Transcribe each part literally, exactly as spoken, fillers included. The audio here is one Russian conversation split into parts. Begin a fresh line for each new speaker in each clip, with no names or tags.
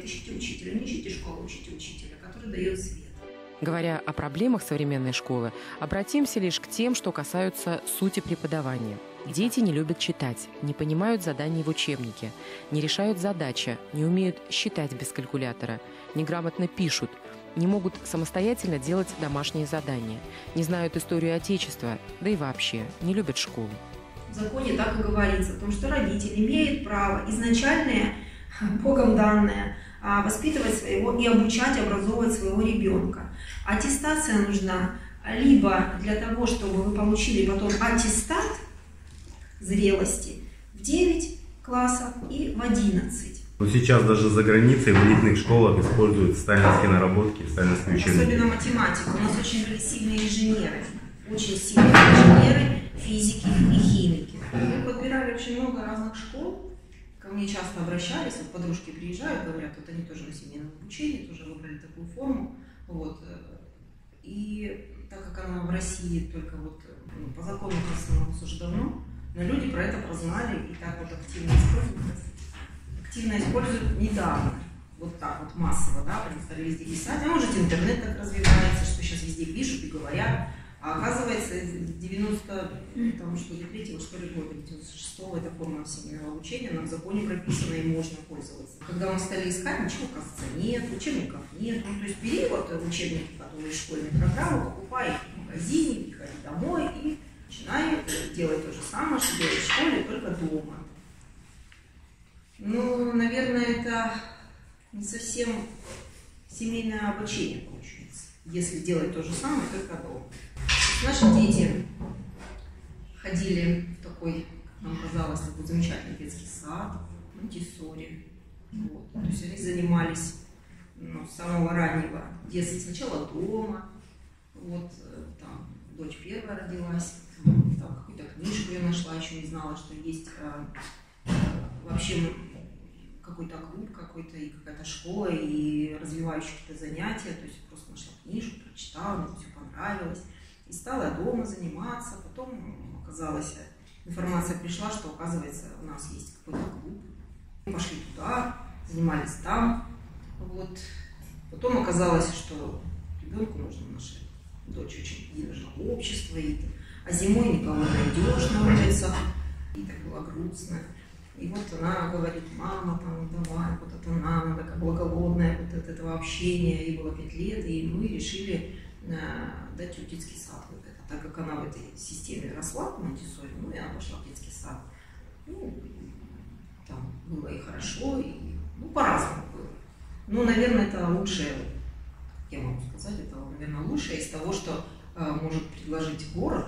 Ищите учителя, не ищите школу, ищите учителя, который дает свет.
Говоря о проблемах современной школы, обратимся лишь к тем, что касаются сути преподавания. Дети не любят читать, не понимают заданий в учебнике, не решают задачи, не умеют считать без калькулятора, неграмотно пишут, не могут самостоятельно делать домашние задания, не знают историю Отечества, да и вообще не любят школу.
В законе так и говорится о том, что родитель имеет право изначальное, Богом данное, воспитывать своего и обучать, образовывать своего ребенка. Аттестация нужна либо для того, чтобы вы получили потом аттестат зрелости в девять классов и в одиннадцать.
Но сейчас даже за границей в элитных школах используют сталинские наработки, сталинские учебники.
Особенно математику. У нас очень были сильные инженеры, очень сильные инженеры, физики и химики. Мы подбирали очень много разных школ. Ко мне часто обращались, вот подружки приезжают, говорят, вот они тоже на семейном обучении, тоже выбрали такую форму. Вот. И так как она в России только вот, ну, по закону у уже давно, но люди про это прознали и так вот активно используют. Активно используют недавно, вот так вот массово, да, они стали везде писать. А может, интернет так развивается, что сейчас везде пишут и говорят. А оказывается, девяносто третьего что ли года, девяносто шестого эта форма семейного обучения, она в законе прописана и можно пользоваться. Когда мы стали искать, ничего, оказывается, нет, учебников нет. Ну, то есть бери вот учебники, которые из школьной программы, покупай их в магазине, приходи домой и начинай делать то же самое, что делать в школе, только дома. Ну, наверное, это не совсем семейное обучение получается, если делать то же самое, только дома. Наши дети ходили в такой, как нам казалось, такой замечательный детский сад, Монтессори. Вот. То есть они занимались, ну, с самого раннего детства, сначала дома. Вот там дочь первая родилась, там какую-то книжку я нашла, еще не знала, что есть а, а, вообще какой-то клуб, какой-то и какая-то школа, и развивающие какие-то занятия. То есть просто нашла книжку, прочитала, мне все понравилось. И стала дома заниматься, потом оказалось, информация пришла, что, оказывается, у нас есть какой-то клуб. Мы пошли туда, занимались там. Вот. Потом оказалось, что ребенку нужно, нашей дочь очень ей нужно общество, и, а зимой никого не найдешь на улицах. И так было грустно. И вот она говорит: мама, там, давай, вот это нам, такая благолодная, вот от этого общения. Ей было пять лет, и мы решили дать ее в детский сад. Вот это. Так как она в этой системе росла в Монтессори, ну и она пошла в детский сад. Ну, там было и хорошо, и ну, по-разному было. Ну, наверное, это лучшее, я могу сказать, это, наверное, лучшее из того, что э, может предложить город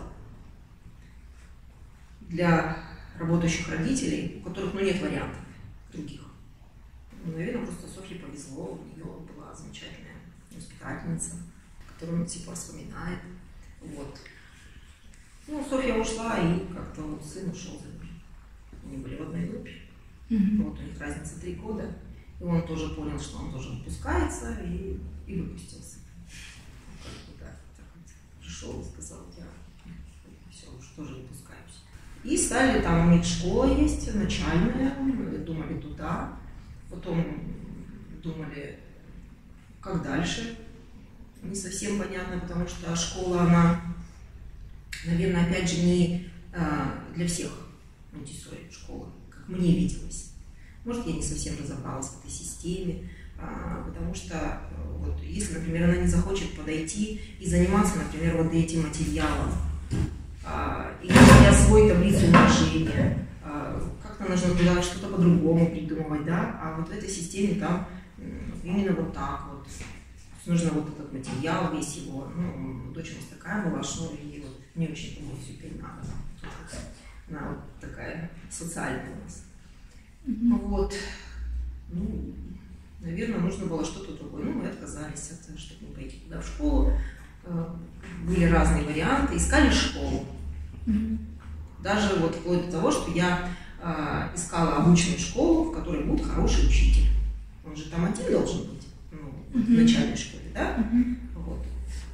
для работающих родителей, у которых, ну, нет вариантов других. Ну, наверное, просто Софье повезло, у нее была замечательная воспитательница, которую он типа вспоминает. Вот. Ну, Софья ушла, и как-то вот сын ушел за ней. Они были в одной группе. Mm-hmm. Вот у них разница три года. И он тоже понял, что он тоже выпускается, и, и выпустился. Как-то да, так вот пришел и сказал: я все, уж тоже выпускаюсь. И стали, там у них школа есть, начальная, думали туда. Потом думали, как дальше. Не совсем понятно, потому что школа, она, наверное, опять же, не а, для всех Монтессори школа, как мне виделось. Может, я не совсем разобралась в этой системе, а, потому что, вот, если, например, она не захочет подойти и заниматься, например, вот этим материалом, а, или не освоить таблицу умножения, а, как-то нужно туда что-то по-другому придумывать, да, а вот в этой системе там именно вот так вот. Нужно вот этот материал, весь его, ну, дочь у нас такая была, что ей вот не очень было все теперь надо. Она вот такая социальная у нас. Mm-hmm. Вот. Ну, наверное, нужно было что-то другое. Ну, мы отказались от того, чтобы не пойти туда в школу. Были разные варианты, искали школу. Mm-hmm. Даже вот вплоть до того, что я э, искала обычную школу, в которой будет хороший учитель. Он же там один должен быть. Uh-huh. В начальной школе, да? Uh-huh. Вот.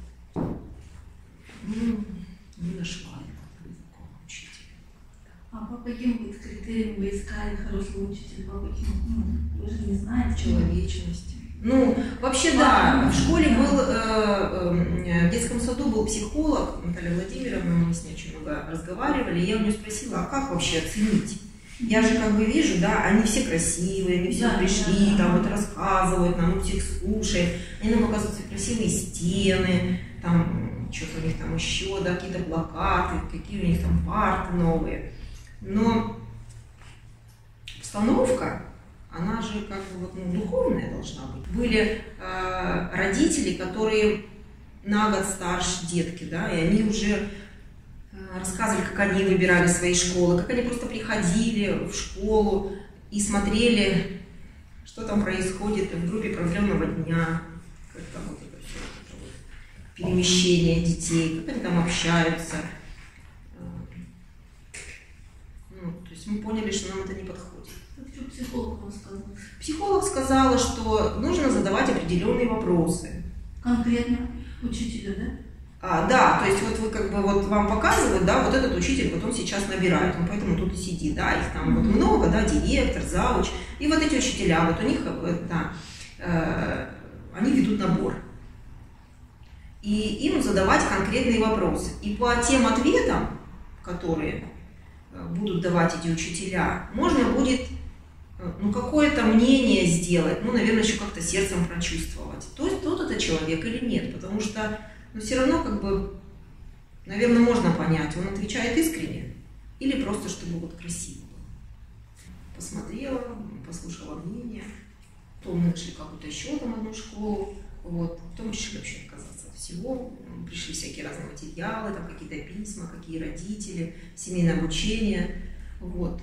Ну, не нашла я такого учителя.
А по каким вот критериям вы искали хорошего учителя? По каким? Вы же не знаете.
человечность. Ну, вообще, да, в школе был, э, в детском саду был психолог, Наталья Владимировна, мы с ней очень много разговаривали, и я у нее спросила, а как вообще оценить? Я же как бы вижу, да, они все красивые, они все
да,
пришли,
да,
там
да.
вот рассказывают, нам мы всех слушаем, они нам показывают все красивые стены, там, что-то у них там еще, да, какие-то плакаты, какие у них там парты новые. Но обстановка, она же как бы вот, ну, духовная должна быть. Были э, родители, которые на год старше детки, да, и они уже э, рассказывали, как они выбирали свои школы, как они просто приходили в школу и смотрели, что там происходит в группе продленного дня, как там вот это все, это вот, перемещение детей, как они там общаются. Ну, то есть мы поняли, что нам это не подходит.
Что психолог вам сказал?
Психолог сказала, что нужно задавать определенные вопросы.
Конкретно учителю, да?
А, да, то есть вот вы как бы вот вам показывают, да, вот этот учитель, вот он сейчас набирает, он поэтому тут и сидит, да, их там вот много, да, директор, завуч, и вот эти учителя, вот у них, да, э, они ведут набор. И им задавать конкретные вопросы. И по тем ответам, которые будут давать эти учителя, можно будет ну, какое-то мнение сделать, ну, наверное, еще как-то сердцем прочувствовать. То есть тот это человек или нет, потому что, ну, все равно, как бы, наверное, можно понять, он отвечает искренне или просто, чтобы вот красиво было. Посмотрела, послушала мнение, потом мы нашли какую-то еще там одну школу, вот, потом решили вообще отказаться от всего, пришли всякие разные материалы, там какие-то письма, какие родители, семейное обучение, вот.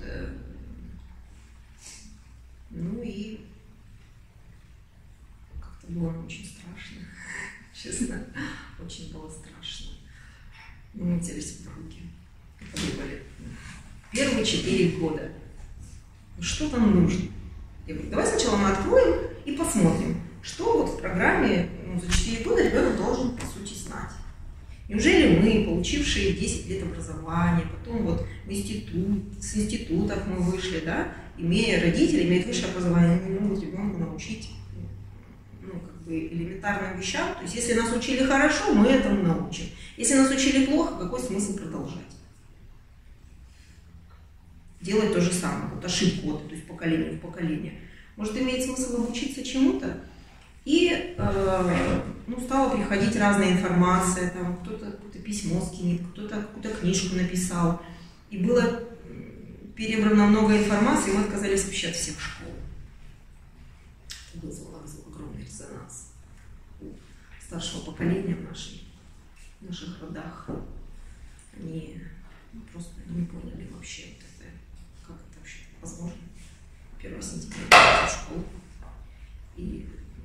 Ну и как-то было очень страшно, честно, очень было страшно. Мы взялись в руки, подумали, первые четыре года, ну что там нужно? Я говорю, давай сначала мы откроем и посмотрим, что вот в программе, ну, за четыре года ребенок должен, по сути, знать. Неужели мы, получившие десять лет образования, потом вот в институт, с институтов мы вышли, да, имея родители, имеют высшее образование, не могут ребенка научить, ну, как бы элементарным вещам. То есть, если нас учили хорошо, мы этому научим. Если нас учили плохо, какой смысл продолжать? Делать то же самое, вот ошибку, то есть поколение в поколение. Может, имеет смысл обучиться чему-то? И э, ну, стала приходить разная информация, там кто-то какое-то письмо скинет, кто-то какую-то книжку написал. И было перебрано много информации, и мы отказались вообще от всех школ. Это вызвало огромный резонанс у старшего поколения в, нашей, в наших родах. Они просто не поняли вообще, вот это, как это вообще возможно. первого сентября я в школу. И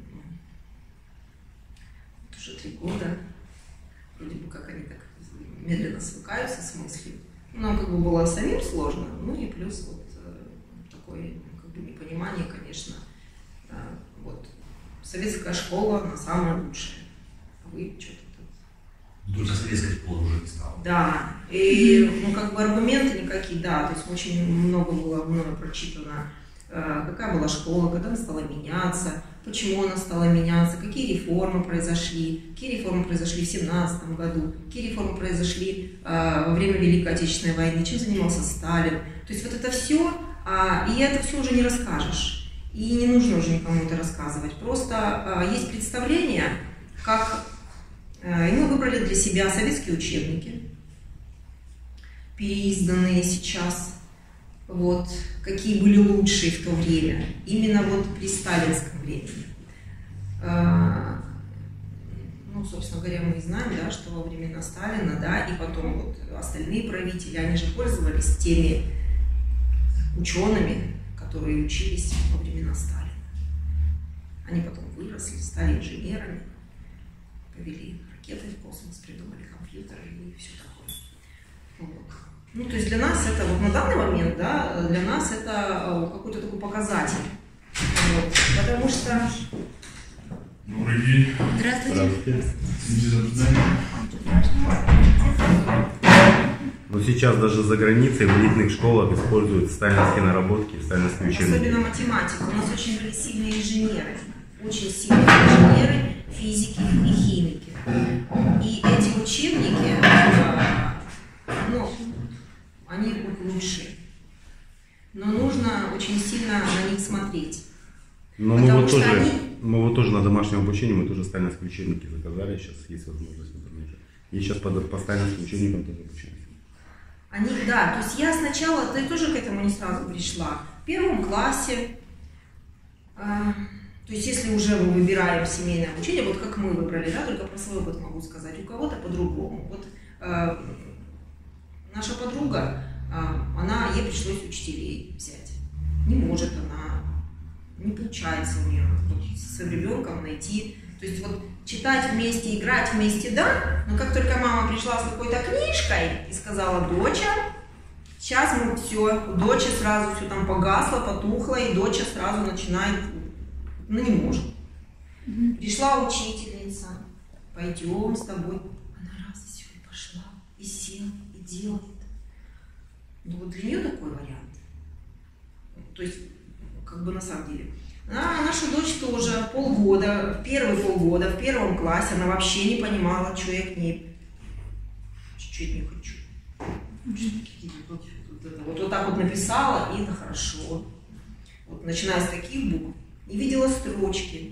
уже три года, вроде бы как они так медленно свыкаются с мыслью. Нам как бы было самим сложно, ну и плюс вот э, такое как бы непонимание, конечно. Э, вот советская школа, она самая лучшая. А вы что-то тут...
Только советская школа уже не стала.
Да, и ну, как бы аргументы никакие, да, то есть очень много было мною прочитано, э, какая была школа, когда она стала меняться, почему она стала меняться, какие реформы произошли, какие реформы произошли в семнадцатом году, какие реформы произошли э, во время Великой Отечественной войны, чем занимался Сталин. То есть вот это все, э, и это все уже не расскажешь, и не нужно уже никому это рассказывать. Просто э, есть представление, как э, и мы выбрали для себя советские учебники, переизданные сейчас. Вот, какие были лучшие в то время, именно вот при сталинском времени. А, ну, собственно говоря, мы знаем, да, что во времена Сталина, да, и потом вот остальные правители, они же пользовались теми учеными, которые учились во времена Сталина. Они потом выросли, стали инженерами, повели ракеты в космос, придумали компьютеры и все такое. Вот. Ну, то есть для нас это, вот на данный момент, да, для нас это какой-то такой показатель. Вот. Потому что...
Добрый день.
Здравствуйте.
Извините за ожидание.
Но сейчас даже за границей в элитных школах используют сталинские наработки, сталинские учебники.
Особенно математика. У нас очень были сильные инженеры. Очень сильные инженеры, физики и химики. И эти учебники, ну, они будут лучше. Но нужно очень сильно на них смотреть.
Но мы вот, тоже, они... мы вот тоже на домашнем обучении, мы тоже сталинские учебники заказали, сейчас есть возможность в интернете. И сейчас по, по сталинским учебникам тоже обучаемся.
Они, да, то есть я сначала, ты тоже к этому не сразу пришла. В первом классе, э, то есть если уже мы выбираем семейное обучение, вот как мы выбрали, да, только про свой опыт могу сказать, у кого-то по-другому. Вот э, наша подруга, э, она, ей пришлось учителей взять. Не может она, не получается у нее вот, со своим ребенком найти. То есть вот читать вместе, играть вместе, да, но как только мама пришла с какой-то книжкой и сказала: доча, сейчас мы все, у дочи сразу все там погасло, потухло, и доча сразу начинает, ну не может. Mm-hmm. Пришла учительница: пойдем с тобой. Она раз и все, и пошла, и села, и делает. Ну вот для нее такой вариант. То есть, как бы на самом деле. А наша дочь тоже полгода, первые полгода, в первом классе, она вообще не понимала, что я к ней чуть-чуть не хочу. Вот, вот так вот написала, и это хорошо. Вот, начиная с таких букв. Не видела строчки.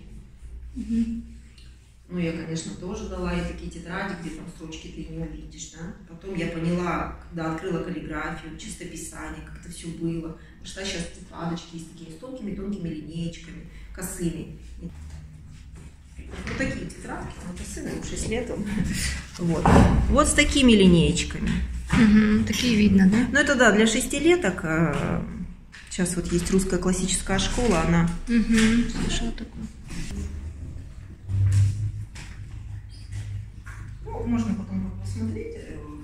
Ну, я, конечно, тоже дала ей такие тетради, где там строчки ты не увидишь, да. Потом я поняла, когда открыла каллиграфию, чистописание, как это все было. Что сейчас тетрадочки есть такими с тонкими, тонкими линеечками, косыми. Вот такие тетрадки, там это сыну шесть лет он. Вот. Вот с такими линеечками.
Угу, такие видно, да?
Ну, это да, для шестилеток. Сейчас вот есть русская классическая школа, она...
Угу, слышала такое.
Ну, можно потом посмотреть,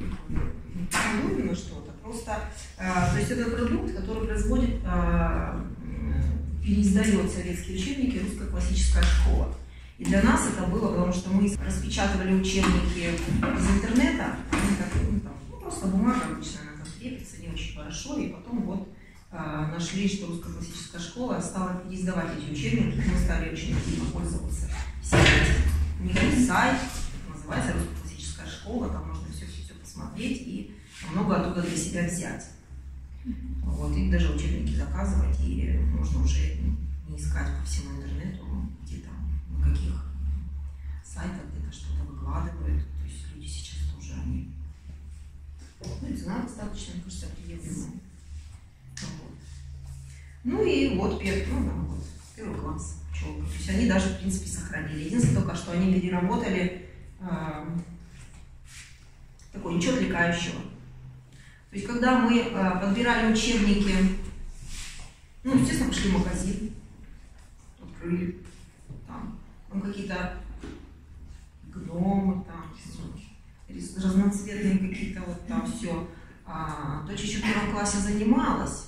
на что-то. Просто, э, то есть это продукт, который производит, э, переиздает советские учебники «Русская классическая школа». И для нас это было, потому что мы распечатывали учебники из интернета, они как, ну, там, ну, просто бумага обычно, она там крепится не очень хорошо, и потом вот э, нашли, что «Русская классическая школа» стала переиздавать эти учебники, и мы стали очень активно пользоваться всем этим. У них есть сайт, называется «Русская классическая школа», там можно все-все посмотреть и много оттуда для себя взять. Вот, и даже учебники заказывать, и можно уже не искать по всему интернету, где там, на каких сайтах где-то что-то выкладывают. То есть люди сейчас тоже, они... Ну, и цена достаточно, мне кажется, определенная. Вот. Ну и вот первый, ну да, вот, первый класс пчелка. То есть они даже, в принципе, сохранили. Единственное только, что они переработали э, такой ничего отвлекающего. То есть, когда мы э, подбирали учебники, ну, естественно, пошли в магазин, открыли, там, там какие-то гномы, там, разноцветные какие-то, вот там все. А, дочь еще в первом классе занималась,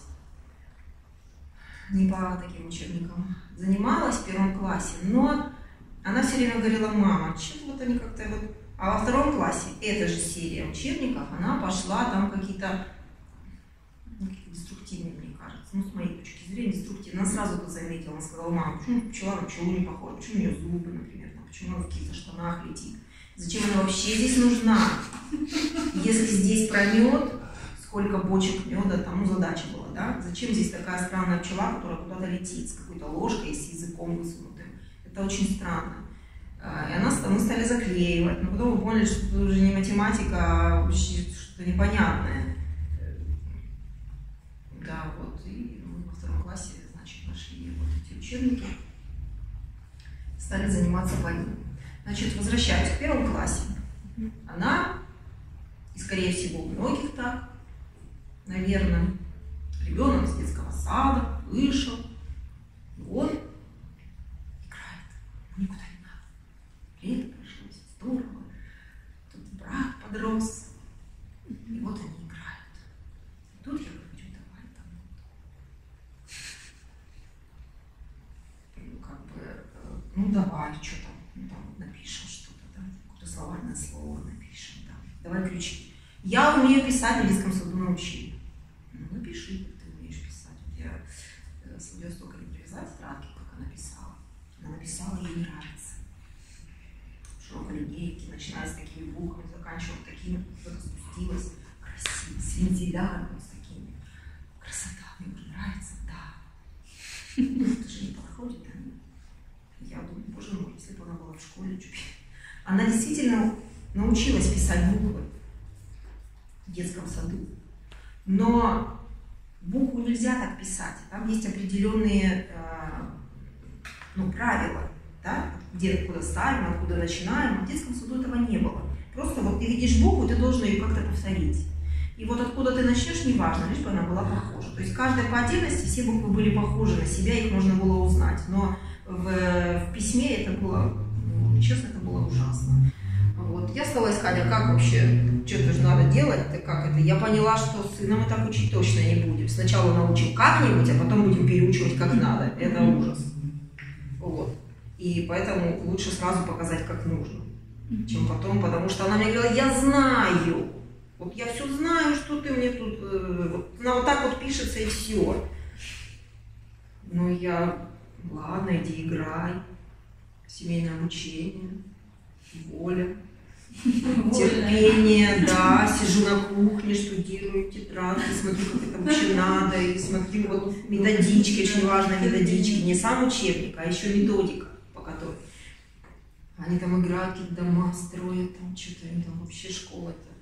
не по таким учебникам, занималась в первом классе, но она все время говорила: мама, что-то вот они как-то вот... А во втором классе эта же серия учебников, она пошла там какие-то, ну, какие-то деструктивные, мне кажется. Ну, с моей точки зрения, деструктивные. Она сразу тут заметила, она сказала: мама, почему пчела на пчелу не похожа? Почему у нее зубы, например, там, почему она в каких-то штанах летит? Зачем она вообще здесь нужна? Если здесь про мед, сколько бочек меда, там, ну, задача была, да? Зачем здесь такая странная пчела, которая куда-то летит с какой-то ложкой, с языком высунутым? Это очень странно. И она, мы стали заклеивать, но потом мы поняли, что это уже не математика, а что-то непонятное. Да, вот, и мы во втором классе, значит, нашли вот эти учебники, стали заниматься по ним. Значит, возвращаясь к первому классе, она, и скорее всего у многих так, наверное, ребенок с детского сада вышел, и он играет, никуда не лето пришлось, здорово, тут брат подрос, и вот они играют. И тут я говорю: давай там, ну, как бы, ну давай, что там, ну, там напишем что-то, да, какое-то словарное слово напишем, да, давай ключи. Я умею писать, в детском саду научили. Ну, напиши, как ты умеешь писать. Вот я свою столько не привязать тетрадки, как она писала. Она написала, ей не нравится. Широколинейки, начиная с такими буквами, заканчивая такими, вот спустилась, красиво, с вензелями, с такими. Красота, мне уже нравится, да. Это же не подходит, да? Я думаю, боже мой, если бы она была в школе, чуть. Она действительно научилась писать буквы в детском саду. Но букву нельзя так писать. Там есть определенные э, ну, правила, да? Где откуда ставим, откуда начинаем. А в детском саду этого не было. Просто вот ты видишь букву, ты должен ее как-то повторить. И вот откуда ты начнешь, неважно, лишь бы она была похожа. То есть каждая по отдельности, все буквы были похожи на себя, их можно было узнать. Но в, в письме это было, ну, честно, это было ужасно. Вот. Я стала искать, а как вообще, что-то же надо делать-то, как это. Я поняла, что с сыном мы так учить точно не будем. Сначала научим как-нибудь, а потом будем переучивать как надо. Это ужас. Вот. И поэтому лучше сразу показать, как нужно, чем потом, потому что она мне говорила, я знаю. Вот я все знаю, что ты мне тут... Э, вот, она вот так вот пишется и все. Ну я... Ладно, иди играй. Семейное обучение. Воля. Терпение, да. Сижу на кухне, штудирую тетрадки, смотрю, как это вообще надо. И смотрю вот методички, очень важно методички. Не сам учебник, а еще методика, по которой. Они там играют, какие-то дома строят, там что-то им там вообще школа-то.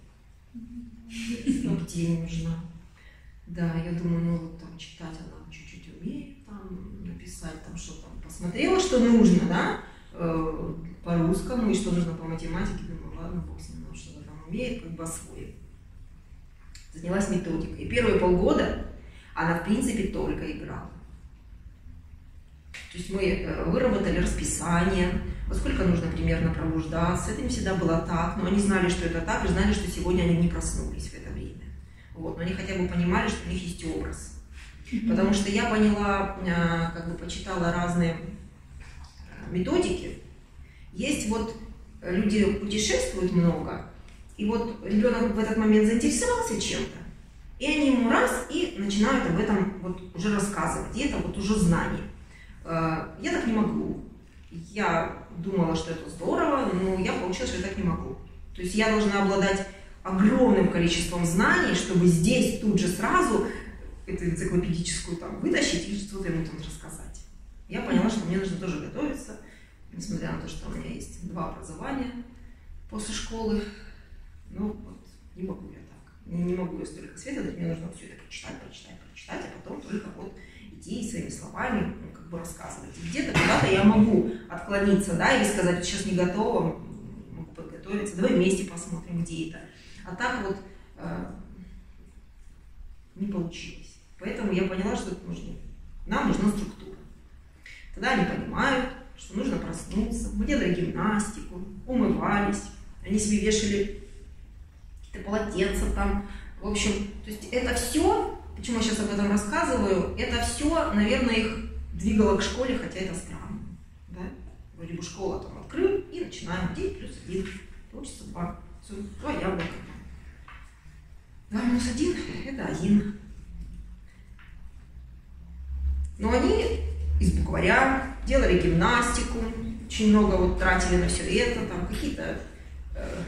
Где нужна. Да, я думаю, ну вот там читать она чуть-чуть умеет, там написать, там что там, посмотрела, что нужно, да, э, по русскому и что нужно по математике, думаю, ладно, бог с ним, ну, что-то там умеет, как бы освоит. Занялась методикой. И первые полгода она, в принципе, только играла. То есть мы выработали расписание, во сколько нужно примерно пробуждаться. Это не всегда было так, но они знали, что это так, и знали, что сегодня они не проснулись в это время. Вот. Но они хотя бы понимали, что у них есть образ. Mm-hmm. Потому что я поняла, как бы почитала разные методики. Есть вот люди путешествуют много, и вот ребенок в этот момент заинтересовался чем-то, и они ему раз и начинают об этом вот уже рассказывать. И это вот уже знание. Я так не могу. Я думала, что это здорово, но я получилось, что я так не могу. То есть я должна обладать огромным количеством знаний, чтобы здесь тут же сразу эту энциклопедическую там вытащить и что-то ему там рассказать. Я поняла, что мне нужно тоже готовиться, несмотря на то, что у меня есть два образования после школы. Ну вот, не могу я так. Не, не могу я столько света дать, мне нужно все это прочитать, прочитать, прочитать, а потом только вот идти и своими словами, ну, как бы рассказывать. И где-то куда-то я могу отклониться, да, или сказать, сейчас не готова, могу подготовиться, давай вместе посмотрим, где это. А так вот э, не получилось. Поэтому я поняла, что это нужно. Нам нужна структура. Тогда они понимают, что нужно проснуться. Мы делали гимнастику, умывались, они себе вешали какие-то полотенца там. В общем, то есть это все. Почему я сейчас об этом рассказываю? Это все, наверное, их двигало к школе, хотя это странно. Да? Вроде бы школа там открыл, и начинаем девять плюс один. Получится два. Два яблока. два минус один – это один. Но они из букваря делали гимнастику, очень много вот тратили на все это, там какие-то… Э,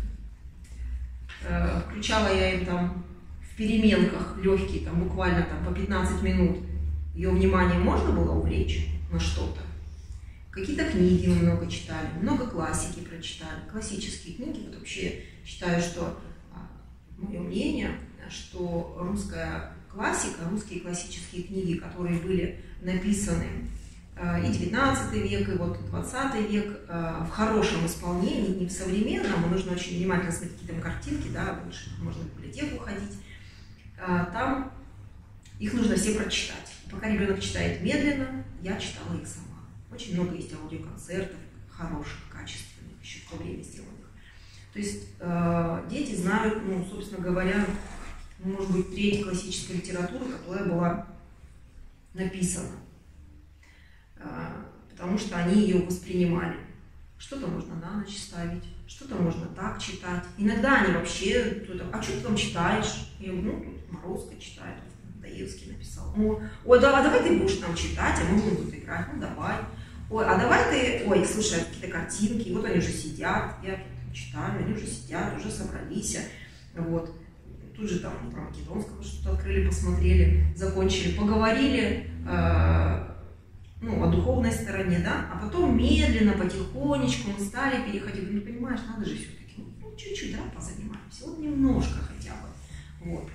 э, включала я им там в переменках легкие, там буквально там по пятнадцать минут. Ее внимание можно было увлечь на что-то. Какие-то книги мы много читали, много классики прочитали. Классические книги, вот вообще считаю, что, мое мнение, что русская классика, русские классические книги, которые были написаны и девятнадцатый век, и вот двадцатый век в хорошем исполнении, не в современном, нужно очень внимательно смотреть какие там картинки, да, лучше можно в библиотеку ходить, там их нужно все прочитать. Пока ребенок читает медленно, я читала их сама. Очень много есть аудиоконцертов, хороших, качественных, еще в то время сделанных. То есть э, дети знают, ну, собственно говоря, ну, может быть, треть классической литературы, которая была написана, э, потому что они ее воспринимали. что-то можно на ночь ставить, что-то можно так читать. Иногда они вообще, а что ты там читаешь? Я говорю, ну, тут Морозко читает, Достоевский написал. О, ой, да, а давай ты будешь нам читать, а мы будем тут играть, ну давай. Ой, а давай ты, ой, слушай, какие-то картинки, вот они уже сидят, я тут читаю, они уже сидят, уже собрались, вот. Тут же там про Македонского что-то открыли, посмотрели, закончили, поговорили, э, ну, о духовной стороне, да, а потом медленно, потихонечку мы стали переходить, ну, понимаешь, надо же все-таки, ну, чуть-чуть, да, позанимаемся, вот немножко хотя бы, вот.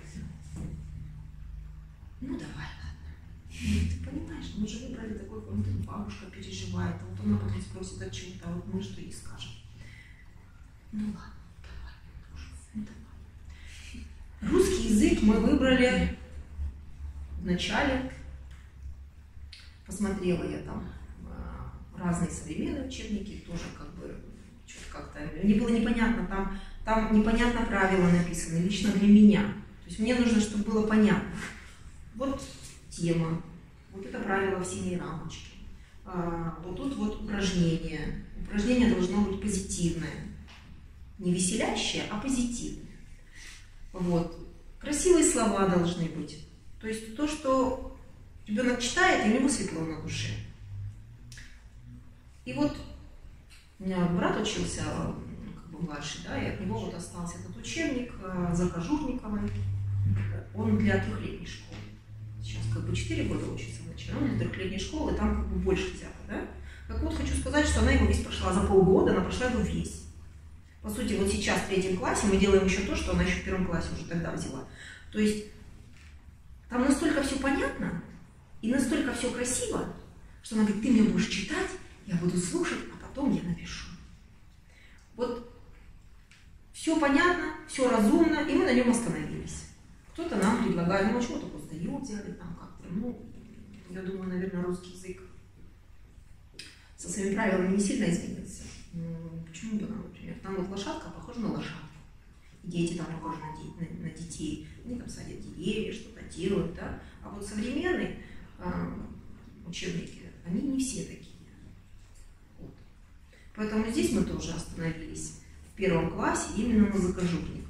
Ну, давай, ладно. Ну, ты понимаешь, мы же выбрали такой, вот бабушка переживает, а вот она потом спросит от чего-то, а вот мы что ей скажем? Ну, ладно, давай, ну, давай. Русский язык мы выбрали в начале. Посмотрела я там разные современные учебники, тоже как бы что-то как-то мне было непонятно, там, там непонятно правила написаны, лично для меня. То есть мне нужно, чтобы было понятно. Вот тема, вот это правило в синей рамочке. А, вот тут вот упражнение. Упражнение должно быть позитивное. Не веселящее, а позитивное. Вот. Красивые слова должны быть. То есть то, что ребенок читает, и у него светло на душе. И вот у меня брат учился, как бы младший, да, и от него вот остался этот учебник Закажурниковой. Он для трехлетней школы. Сейчас как бы четыре года учится вначале, он для трехлетней школы, там как бы больше взято, да. Так вот, хочу сказать, что она его весь прошла за полгода, она прошла его весь. По сути, вот сейчас в третьем классе мы делаем еще то, что она еще в первом классе уже тогда взяла. То есть там настолько все понятно и настолько все красиво, что она говорит, ты мне будешь читать, я буду слушать, а потом я напишу. Вот все понятно, все разумно, и мы на нем остановились. Кто-то нам предлагает, ну а чего такое сдает, взяли там как-то. Ну, я думаю, наверное, русский язык со своими правилами не сильно изменился. Почему бы нам, например, там вот лошадка похожа на лошадку. И дети там похожи на, де на, на детей. Они там садят деревья, что-то делают, да. А вот современные э, учебники, они не все такие. Вот. Поэтому здесь мы тоже остановились в первом классе именно на Закажурниковой.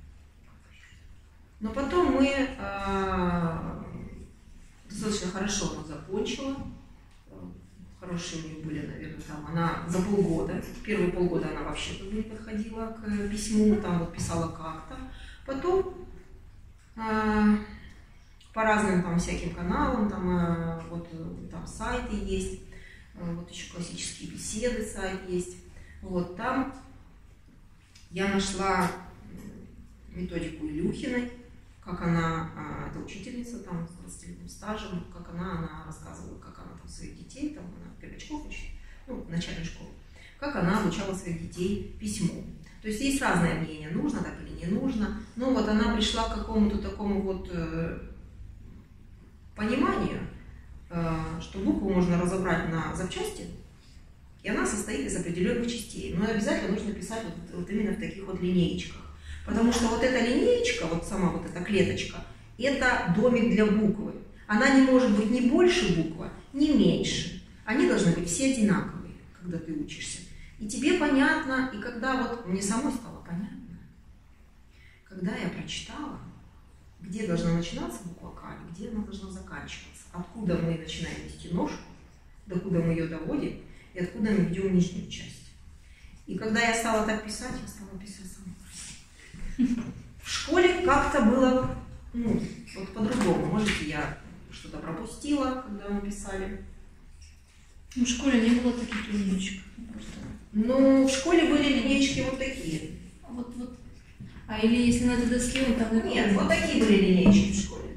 Но потом мы э, достаточно хорошо она закончила. Хорошие у нее были, наверное, там она за полгода, первые полгода она вообще туда не подходила к письму, там вот писала как-то. Потом э, по разным там всяким каналам, там э, вот там сайты есть, э, вот еще классические беседы сайт есть. Вот там я нашла методику Илюхиной, как она, э, это учительница там с двадцатилетним стажем, как она, она рассказывала, как она там своих детей, там она первачков учит, ну, начальной школы, как она обучала своих детей письму. То есть есть разное мнение, нужно так или не нужно. Ну вот она пришла к какому-то такому вот э, пониманию, э, что букву можно разобрать на запчасти, и она состоит из определенных частей. Но обязательно нужно писать вот, вот именно в таких вот линеечках. Потому что вот эта линеечка, вот сама вот эта клеточка, это домик для буквы. Она не может быть ни больше буквы, ни меньше. Они должны быть все одинаковые, когда ты учишься. И тебе понятно, и когда вот мне самой стало понятно, когда я прочитала, где должна начинаться буква К, и где она должна заканчиваться, откуда мы начинаем вести ножку, докуда мы ее доводим, и откуда мы ведем нижнюю часть. И когда я стала так писать, я стала писать сама. В школе как-то было, ну, вот по-другому. Может, я что-то пропустила, когда мы писали.
В школе не было таких линейочек.
Ну, в школе были линейки вот такие.
Вот, вот. А или если на этой доске, вот там...
Нет, вот такие были линейки в школе.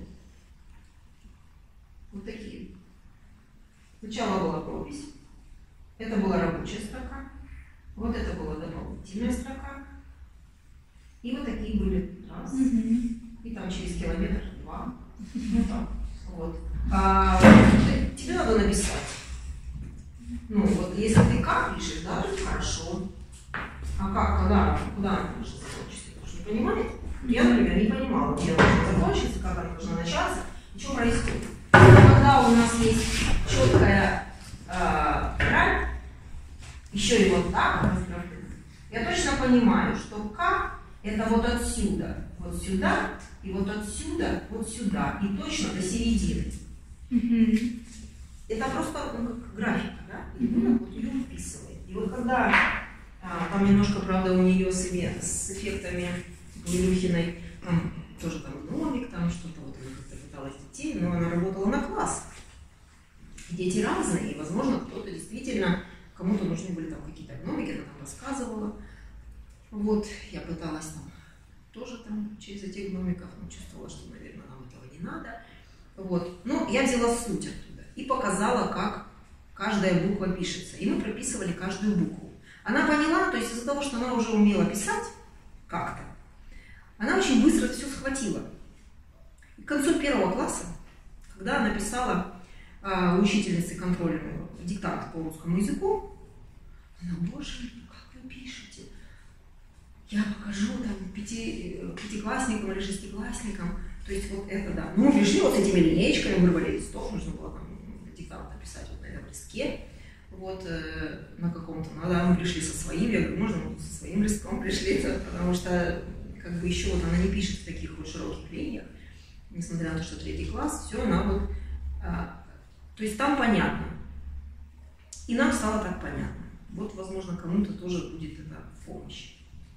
Вот такие. Сначала была пропись. Это была рабочая строка. Вот это была дополнительная строка. И вот такие были. Раз. Угу. И там через километр два. Вот так. Вот. А, тебе надо написать. Ну, вот если ты как пишешь, да, то хорошо. А как, когда, куда она должна закончиться? Потому что понимаете? Я, например, не понимала, где она должна закончиться, как она должна начаться, и что происходит. Когда у нас есть четкая э, грань, еще и вот так раздроблю, я точно понимаю, что К это вот отсюда, вот сюда, и вот отсюда, вот сюда, и точно до середины.
Мгм.
Это просто ну, как графика, да? И ребенок вот ее вписывает. И вот когда а, там немножко, правда, у нее с, эфе- с эффектами Илюхиной, там тоже там гномик, там что-то вот она как-то пыталась детей, но она работала на класс. Дети разные, и, возможно, кто-то действительно, кому-то нужны были там какие-то гномики, она там рассказывала. Вот, я пыталась там тоже там через этих гномиков, но чувствовала, что, наверное, нам этого не надо. Вот, ну, я взяла суть оттуда и показала, как каждая буква пишется. И мы прописывали каждую букву. Она поняла, то есть из-за того, что она уже умела писать как-то, она очень быстро это все схватила. И к концу первого класса, когда она писала э, учительнице контрольную диктант по русскому языку, она, боже мой, как вы пишете? Я покажу там пяти, пятиклассникам или шестиклассникам. То есть вот это да. Ну, пришли вот с этими линейками, вырвали листов, нужно было там диктант написать вот на этом листке. Вот э, на каком-то, ну да, мы пришли со своим, я говорю, можно мы со своим листком пришли, потому что как бы еще вот она не пишет в таких вот широких линиях, несмотря на то, что третий класс, все, она вот, а, то есть там понятно. И нам стало так понятно. Вот, возможно, кому-то тоже будет это в помощь.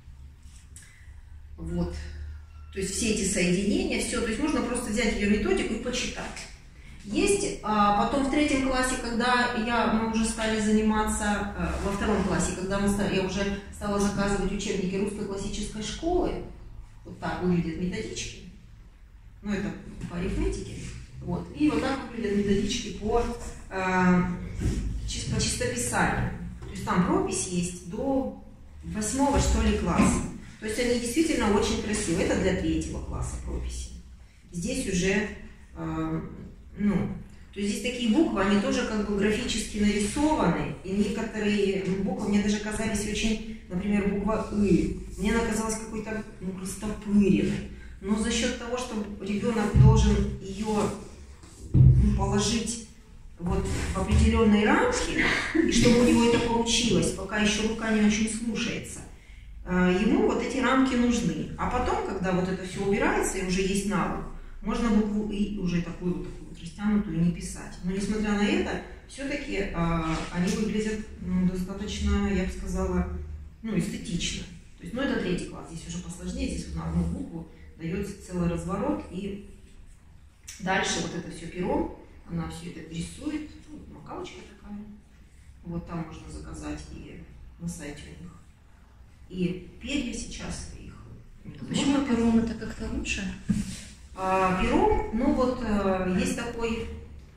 Вот. То есть все эти соединения, все, то есть можно просто взять ее методику и почитать. Есть, а потом в третьем классе, когда я, мы уже стали заниматься, а, во втором классе, когда мы стали, я уже стала заказывать учебники русской классической школы, вот так выглядят методички, ну это по арифметике, вот, и вот так выглядят методички по, э, по чистописанию. То есть там пропись есть до восьмого, что ли, класса. То есть они действительно очень красивые. Это для третьего класса прописи. Здесь уже, э, ну, то есть здесь такие буквы, они тоже как бы графически нарисованы, и некоторые буквы мне даже казались очень, например, буква «ы», мне она казалась какой-то ну, растопыренной. Но за счет того, что ребенок должен ее ну, положить вот в определенные рамки, и чтобы у него это получилось, пока еще рука не очень слушается, ему вот эти рамки нужны. А потом, когда вот это все убирается и уже есть навык, можно букву «и» уже такую вот, такую вот растянутую не писать. Но несмотря на это, все-таки э, они выглядят ну, достаточно, я бы сказала, ну, эстетично. То есть, ну, это третий класс, здесь уже посложнее, здесь вот на одну букву дается целый разворот, и дальше вот это все пером, она все это рисует, ну, макалочка такая. Вот там можно заказать и на сайте у них. И перья сейчас их.
Почему пером это как-то лучше?
А, пером, ну вот а, есть такой,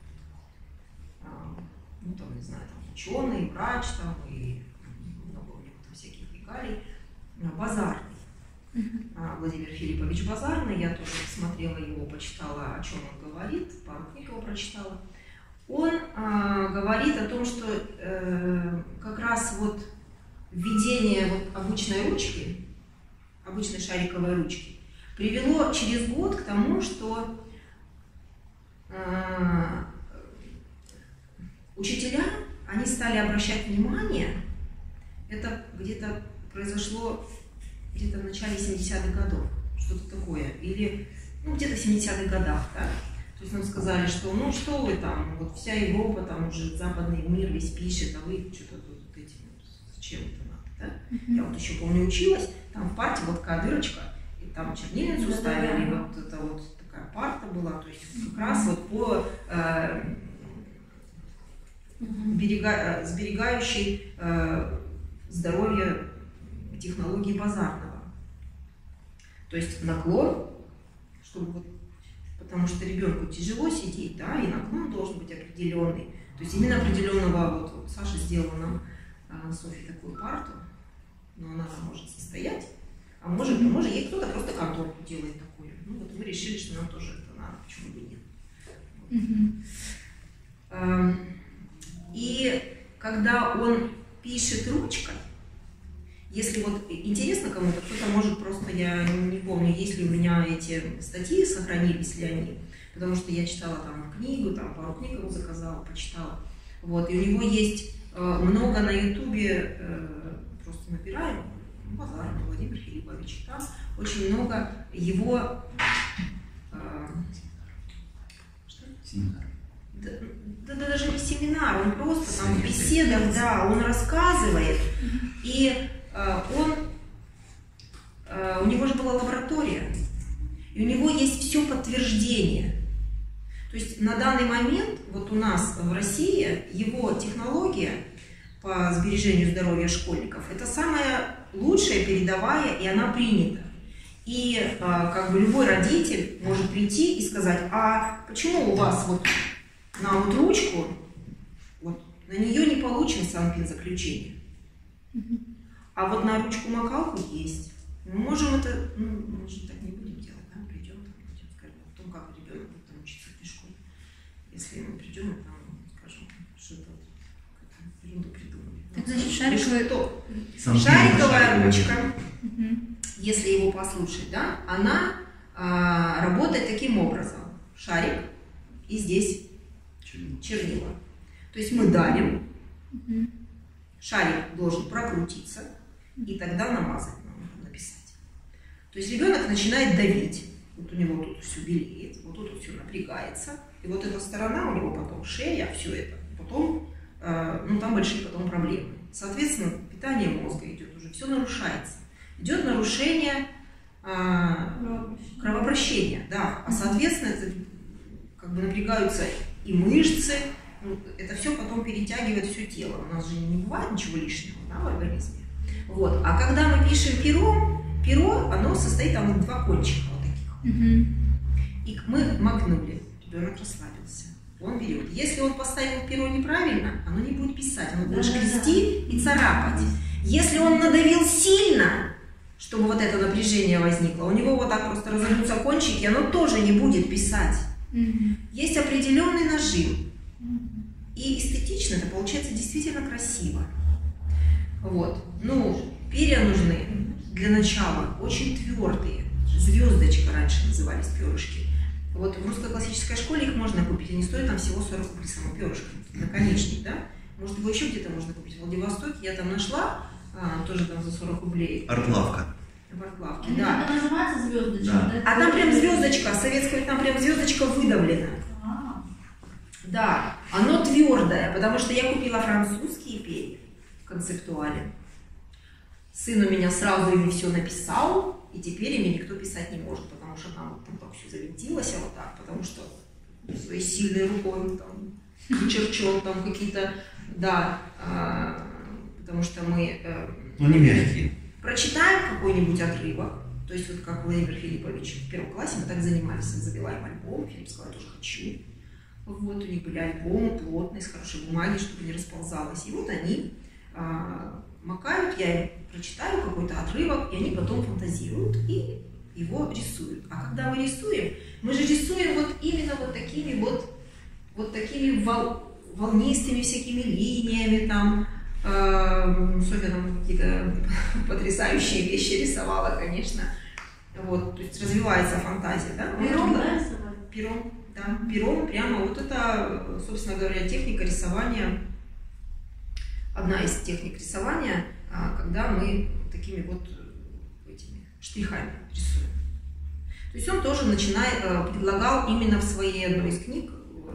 а, ну там, не знаю, там ученый, врач, там и много у него там всяких регалий, Базарный. Uh-huh. а, Владимир Филиппович Базарный, я тоже смотрела его, почитала, о чем он говорит, пару книг его прочитала. Он а, говорит о том, что э, как раз вот введение вот обычной ручки, обычной шариковой ручки, привело через год к тому, что э, учителя, они стали обращать внимание, это где-то произошло где-то в начале семидесятых годов, что-то такое, или ну, где-то в семидесятых годах, да? То есть нам сказали, что ну что вы там, вот вся Европа, там уже западный мир весь пишет, а вы что-то тут вот этим, зачем это надо, да? Mm-hmm. Я вот еще помню училась, там в парте вот такая дырочка, и там чернильницу mm-hmm. ставили, вот это вот такая парта была, то есть как mm-hmm. раз вот по э, mm-hmm. берега, сберегающей э, здоровье технологии Базарного. То есть наклон, чтобы вот, потому что ребенку тяжело сидеть, да, и наклон должен быть определенный. То есть именно определенного, вот, вот Саша сделала нам, а, Софье, такую парту, но она может состоять, а может, а может ей кто-то просто конторку делает такую. Ну вот мы решили, что нам тоже это надо, почему бы нет. Вот. Mm-hmm. а, и когда он пишет ручкой, если вот интересно кому-то, кто-то может просто, я не помню, есть ли у меня эти статьи, сохранились ли они, потому что я читала там книгу, там пару книг ему заказала, почитала. Вот, и у него есть много на ютубе, просто набираем, Базар, Владимир Филиппович, там очень много его...
Семинар.
Да, да, да, даже не семинар, он просто там в беседах, да, он рассказывает, и он, у него же была лаборатория, и у него есть все подтверждение. То есть на данный момент, вот у нас в России, его технология по сбережению здоровья школьников, это самая лучшая, передовая, и она принята. И как бы любой родитель может прийти и сказать, а почему у вас вот на вот ручку, вот, на нее не получен санэпидзаключение, а вот на ручку-макалку есть. Мы можем это, ну, мы же так не будем делать, да, придем, там, будем сказать, о том, как ребенок будет там учиться в этой школе. Если мы придем, и там скажем, что это какую-то ерунду придумали.
Так, значит, шариковая...
Что?
Сам
Шариковая ручка,
Угу.
если его послушать, да, она а, работает таким образом. Шарик и здесь
Чернила.
чернила. То есть мы давим,
Угу.
шарик должен прокрутиться, и тогда намазать нам нужно написать. То есть ребенок начинает давить. Вот у него тут все белеет, вот тут все напрягается. И вот эта сторона у него потом шея, все это. Потом, э, ну там большие потом проблемы. Соответственно, питание мозга идет уже, все нарушается. Идет нарушение э, кровообращения, да. А соответственно, это, как бы напрягаются и мышцы. Ну, это все потом перетягивает все тело. У нас же не бывает ничего лишнего, да, в организме. Вот. А когда мы пишем пером, перо, оно состоит там из два кончика вот таких.
Угу.
И мы макнули, ребенок расслабился. Он берет. Если он поставил перо неправильно, оно не будет писать, оно будет шкрести и царапать. Если он надавил сильно, чтобы вот это напряжение возникло, у него вот так просто разойдутся кончики, оно тоже не будет писать.
Угу.
Есть определенный нажим. И эстетично это получается действительно красиво. Вот. Ну, перья нужны для начала очень твердые. Звездочка раньше назывались перышки. Вот в русской классической школе их можно купить. Они стоят там всего сорок рублей, само перышко. Наконечник, да? Может, его еще где-то можно купить. В Владивостоке я там нашла, а, тоже там за сорок рублей.
Артлавка.
В Артлавке,
Они
да.
так и называются звездочка,
Да.
да?
А там прям звездочка, советская, там прям звездочка выдавлена.
А.
Да, оно твердое, потому что я купила французские перья в концептуале. Сын у меня сразу ими все написал, и теперь ими никто писать не может, потому что там, там так все завинтилось, а вот так, потому что своей сильной рукой он там вычерчен там какие-то, да, а, потому что мы э,
Ну, не мягкие.
прочитаем какой-нибудь отрывок, то есть вот как Владимир Филиппович в первом классе, мы так занимались, забиваем альбом, Филипп сказал, я тоже хочу. Вот у них были альбомы плотные, с хорошей бумаги, чтобы не расползалось. И вот они а, макают, я им прочитаю какой-то отрывок, и они потом фантазируют и его рисуют. А когда мы рисуем, мы же рисуем вот именно вот такими вот, вот такими вол, волнистыми всякими линиями, там, э, Софья там какие-то потрясающие вещи рисовала, конечно. Вот, то есть развивается фантазия, да?
Пером,
Вот,
да, рисовали?
Пером, да, пером прямо. Вот это, собственно говоря, техника рисования, одна из техник рисования, когда мы такими вот этими штрихами рисуем. То есть он тоже начинает, предлагал именно в своей одной из книг,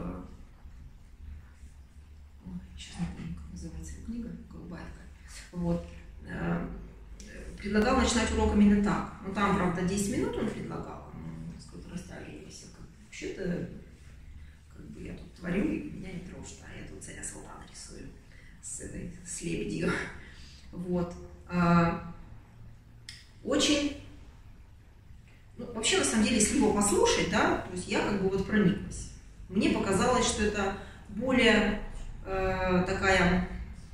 сейчас не помню, как называется книга, голубая такая, вот, предлагал начинать урок именно так. Ну там, правда, десять минут он предлагал, сколько растягивались. Вообще-то, как бы я тут творю, и меня не трожь, а я тут царя Салтана рисую с этой, с лебедью. Вот. А, очень, ну, вообще, на самом деле, если его послушать, да, то есть я как бы вот прониклась. Мне показалось, что это более э, такая,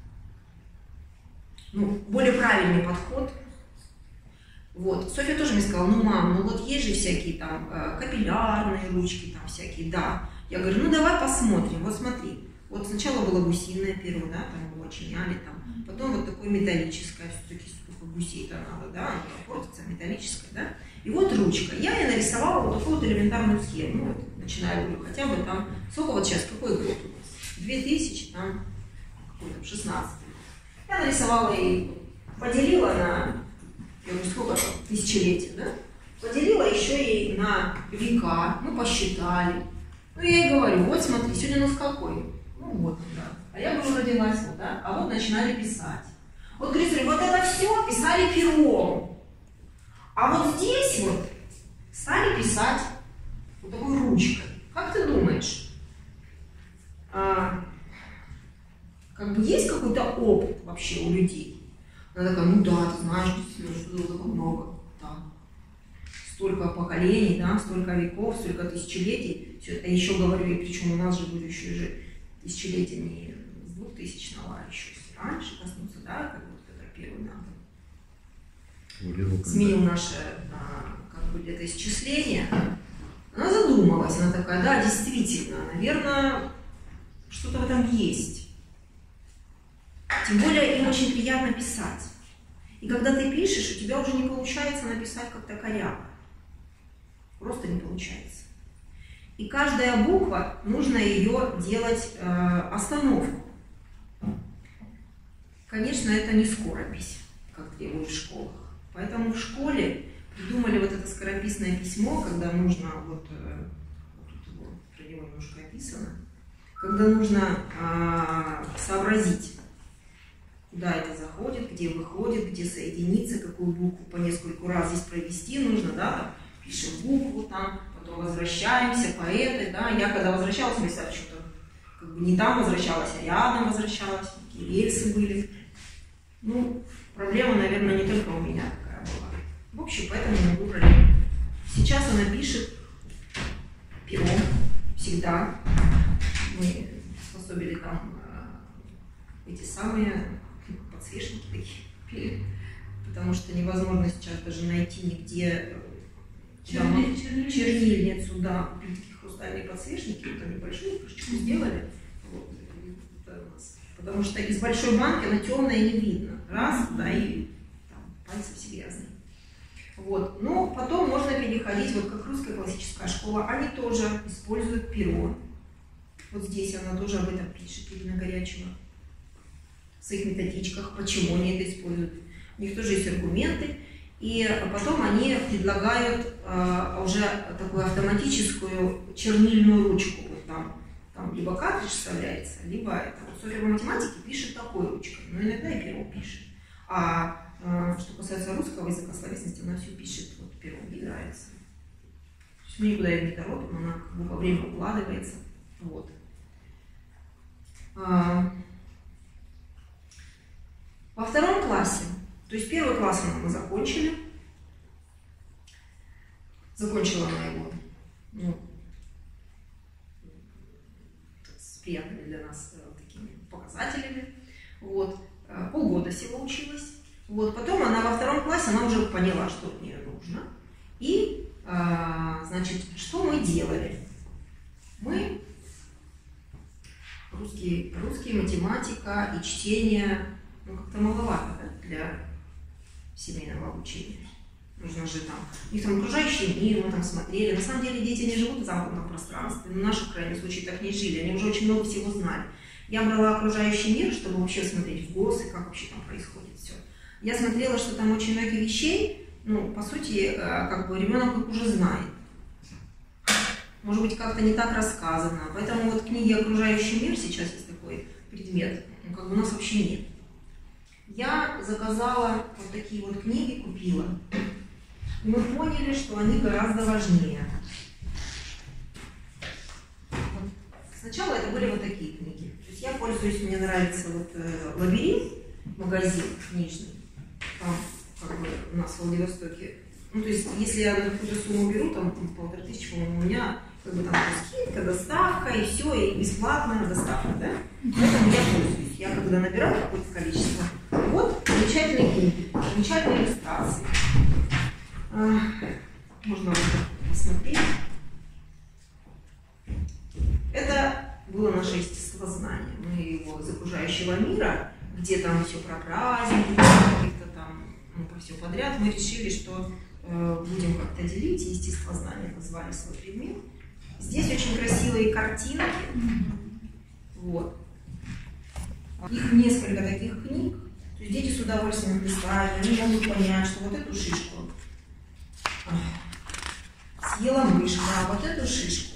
ну, более правильный подход. Вот. Софья тоже мне сказала, ну, мам, ну вот есть же всякие там э, капиллярные ручки, там всякие, да. Я говорю, ну давай посмотрим, вот смотри. Вот сначала было гусиное перо, да, там его очиняли, там, потом вот такое металлическое, все-таки сколько гусей-то надо, да, оно портится, металлическое, да. И вот ручка. Я ей нарисовала вот такую вот элементарную схему, ну, вот, начинаю, говорю, хотя бы там, сколько вот сейчас, какой год у нас? две тысячи, там, какой-то, шестнадцатый. Я нарисовала и поделила на, я говорю, сколько там, тысячелетия, да? Поделила еще и на века, мы посчитали. Ну, я ей говорю, вот смотри, сегодня у нас какой? Ну, вот, да. А я, говорю, родилась, вот, да? А вот начинали писать. Вот, говорит, смотри, вот это все писали пером. А вот здесь вот стали писать вот такой ручкой. Как ты думаешь, а, как бы есть какой-то опыт вообще у людей? Она такая, ну да, ты знаешь, что такое много. Да. Столько поколений, да, столько веков, столько тысячелетий. Все это еще говорю, и причем у нас же будущее же тысячелетие не с двухтысячного, а еще раньше коснуться, да, как вот это первый надо. Сменил наше а, как бы это исчисление. Она задумалась, она такая, да, действительно, наверное, что-то в этом есть. Тем более им очень приятно писать. И когда ты пишешь, у тебя уже не получается написать как-то коряво. Просто не получается. И каждая буква, нужно ее делать э, остановку. Конечно, это не скоропись, как требуют в школах. Поэтому в школе придумали вот это скорописное письмо, когда нужно, вот, э, тут его, про него немножко описано, когда нужно э, сообразить, куда это заходит, где выходит, где соединиться, какую букву по нескольку раз здесь провести нужно, да, там, пишем букву там, потом возвращаемся по этой, да, я когда возвращалась, мы что-то как бы не там возвращалась, а рядом возвращалась, какие рельсы были. Ну, проблема, наверное, не только у меня такая была. В общем, поэтому мы выбрали. Сейчас она пишет пером всегда. Мы способили там эти самые подсвечники такие, потому что невозможно сейчас даже найти нигде
Черни...
чернильницу, да, купить такие хрустальные подсвечники, вот они большую крышечку сделали. Вот, потому что из большой банки она темная не видно. Раз, да, и там, пальцы все грязные. Вот. Но потом можно переходить, вот как русская классическая школа, они тоже используют перо. Вот здесь она тоже об этом пишет, Ирина Горячева, в своих методичках, почему они это используют. У них тоже есть аргументы. И потом они предлагают э, уже такую автоматическую чернильную ручку. Вот там, там либо картридж вставляется, либо это. Вот Софья по математике пишет такой ручкой, но иногда и пером пишет. А э, что касается русского языка, словесности, она все пишет вот пером, ей нравится. То есть мы никуда ее не торопим, она как бы во время укладывается. Вот. А, во втором классе, то есть первый класс мы закончили. Закончила она его, ну, с приятными для нас э, такими показателями. Вот. Э, полгода всего училась. Вот. Потом она во втором классе, она уже поняла, что от нее нужно. И, э, значит, что мы делали? Мы русский, русский, математика и чтение, ну, как-то маловато, да, для семейного обучения. Нужно же там, у них там окружающий мир, мы там смотрели. На самом деле дети не живут в замкнутом пространстве, но в нашем крайнем случае так не жили, они уже очень много всего знали. Я брала окружающий мир, чтобы вообще смотреть в ГОС и как вообще там происходит все. Я смотрела, что там очень много вещей, ну, по сути, как бы ребенок их уже знает. Может быть, как-то не так рассказано. Поэтому вот книги «Окружающий мир», сейчас есть такой предмет, ну, как бы у нас вообще нет. Я заказала вот такие вот книги, купила. И мы поняли, что они гораздо важнее. Вот. Сначала это были вот такие книги. То есть я пользуюсь, мне нравится вот э, «Лабиринт», магазин книжный. Там как бы у нас в Владивостоке. Ну, то есть, если я на какую-то сумму беру, там полторы тысячи, по-моему, у меня как бы там скидка, доставка, и все, и бесплатная доставка, да? Поэтому я пользуюсь. Я когда набираю какое-то количество, вот замечательные книги, замечательные иллюстрации. А, можно вот посмотреть. Это было наше естествознание. Мы его из окружающего мира, где там все про праздники, каких-то там, ну, про все подряд, мы решили, что э, будем как-то делить, и естествознание назвали свой предмет. Здесь очень красивые картинки. Вот. Их несколько таких книг. То есть дети с удовольствием листают, они могут понять, что вот эту шишку съела мышка, а вот эту шишку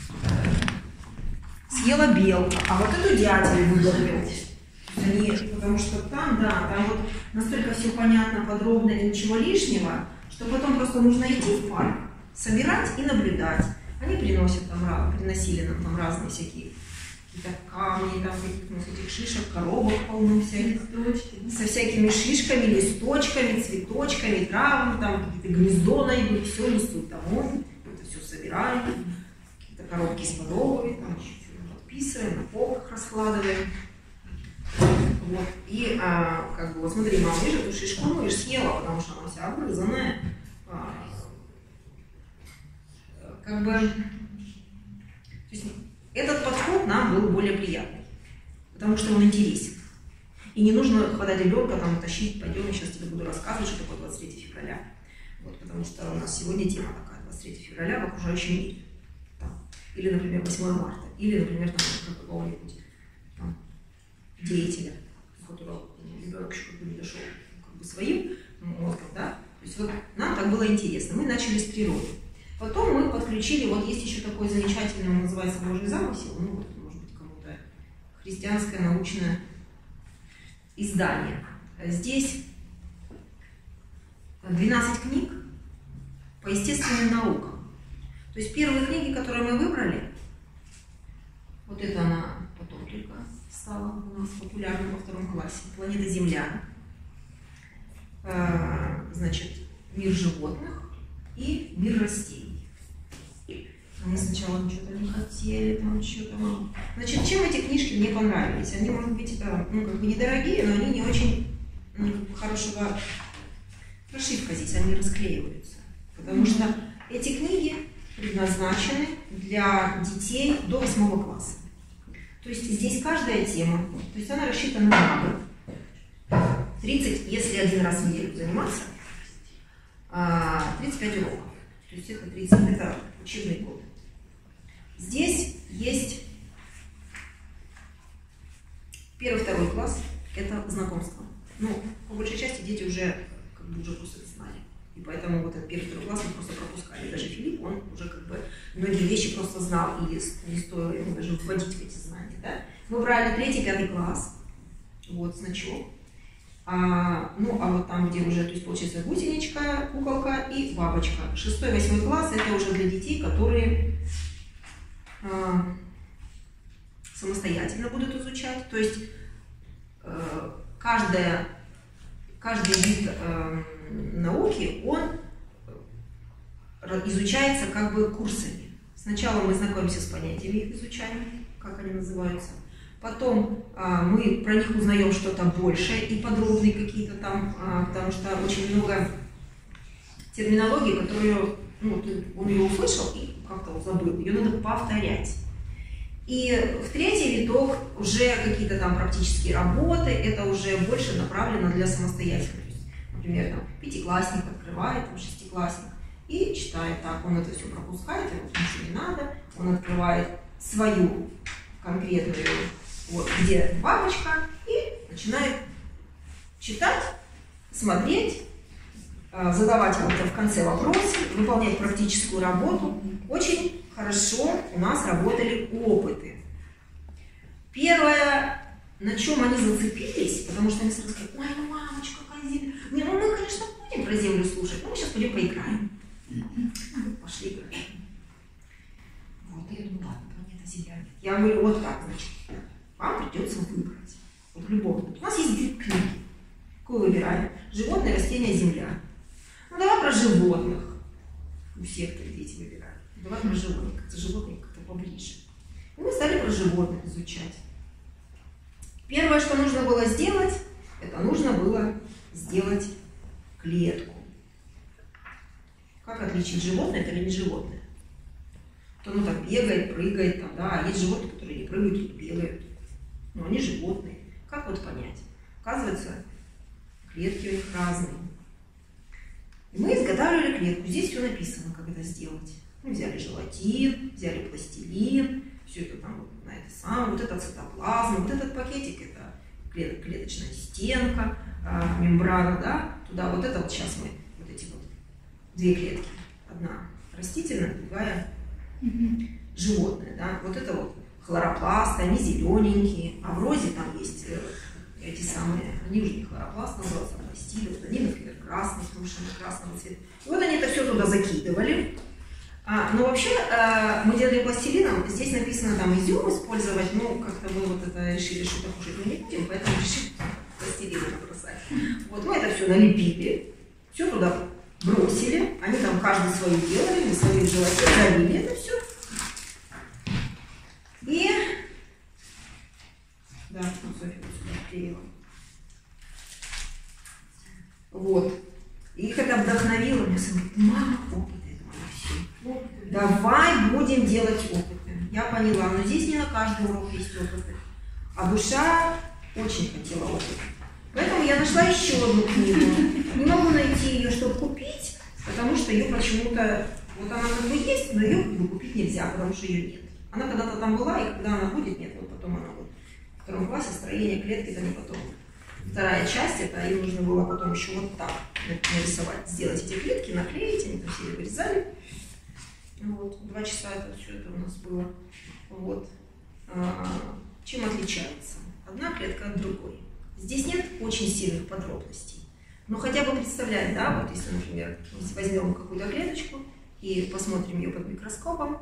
съела белка, а вот эту дятел выдавил. Они, потому что там, да, там вот настолько все понятно, подробно и ничего лишнего, что потом просто нужно идти в парк, собирать и наблюдать. Они приносят там, приносили нам там разные всякие какие-то камни, там ну, этих шишек, коробок полно всяких, со всякими шишками, листочками, цветочками, травами, там какие-то гнездо найдут, все несут домой, это все собираем, какие-то коробки с подобами, там еще подписываем, на полках раскладываем. Вот. И а, как бы вот смотри, мама, видишь, эту шишку ну, и съела, потому что она вся обрызанная. А, как бы, то есть, этот подход нам был более приятный, потому что он интересен. И не нужно хватать ребенка, там, тащить, пойдем, я сейчас тебе буду рассказывать, что такое двадцать третье февраля. Вот, потому что у нас сегодня тема такая, двадцать третье февраля в окружающем мире. Там. Или, например, восьмое марта, или, например, там, какого-нибудь там, деятеля, у которого ребенок еще как бы не дошел как бы, своим мозгом, да. То есть вот нам так было интересно, мы начали с природы. Потом мы подключили, вот есть еще такой замечательный, он называется «Божий замысел», ну вот, может быть, кому-то христианское научное издание. Здесь двенадцать книг по естественным наукам. То есть первые книги, которые мы выбрали, вот это она потом только стала у нас популярной во втором классе, «Планета Земля», значит, «Мир животных» и «Мир растений». Они сначала что-то не хотели, там что-то. Значит, чем эти книжки мне понравились? Они, может быть, ну, как бы недорогие, но они не очень ну, хорошего прошивка здесь, они расклеиваются. Потому что эти книги предназначены для детей до восьмого класса. То есть здесь каждая тема, то есть она рассчитана на год. тридцать, если один раз в неделю заниматься, тридцать пять уроков. То есть это тридцать, это учебный год. Здесь есть первый, второй класс, это знакомство. Ну, по большей части дети уже как бы уже просто знали. И поэтому вот этот первый, второй класс мы просто пропускали. Даже Филипп, он уже как бы многие вещи просто знал, и не стоило ему даже вводить в эти знания. Да? Мы брали третий, пятый класс, вот значок. А, ну, а вот там, где уже, то есть, получается, гусеничка, куколка и бабочка. Шестой, восьмой класс это уже для детей, которые а, самостоятельно будут изучать. То есть а, каждая, каждый вид а, науки, он изучается как бы курсами. Сначала мы знакомимся с понятиями, их изучаем, как они называются. Потом а, мы про них узнаем что-то большее и подробные какие-то там, а, потому что очень много терминологии, которую ну, он ее услышал и как-то забыл, ее надо повторять. И в третий виток уже какие-то там практические работы, это уже больше направлено для самостоятельности. Например, там, пятиклассник открывает, там, шестиклассник и читает так, он это все пропускает, ему ничего не надо, он открывает свою конкретную, вот, где бабочка, и начинает читать, смотреть, задавать вот в конце вопросы, выполнять практическую работу. Очень хорошо у нас работали опыты. Первое, на чем они зацепились, потому что они сразу сказали, ой, ну мамочка, какая земля. Не, ну мы, конечно, будем про землю слушать, но мы сейчас пойдем поиграем. Пошли играть. Вот, я думаю, ладно, планета Земля нет. Я говорю, вот так, значит, вам придется выбрать. Вот любого. У нас есть две книги. Какую выбираем? Животные, растения, земля. Ну давай про животных. У всех дети выбирают. Давай про животных. Как-то животные как-то поближе. И мы стали про животных изучать. Первое, что нужно было сделать, это нужно было сделать клетку. Как отличить животное это или не животное? То оно так бегает, прыгает, там, да, а есть животные, которые не прыгают, не бегают. Но они животные. Как вот понять? Оказывается, клетки у них разные. И мы изготавливали клетку. Здесь все написано, как это сделать. Мы взяли желатин, взяли пластилин, все это там вот на это самое, вот это цитоплазма, вот этот пакетик это клеточная стенка, мембрана, да, туда вот это вот сейчас мы, вот эти вот две клетки, одна растительная, другая животная, да, вот это вот хлоропласты, они зелененькие, а в розе там есть эти самые, они уже не хлоропласт называются, а пластиды, вот они, например, красные, совершенно красного цвета. И вот они это все туда закидывали. А, но вообще а, мы делали пластилином, здесь написано там изюм использовать, ну как-то мы вот это решили, что это кушать мы не будем, поэтому решили пластилином набросать. Вот мы это все налепили, все туда бросили, они там каждый свою делали, мы свою в животе залили это все. И да, Софья вот сюда вклеила. Вот. И их это вдохновило. Мне сын говорит, мама, опыты, это мои все. Давай будем делать опыты. Я поняла, но здесь не на каждый урок есть опыты. А душа очень хотела опыты. Поэтому я нашла еще одну книгу. Не могу найти ее, чтобы купить, потому что ее почему-то, вот она как бы есть, но ее как бы купить нельзя, потому что ее нет. Она когда-то там была, и когда она будет, нет, вот потом она вот в втором классе строение клетки, это не потом. Вторая часть, это им нужно было потом еще вот так нарисовать, сделать эти клетки, наклеить, они там все вырезали. Вот, два часа это все это у нас было. Вот. А, чем отличается одна клетка от другой? Здесь нет очень сильных подробностей. Но хотя бы представлять, да, вот если, например, если возьмем какую-то клеточку и посмотрим ее под микроскопом,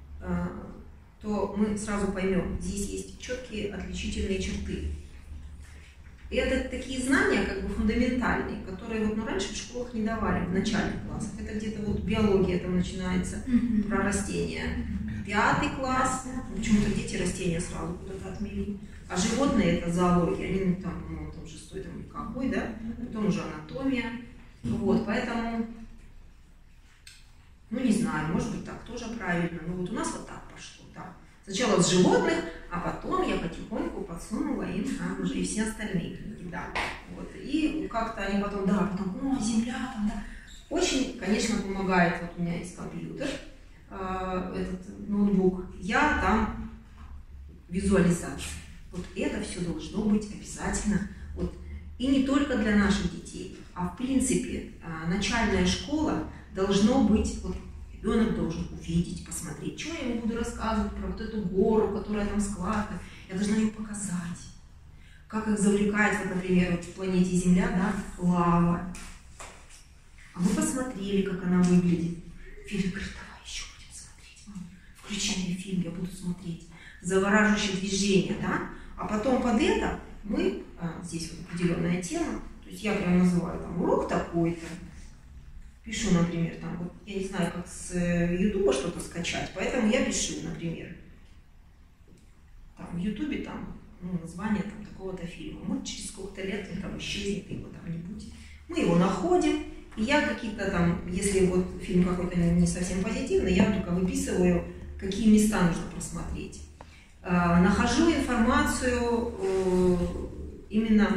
то мы сразу поймем, здесь есть четкие отличительные черты. И это такие знания, как бы фундаментальные, которые вот, ну, раньше в школах не давали, в начальных классах. Это где-то вот биология там начинается, mm-hmm. про растения. Пятый класс, почему-то дети растения сразу куда-то отмели. А животные это зоология, они там, по-моему, там шестой, там какой, да? Потом уже анатомия. Вот, поэтому, ну не знаю, может быть так тоже правильно, но вот у нас вот так пошло, да. Сначала с животных, а потом я потихоньку подсунула им там уже и все остальные книги, да. Вот. И как-то они потом, да, потом, о, земля там, да. Очень, конечно, помогает, вот у меня есть компьютер, э, этот ноутбук, я там визуализация. Вот это все должно быть обязательно. Вот. И не только для наших детей, а в принципе начальная школа должно быть, вот, ребенок должен увидеть, посмотреть, что я ему буду рассказывать про вот эту гору, которая там складка, я должна ее показать. Как их завлекает, вот, например, вот в планете Земля, да, лава. А мы посмотрели, как она выглядит. Филипп говорит, давай еще будем смотреть, мам. Включи мне фильм, я буду смотреть. Завораживающее движение, да? А потом под это мы, а, здесь вот определенная тема, то есть я прям называю там урок такой-то, пишу, например, там, вот, я не знаю, как с Ютуба что-то скачать, поэтому я пишу, например, там в Ютубе там, ну, название там такого-то фильма, может через сколько-то лет он там исчезнет, его там не будет. Мы его находим, и я какие-то там, если вот фильм какой-то не совсем позитивный, я только выписываю, какие места нужно просмотреть. Нахожу информацию э, именно,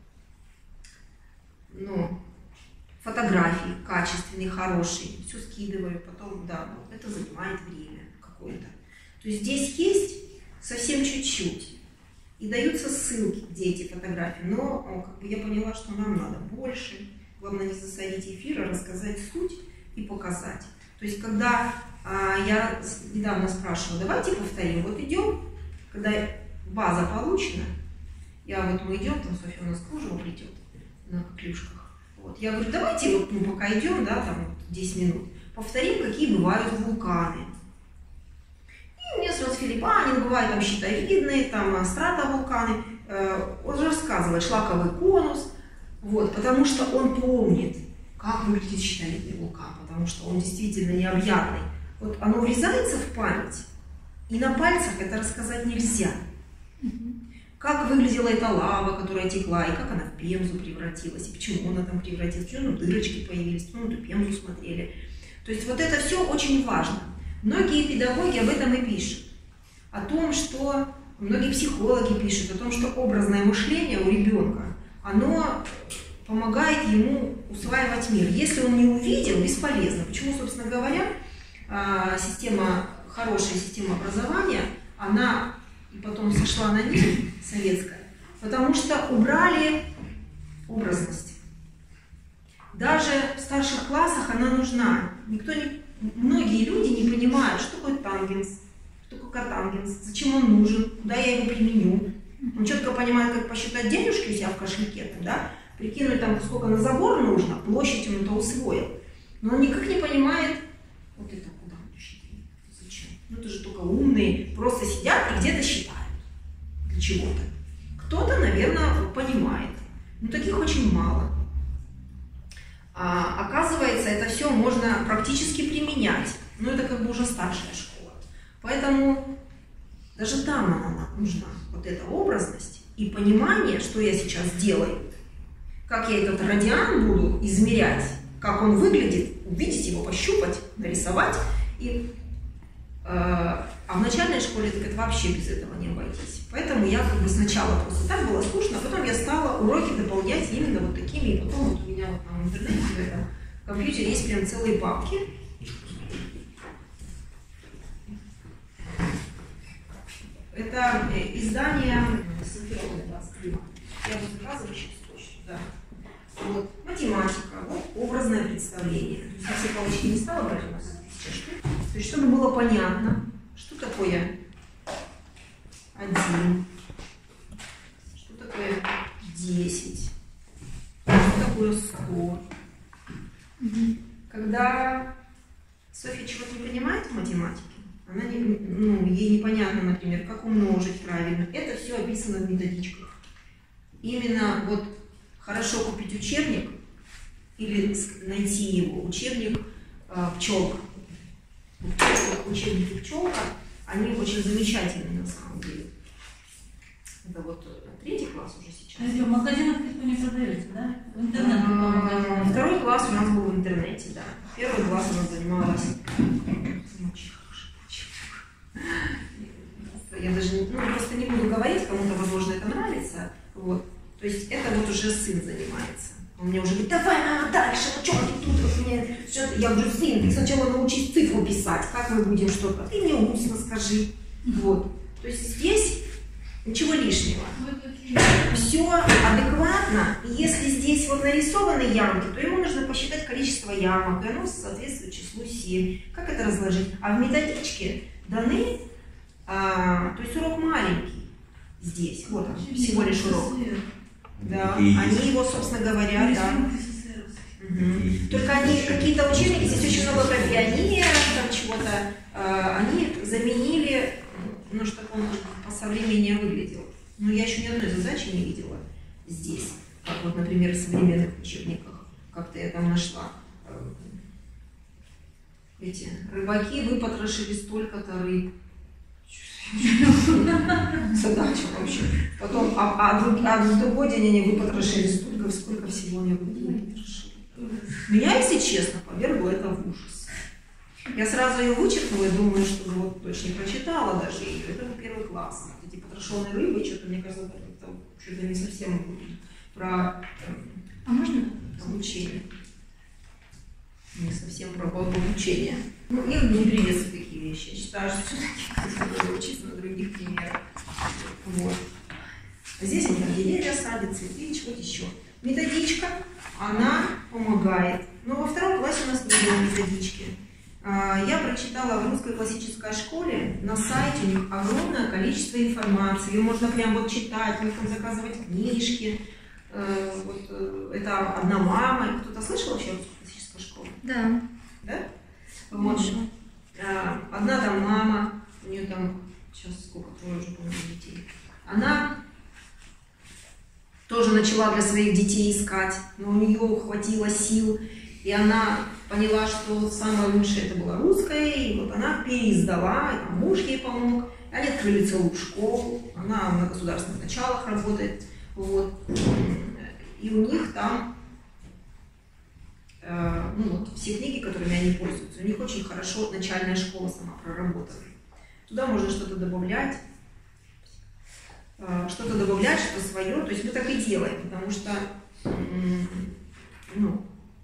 ну, фотографии качественные, хорошие, все скидываю, потом, да, ну, это занимает время какое-то. То есть здесь есть совсем чуть-чуть, и даются ссылки, где эти фотографии, но о, как бы я поняла, что нам надо больше, главное не засорить эфир, а рассказать суть и показать. То есть когда а, я недавно спрашивала, давайте повторим, вот идем, когда база получена, я вот мы идем, там Софья у нас кружево плетет на клюшках. Вот. Я говорю, давайте вот мы пока идем, да, там вот десять минут, повторим, какие бывают вулканы. И мне сразу Филипп, а, они бывают там щитовидные, там стратовулканы, э, он же рассказывает, шлаковый конус, вот, потому что он помнит, как выглядит щитовидный вулкан, потому что он действительно необъятный. Вот оно врезается в память, и на пальцах это рассказать нельзя. Как выглядела эта лава, которая текла, и как она в пемзу превратилась, и почему она там превратилась, почему там дырочки появились, почему эту пемзу смотрели. То есть вот это все очень важно. Многие педагоги об этом и пишут. О том, что многие психологи пишут, о том, что образное мышление у ребенка, оно помогает ему усваивать мир. Если он не увидел, бесполезно. Почему, собственно говоря, система, хорошая система образования, она и потом сошла на нет, советская, Потому что убрали образность. Даже в старших классах она нужна. Никто не, многие люди не понимают, что такое тангенс, что такое котангенс, зачем он нужен, куда я его применю. Он четко понимает, как посчитать денежки у себя в кошельке, да? Прикинуть там, сколько на забор нужно, площадь он это усвоил. Но он никак не понимает, вот это куда зачем. Ну это же только умные, просто сидят и где-то считают для чего-то. Кто-то, наверное, понимает, но таких очень мало. А, оказывается, это все можно практически применять, но это как бы уже старшая школа. Поэтому даже там она нужна, вот эта образность и понимание, что я сейчас делаю, как я этот радиан буду измерять, как он выглядит, увидеть его, пощупать, нарисовать. И, э, а в начальной школе так это вообще без этого не обойтись. Поэтому я как бы сначала просто так было скучно, а потом я стала уроки дополнять именно вот такими. И потом вот у меня вот там в интернете, в этом компьютере есть прям целые папки. Это издание Симферополя двадцать три. Я вот заказываю сейчас точно, да. Вот. Математика, вот образное представление. Я все палочки не стала брать, у нас тысяча штук. То есть, чтобы было понятно, что такое один, что такое десять, что такое сто. Когда Софья чего-то не понимает в математике, она не, ну, ей непонятно, например, как умножить правильно. Это все описано в методичках. Именно вот хорошо купить учебник или найти его, учебник э, пчелка. Учебники пчелка, они очень замечательные на самом деле. Это вот третий класс уже сейчас.
А в магазинах никто не продается, да? В интернете по магазинам.
Второй класс у нас был в интернете, да. Первый класс у нас занималась. Очень хороший учебник. Я даже ну, просто не буду говорить, кому-то, возможно, это нравится. Вот. То есть это вот уже сын занимается. Он мне уже говорит, давай, мама, дальше, ну что ты тут вот мне... Я говорю, сын, ты сначала научись цифру писать, как мы будем что-то. Ты мне устно скажи. Вот. То есть здесь ничего лишнего. Все адекватно. И если здесь вот нарисованы ямки, то ему нужно посчитать количество ямок, и оно соответствует числу семь. Как это разложить? А в методичке даны, а, то есть урок маленький здесь. Вот он, всего лишь урок. Да, они его, собственно говоря, да. Угу. Только они, какие-то учебники, здесь очень много про пионеров, там чего-то, э, они заменили, ну, чтобы он посовременнее выглядел. Но я еще ни одной задачи не видела здесь, как вот, например, в современных учебниках. Как-то я там нашла. Эти рыбаки выпотрошили столько-то рыб. Задача вообще. Потом, а, а, друг, а в другой день они выпотрошили столько, сколько всего они выпотрошили. Меня, если честно, повергло это в ужас. Я сразу ее вычеркнула и думаю, что вот точно прочитала даже ее. Это был первый класс. Эти потрошенные рыбы, что-то, мне кажется, это что-то не совсем про
А можно?
обучение. Не совсем про обучение. Ну, я не приветствую такие вещи. Я считаю, что все-таки надо учиться на других примерах. Вот. Здесь они там деревья садят, цветы, что-то еще. Методичка, она помогает. Но во втором классе у нас не было методички. Я прочитала в русской классической школе, на сайте у них огромное количество информации. Ее можно прям вот читать, можно заказывать книжки. Вот, это одна мама. Кто-то слышал вообще русскую классическую школу?
Да.
Да? Вот. Одна там мама, у нее там сейчас сколько, трое уже, по-моему, детей. Она тоже начала для своих детей искать, но у нее хватило сил, и она поняла, что самое лучшее это была русская, и вот она переиздала, и там муж ей помог. Они открыли целую школу, она на государственных началах работает, вот. И у них там э, ну, вот, все книги, которыми они пользуются, у них очень хорошо начальная школа сама проработана. Туда можно что-то добавлять, э, что-то добавлять, что свое, то есть мы так и делаем, потому что, э, ну,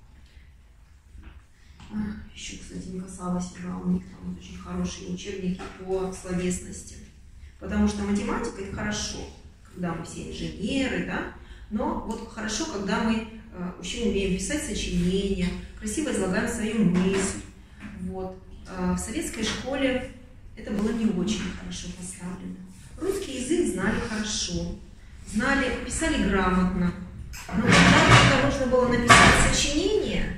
еще, кстати, не касалась, да, у них там вот очень хорошие учебники по словесности. Потому что математика – это хорошо, когда мы все инженеры, да, но вот хорошо, когда мы еще умеем писать сочинения, красиво излагаем свою мысль. Вот. В советской школе это было не очень хорошо поставлено. Русский язык знали хорошо, знали, писали грамотно. Но когда нужно было написать сочинение,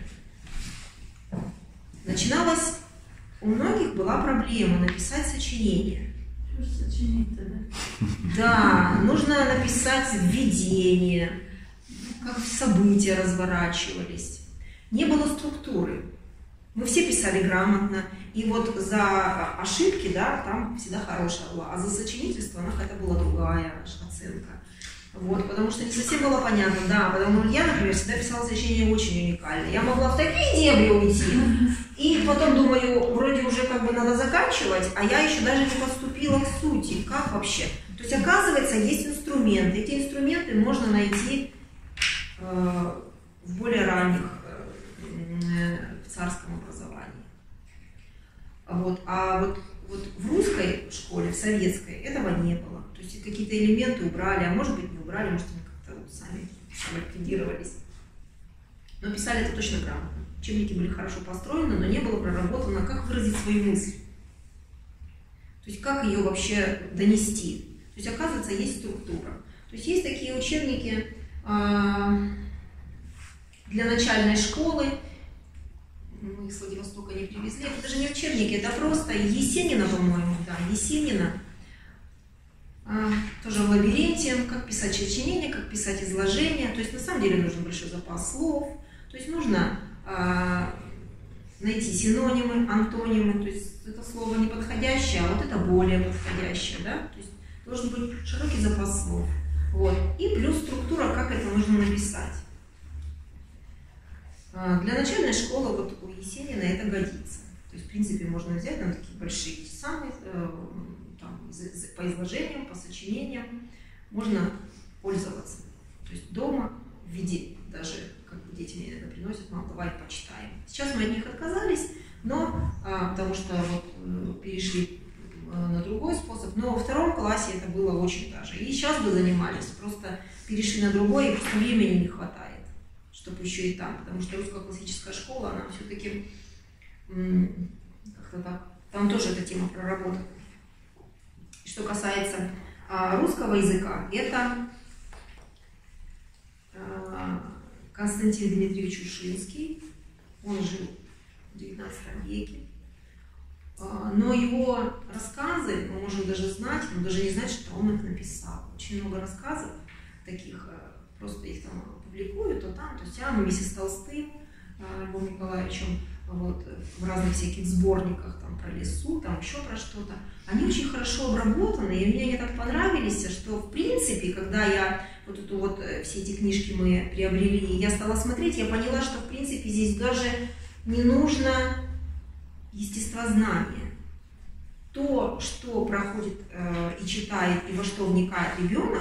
начиналась, у многих была проблема написать сочинение.
Что же сочинить-то, да?
Да, нужно написать введение, как события разворачивались. Не было структуры. Мы все писали грамотно, и вот за ошибки, да, там всегда хорошая была, а за сочинительство, она какая-то была другая оценка. Вот, потому что не совсем было понятно, да, потому что я, например, всегда писала сочинение очень уникально. Я могла в такие дебри уйти, и потом думаю, вроде уже как бы надо заканчивать, а я еще даже не подступила к сути, как вообще. То есть, оказывается, есть инструменты, эти инструменты можно найти э, в более ранних э, в царском образовании. Вот. А вот, вот в русской школе, в советской, этого не было. То есть какие-то элементы убрали, а может быть не убрали, может они как-то вот сами ликвидировались. Но писали это точно грамотно. Учебники были хорошо построены, но не было проработано, как выразить свою мысль. То есть как ее вообще донести. То есть оказывается, есть структура. То есть есть такие учебники э, для начальной школы. Мы их с Владивостока не привезли. Это даже не учебники, это просто Есенина, по-моему, да, Есенина. А, тоже в лабиринте, как писать сочинение, как писать изложение. То есть на самом деле нужен большой запас слов. То есть нужно а, найти синонимы, антонимы. То есть это слово не подходящее, а вот это более подходящее. Да? То есть должен быть широкий запас слов. Вот. И плюс структура, как это нужно написать. Для начальной школы вот у Есенина это годится. То есть, в принципе, можно взять там такие большие самые, там, по изложениям, по сочинениям, можно пользоваться. То есть дома, в виде, даже как бы дети мне это приносят, мам, давай почитаем. Сейчас мы от них отказались, но, потому что вот, перешли на другой способ, но во втором классе это было очень даже. И сейчас бы занимались, просто перешли на другой, и просто времени не хватает, чтобы еще и там, потому что русская классическая школа, она все-таки как-то так, там тоже эта тема проработана. И что касается а, русского языка, это а, Константин Дмитриевич Ушинский, он жил в девятнадцатом веке, а, но его рассказы, мы можем даже знать, но даже не знать, что он их написал. Очень много рассказов таких, просто их там публикуют, то там, то есть я вместе с Толстым, Львом Николаевичем, вот, в разных всяких сборниках там, про лесу, там еще про что-то. Они очень хорошо обработаны, и мне они так понравились, что в принципе, когда я вот эту вот, все эти книжки мы приобрели, я стала смотреть, я поняла, что в принципе здесь даже не нужно естествознание. То, что проходит э, и читает, и во что вникает ребенок,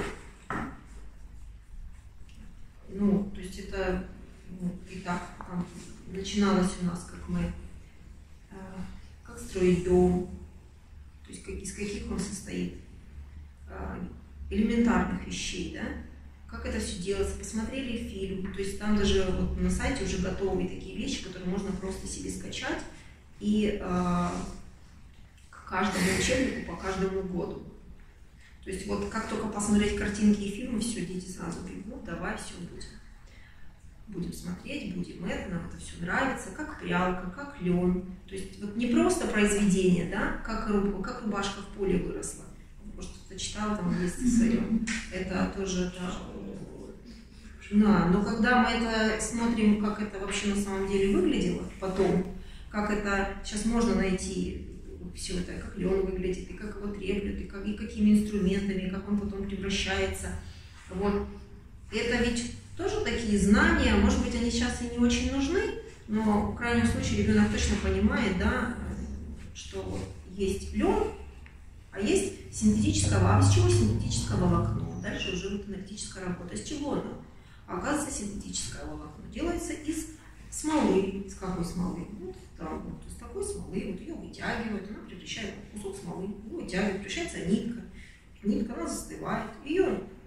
ну, то есть это, ну, и так, там, начиналось у нас, как мы, э, как строить дом, то есть как, из каких он состоит, э, элементарных вещей, да, как это все делается, посмотрели фильм, то есть там даже вот на сайте уже готовые такие вещи, которые можно просто себе скачать и э, к каждому учебнику по каждому году. То есть вот как только посмотреть картинки и фильмы, все, дети сразу бегут, давай, все, будем. Будем смотреть, будем это, нам это все нравится, как прялка, как лен. То есть вот не просто произведение, да, как, руб, как рубашка в поле выросла. Может, кто-то читал там в детстве своем. Это тоже, да. Да, но когда мы это смотрим, как это вообще на самом деле выглядело потом, как это сейчас можно найти, все это, как лен выглядит, и как его треплют, и, как, и какими инструментами, и как он потом превращается. Вот. Это ведь тоже такие знания, может быть, они сейчас и не очень нужны, но в крайнем случае ребенок точно понимает, да, что есть лен, а есть синтетическое, а из чего синтетическое волокно? Дальше уже вот аналитическая работа. Из чего оно? Оказывается, синтетическое волокно делается из смолы. Из какой смолы? Вот там, вот, из такой смолы, вот ее вытягивают, она превращает в кусок смолы, его вытягивают, превращается нитка. Нитка, она застывает, ее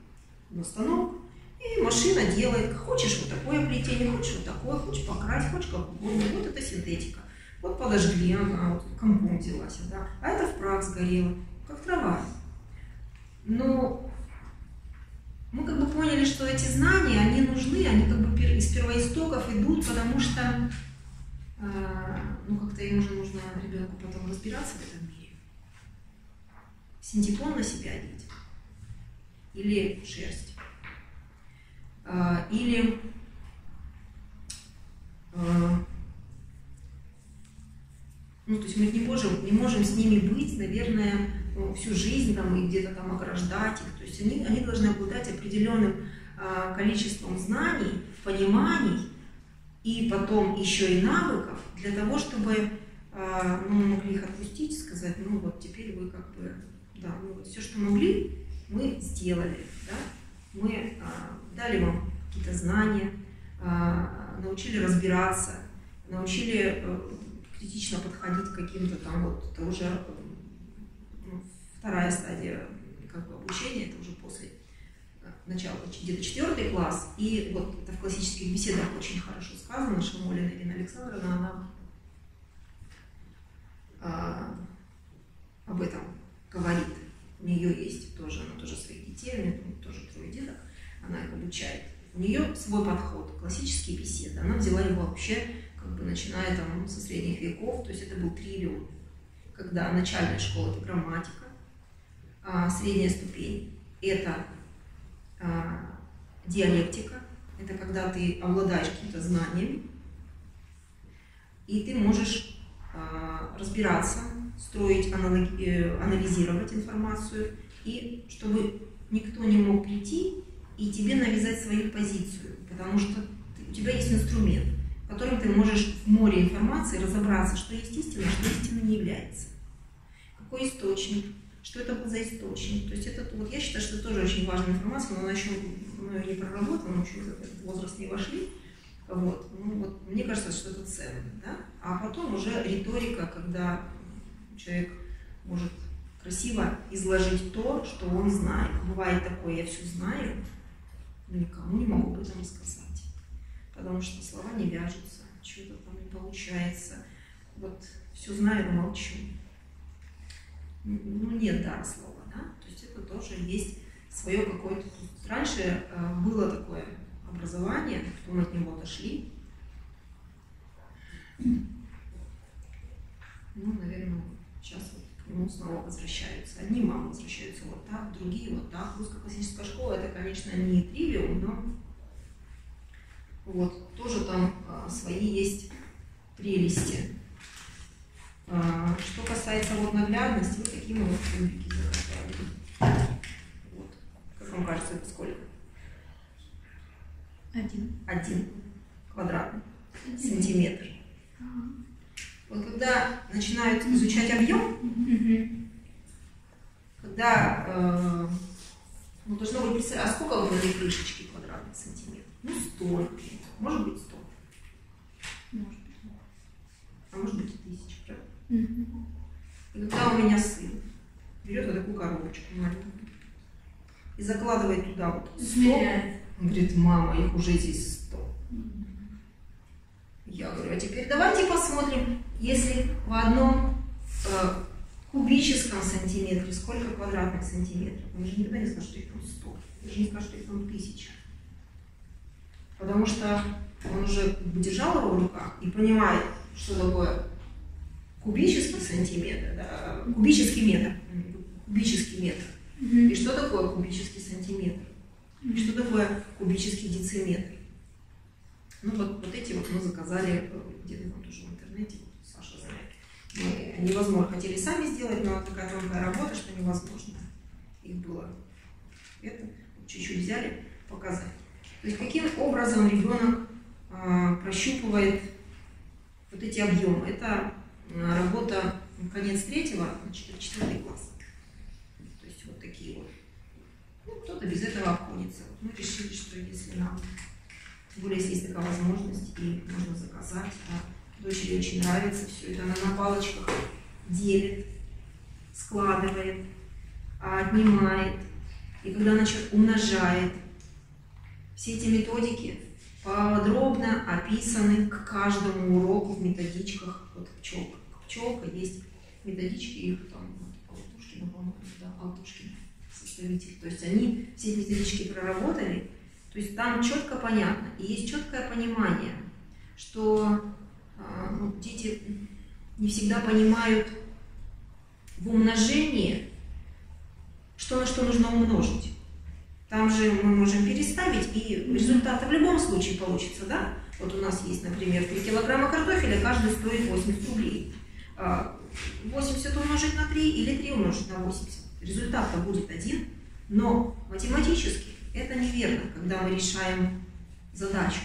на станок, и машина делает, хочешь вот такое плетение, хочешь вот такое, хочешь покрасить, хочешь как угодно. Вот это синтетика. Вот подожгли, она вот компом взялась, да, а это в прах сгорело, как трава. Но мы как бы поняли, что эти знания, они нужны, они как бы из первоистоков идут, потому что э, ну как-то им уже нужно ребенку потом разбираться в этом мире. Синтепон на себя одеть. Или шерсть. Э, или э, ну, то есть мы не можем, не можем с ними быть, наверное, ну, всю жизнь там, и где-то там ограждать их. То есть они, они должны обладать определенным э, количеством знаний, пониманий и потом еще и навыков для того, чтобы э, ну, мы могли их отпустить, сказать, ну вот теперь вы как бы, да, ну вот все, что могли, мы сделали, да? Мы э, дали вам какие-то знания, э, научили разбираться, научили э, критично подходить к каким-то там вот, это уже ну, вторая стадия как бы, обучения, это уже после начала, где-то четвертый класс, и вот это в классических беседах очень хорошо сказано, Шамолина Ирина Александровна, она а, об этом говорит, у нее есть тоже, она тоже своих детей, у нее тоже трое деток, она их обучает, у нее свой подход, классические беседы, она взяла его вообще как бы начиная там со средних веков, то есть это был тривиум, когда начальная школа – это грамматика, а средняя ступень – это а, диалектика, это когда ты обладаешь каким-то знанием, и ты можешь а, разбираться, строить, аналоги, анализировать информацию, и чтобы никто не мог прийти и тебе навязать свою позицию, потому что ты, у тебя есть инструмент, которым ты можешь в море информации разобраться, что есть истина, а что истина не является. Какой источник, что это был за источник. То есть это, вот я считаю, что это тоже очень важная информация, но она еще мы ее не проработала, мы еще в этот возраст не вошли. Вот. Ну, вот, мне кажется, что это ценно. Да? А потом уже риторика, когда человек может красиво изложить то, что он знает. Бывает такое, я все знаю, но никому не могу об этом рассказать. Потому что слова не вяжутся, что-то там не получается. Вот все знаю, но молчу. Ну, нет дара слова, да? То есть это тоже есть свое какое-то... Раньше э, было такое образование, потом от него отошли. Ну, наверное, сейчас вот к нему снова возвращаются. Одни мамы возвращаются вот так, другие вот так. Русская классическая школа, это, конечно, не тривиум, но вот, тоже там а, свои есть прелести. А, что касается вот наглядности, вот такие мы вот кубики заготовили. Вот. Как вам кажется, это сколько?
Один.
Один квадратный сантиметр.
Ага.
Вот когда начинают изучать объем,
Угу.
когда э, ну, должно быть представлено, а сколько вот в этой крышечке квадратных сантиметров? Ну, сто, например. Может быть, сто.
Может быть.
А может быть, и тысяча, правда?
Угу.
И когда у меня сын берет вот такую коробочку маленькую и закладывает туда вот сто,
Измеряет.
он говорит, мама, их уже здесь сто. Я говорю, а теперь давайте посмотрим, если в одном э, кубическом сантиметре сколько квадратных сантиметров. Он же никогда не скажет, что их там сто. Он же не скажет, что их там тысяча. Потому что он уже держал его в руках и понимает, что такое кубический сантиметр, да, кубический метр, кубический метр. И что такое кубический сантиметр? И что такое кубический дециметр? Ну вот, вот эти вот мы заказали где-то там тоже в интернете, вот Саша знает. Мы невозможно, хотели сами сделать, но такая тонкая работа, что невозможно. Их было это, чуть-чуть взяли, показать. То есть каким образом ребенок а, прощупывает вот эти объемы. Это а, работа конец третьего, четвертый класс. То есть вот такие вот. Ну, кто-то без этого обходится. Мы решили, что если нам, тем более если есть такая возможность, и можно заказать, а дочери очень нравится все это, она на палочках делит, складывает, отнимает, И когда она умножает, все эти методики подробно описаны к каждому уроку в методичках. Вот пчелка. Пчелка есть методички, их там Алтушкина, по-моему, да, Алтушкина, составитель. То есть они все эти методички проработали. То есть там четко понятно. И есть четкое понимание, что э, ну, дети не всегда понимают в умножении, что на что нужно умножить. Там же мы можем переставить, и результат в любом случае получится, да? Вот у нас есть, например, три килограмма картофеля, каждый стоит восемьдесят рублей. восемьдесят умножить на три или три умножить на восемьдесят. Результат-то будет один, но математически это неверно, когда мы решаем задачу.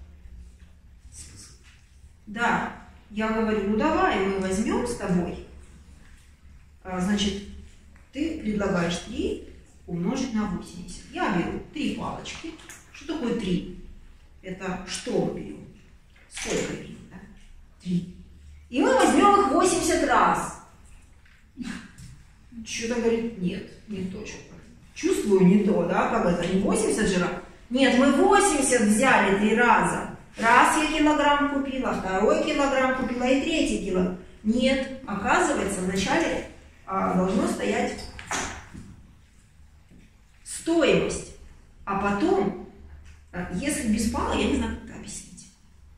Да, я говорю, ну давай мы возьмем с тобой, значит, ты предлагаешь три умножить на восемьдесят. Я беру три палочки. Что такое три? Это что мы берем? Сколько берем, да? три. И мы возьмем их восемьдесят раз. Что-то говорит, нет, не то, что-то. Чувствую не то, да, как это, не восемьдесят же раз. Нет, мы восемьдесят взяли три раза. Раз я килограмм купила, второй килограмм купила и третий килограмм. Нет, оказывается, вначале а, должно стоять стоимость, а потом, если без палок, я не знаю, как это объяснить.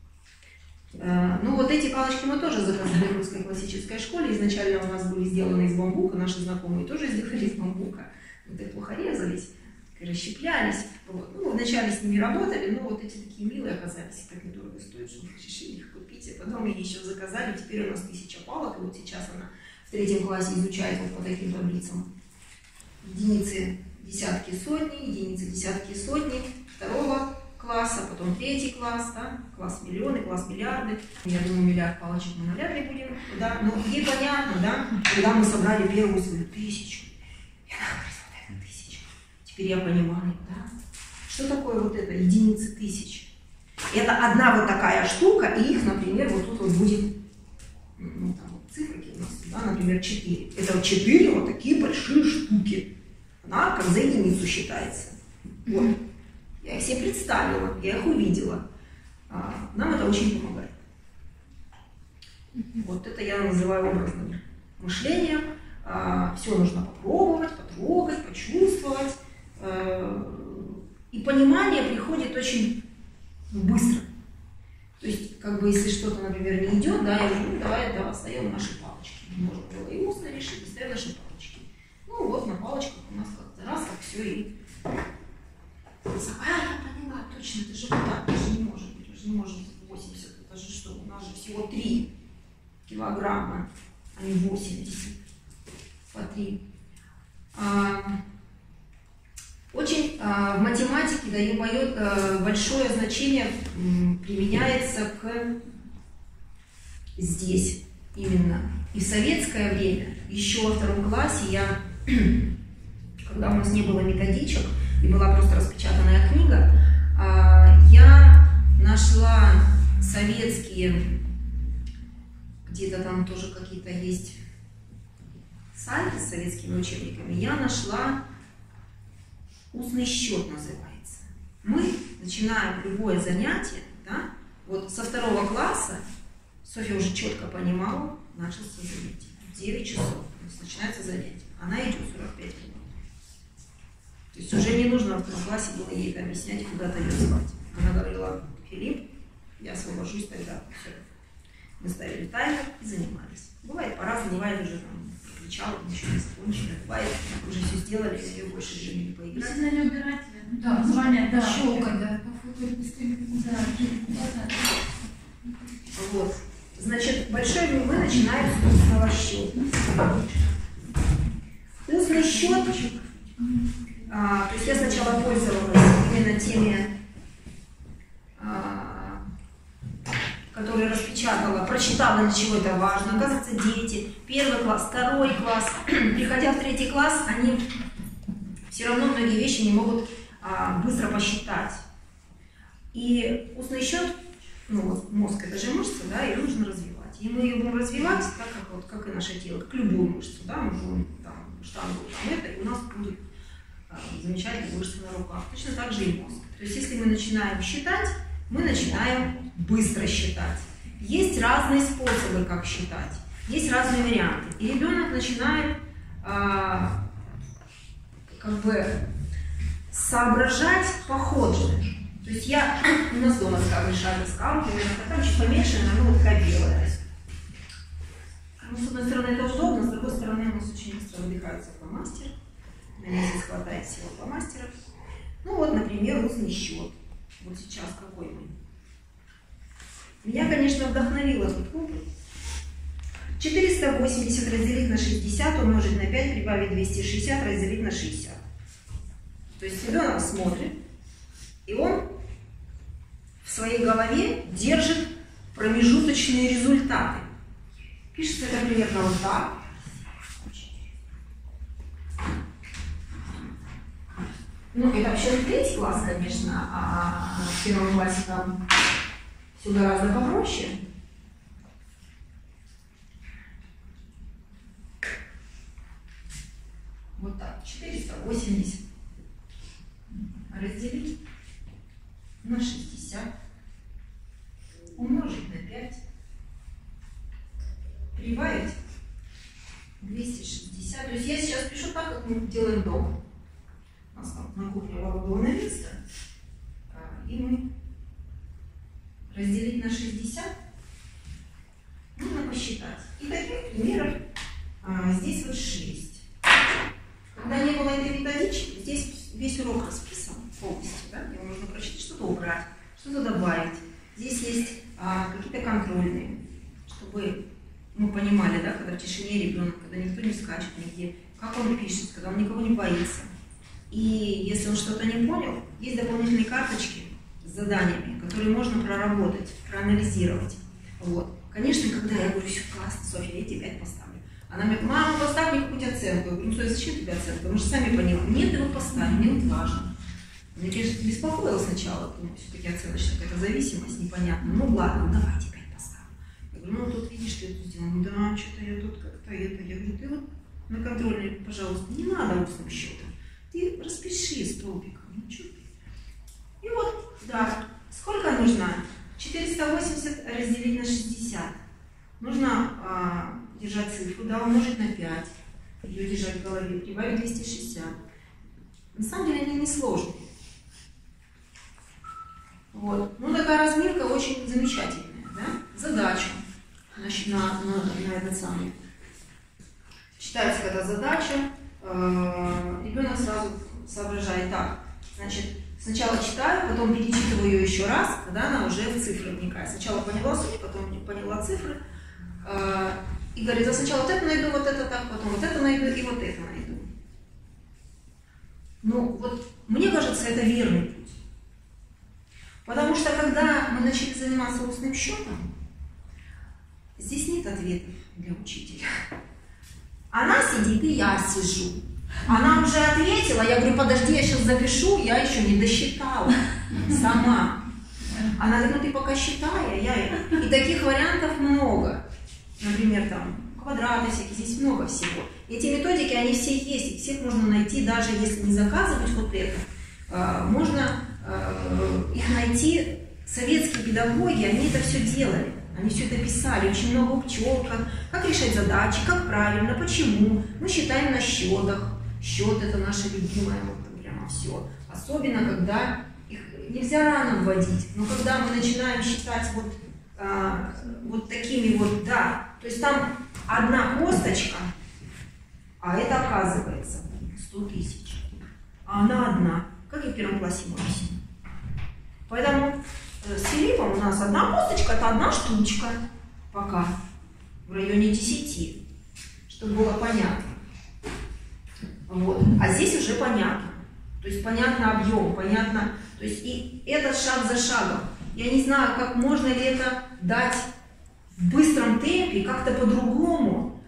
Ну вот эти палочки мы тоже заказали в русской классической школе. Изначально у нас были сделаны из бамбука, наши знакомые тоже сделали из бамбука. Вот их плохо резались, расщеплялись. Вот. Ну, вначале с ними работали, но вот эти такие милые оказались, так недорого стоят, что мы решили их купить. А потом их еще заказали, теперь у нас тысяча палок, и вот сейчас она в третьем классе изучает вот по таким таблицам единицы, десятки, сотни, единицы, десятки, сотни второго класса, потом третий класс, да, класс миллионы, класс миллиарды. Я думаю, миллиард палочек мы навряд ли будем, да, но ей понятно, да, когда мы собрали первую свою тысячу, и она говорит, вот это тысяча. Теперь я понимаю, да, что такое вот это единицы тысяч. Это одна вот такая штука, и их, например, вот тут вот будет, ну, там вот циферки у нас, да, например, четыре. Это вот четыре вот такие большие штуки. Она как за единицу считается. Вот. Я их себе представила, я их увидела. А, нам это очень помогает. Вот это я называю образным мышлением. А, все нужно попробовать, потрогать, почувствовать. А, и понимание приходит очень быстро. То есть, как бы, если что-то, например, не идет, да, я говорю, ну, давай, давай, ставим наши палочки. Можно было и устно решить, и ставим наши палочки. Ну, вот на палочках у нас как-то раз, как все и... А, я поняла, точно, это же вот так, это же не может быть, это же не может быть восемьдесят, это же что, у нас же всего три килограмма, а не восемьдесят, по три. А, очень а, в математике даю а, большое значение м, применяется к здесь именно. И в советское время, еще во втором классе, я, когда у нас не было методичек, и была просто распечатанная книга, я нашла советские, где-то там тоже какие-то есть сайты с советскими учебниками, я нашла устный счет, называется. Мы начинаем любое занятие, да, вот со второго класса, Софья уже четко понимала, начался занятие. В девять часов начинается занятие. Она идет сорок пять минут. То есть уже не нужно в втором классе было ей это объяснять, куда-то ее звать. Она говорила, Филипп, я освобожусь тогда. Все. Мы ставили таймер и занимались. Бывает по-разному, бывает уже там кричала, ничего не закончили. Бывает, уже все сделали, и ее больше времени не поиграть.
Если на убирать,
да, звонят, да,
щелкать, да, да,
вот. Значит, большой мы начинаем с устного счета. Устный счет, а, то есть я сначала пользовалась именно теми, а, которые распечатала, прочитала, для чего это важно. Оказывается, дети, первый класс, второй класс, приходя в третий класс, они все равно многие вещи не могут а, быстро посчитать. И устный счет, ну вот мозг это же мышца, да, ее нужно развивать. И мы ее будем развивать так, как, вот, как и наше тело, как любую мышцу, да, мы будем там штангу, там это, и у нас будет замечательно мышцы на руках. Точно так же и мозг. То есть если мы начинаем считать, мы начинаем быстро считать. Есть разные способы, как считать. Есть разные варианты. И ребенок начинает а, как бы соображать по ходу. То есть я, у нас дома скажем, шага скал, примерно такая, чуть поменьше, но вот такая белая. Ну, с одной стороны это удобно, с другой стороны у нас очень быстро выдыхаются фломастеры. На месяц хватает всего фломастеров. Ну вот, например, устный счет. Вот сейчас какой мы. Меня, конечно, вдохновил этот опыт. четыреста восемьдесят разделить на шестьдесят, умножить на пять, прибавить двести шестьдесят, разделить на шестьдесят. То есть ребенок смотрит, и он в своей голове держит промежуточные результаты. Пишется это примерно вот так. Ну, это вообще не третий класс, конечно, а в первом классе там все гораздо попроще. Вот так, четыреста восемьдесят разделить на шестьдесят, умножить на пять, прибавить двести шестьдесят. То есть я сейчас пишу так, как мы делаем дома. У нас там на кухне оборудованное место, и мы разделить на шестьдесят нужно посчитать. И таких примеров а, здесь вот шесть. Когда не было этой методички, здесь весь урок расписан полностью. Да? Его можно прочитать, что-то убрать, что-то добавить. Здесь есть а, какие-то контрольные, чтобы мы понимали, да, когда в тишине ребенок, когда никто не скачет нигде, как он пишет, когда он никого не боится. И если он что-то не понял, есть дополнительные карточки с заданиями, которые можно проработать, проанализировать. Вот. Конечно, когда я говорю, все классно, Софья, я тебе пять поставлю. Она мне говорит, мама, поставь мне какую-нибудь оценку. Я говорю, ну, Софья, зачем тебе оценка? Мы же сами поняли. Нет, его поставь, мне вот важно. Мне, конечно, беспокоило сначала, потому что все-таки оценочная какая-то зависимость, непонятно. Ну, ладно, ну, давайте пять поставлю. Я говорю, ну, тут видишь, ты это сделал. Ну, да, что-то я тут как-то это. Я говорю, ты вот на контрольной, пожалуйста, не надо устным счетом. Ты распиши столбиком. Ну, что ты? И вот, да, сколько нужно? четыреста восемьдесят разделить на шестьдесят. Нужно а, держать цифру, да, умножить на пять, ее держать в голове, прибавить двести шестьдесят. На самом деле они не сложные. Вот. Ну, такая разминка очень замечательная, да? Задача на, на, на, на этот самый. Читается когда задача, э, ребенок сразу соображает так. Значит, сначала читаю, потом перечитываю ее еще раз, когда она уже в цифры вникает. Сначала поняла суть, потом не поняла цифры. Э, и говорит, я сначала вот это найду, вот это так, потом вот это найду и вот это найду. Ну, вот мне кажется, это верный путь. Потому что когда мы начали заниматься устным счетом, здесь нет ответов для учителя. Она сидит, и я сижу. Она уже ответила, я говорю, подожди, я сейчас запишу, я еще не досчитала сама. Она говорит, ну ты пока считай, а я... И таких вариантов много. Например, там, квадраты всякие, здесь много всего. Эти методики, они все есть, их всех можно найти, даже если не заказывать вот это. Можно их найти. Советские педагоги, они это все делали. Они все это писали, очень много учеб, как, как решать задачи, как правильно, почему. Мы считаем на счетах. Счет это наше любимое, вот прямо все. Особенно, когда их нельзя рано вводить. Но когда мы начинаем считать вот, а, вот такими вот, да, то есть там одна косточка, а это оказывается сто тысяч. А она одна, как и в первом классе Максима. Поэтому с Филиппом у нас одна косточка, это одна штучка пока, в районе десяти, чтобы было понятно. Вот. А здесь уже понятно. То есть понятно объем, понятно. То есть и этот шаг за шагом. Я не знаю, как можно ли это дать в быстром темпе, как-то по-другому.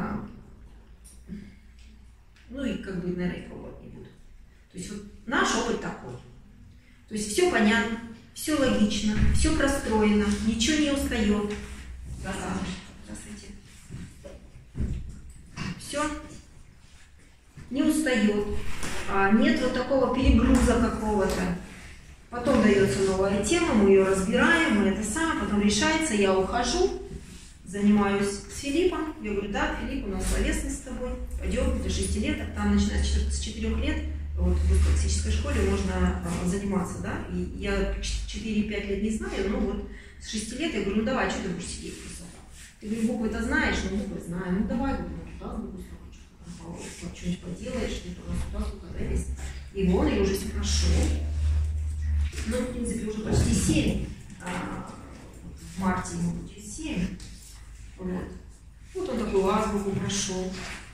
Ну и как бы, наверное, пробовать не буду. То есть вот наш опыт такой. То есть все понятно, все логично, все простроено, ничего не устает. Здравствуйте. Все не устает. а, нет вот такого перегруза какого-то. Потом дается новая тема, мы ее разбираем, мы это самое, потом решается, я ухожу, занимаюсь с Филиппом. Я говорю, да, Филипп, у нас словесность с тобой, пойдем, до шести лет, там начиная с четырёх лет, вот в классической школе можно а, заниматься, да, и я четыре-пять лет не знаю, но вот с шести лет я говорю, ну давай, что ты будешь сидеть просто так? Ты, говорю, буквы-то знаешь, ну буквы знаю, ну давай, говорю, туда буквы что-нибудь что поделаешь, что-то у нас туда буква есть. И вон, и уже все хорошо. Ну, в принципе, уже почти семь. А, в марте ему будет семь. Вот. Вот он такую азбуку прошел.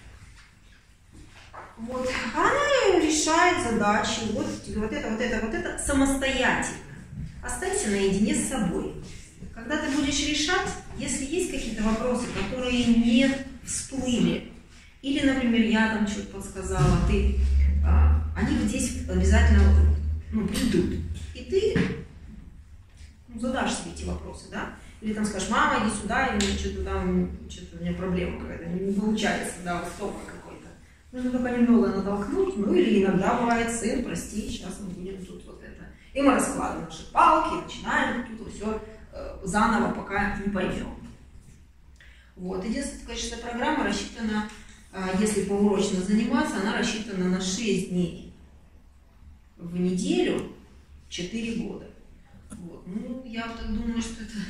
Вот. Она решает задачи. Вот, вот это, вот это, вот это самостоятельно. Останься наедине с собой. Когда ты будешь решать, если есть какие-то вопросы, которые не всплыли, или, например, я там что-то подсказала, ты, а, они вот здесь обязательно ну, придут. И ты ну, задашь себе эти вопросы, да? Или там скажешь, мама, иди сюда, и что-то там, что-то у меня проблема какая-то, не получается, да, вот стопор какой-то. Нужно только немного натолкнуть, ну или иногда бывает, сын, прости, сейчас мы будем тут вот это. И мы раскладываем наши палки, начинаем тут все э, заново, пока не поймем. Вот, единственное, конечно, программа рассчитана, э, если поурочно заниматься, она рассчитана на шесть дней в неделю, четыре года. Вот. Ну, я так думаю, что это...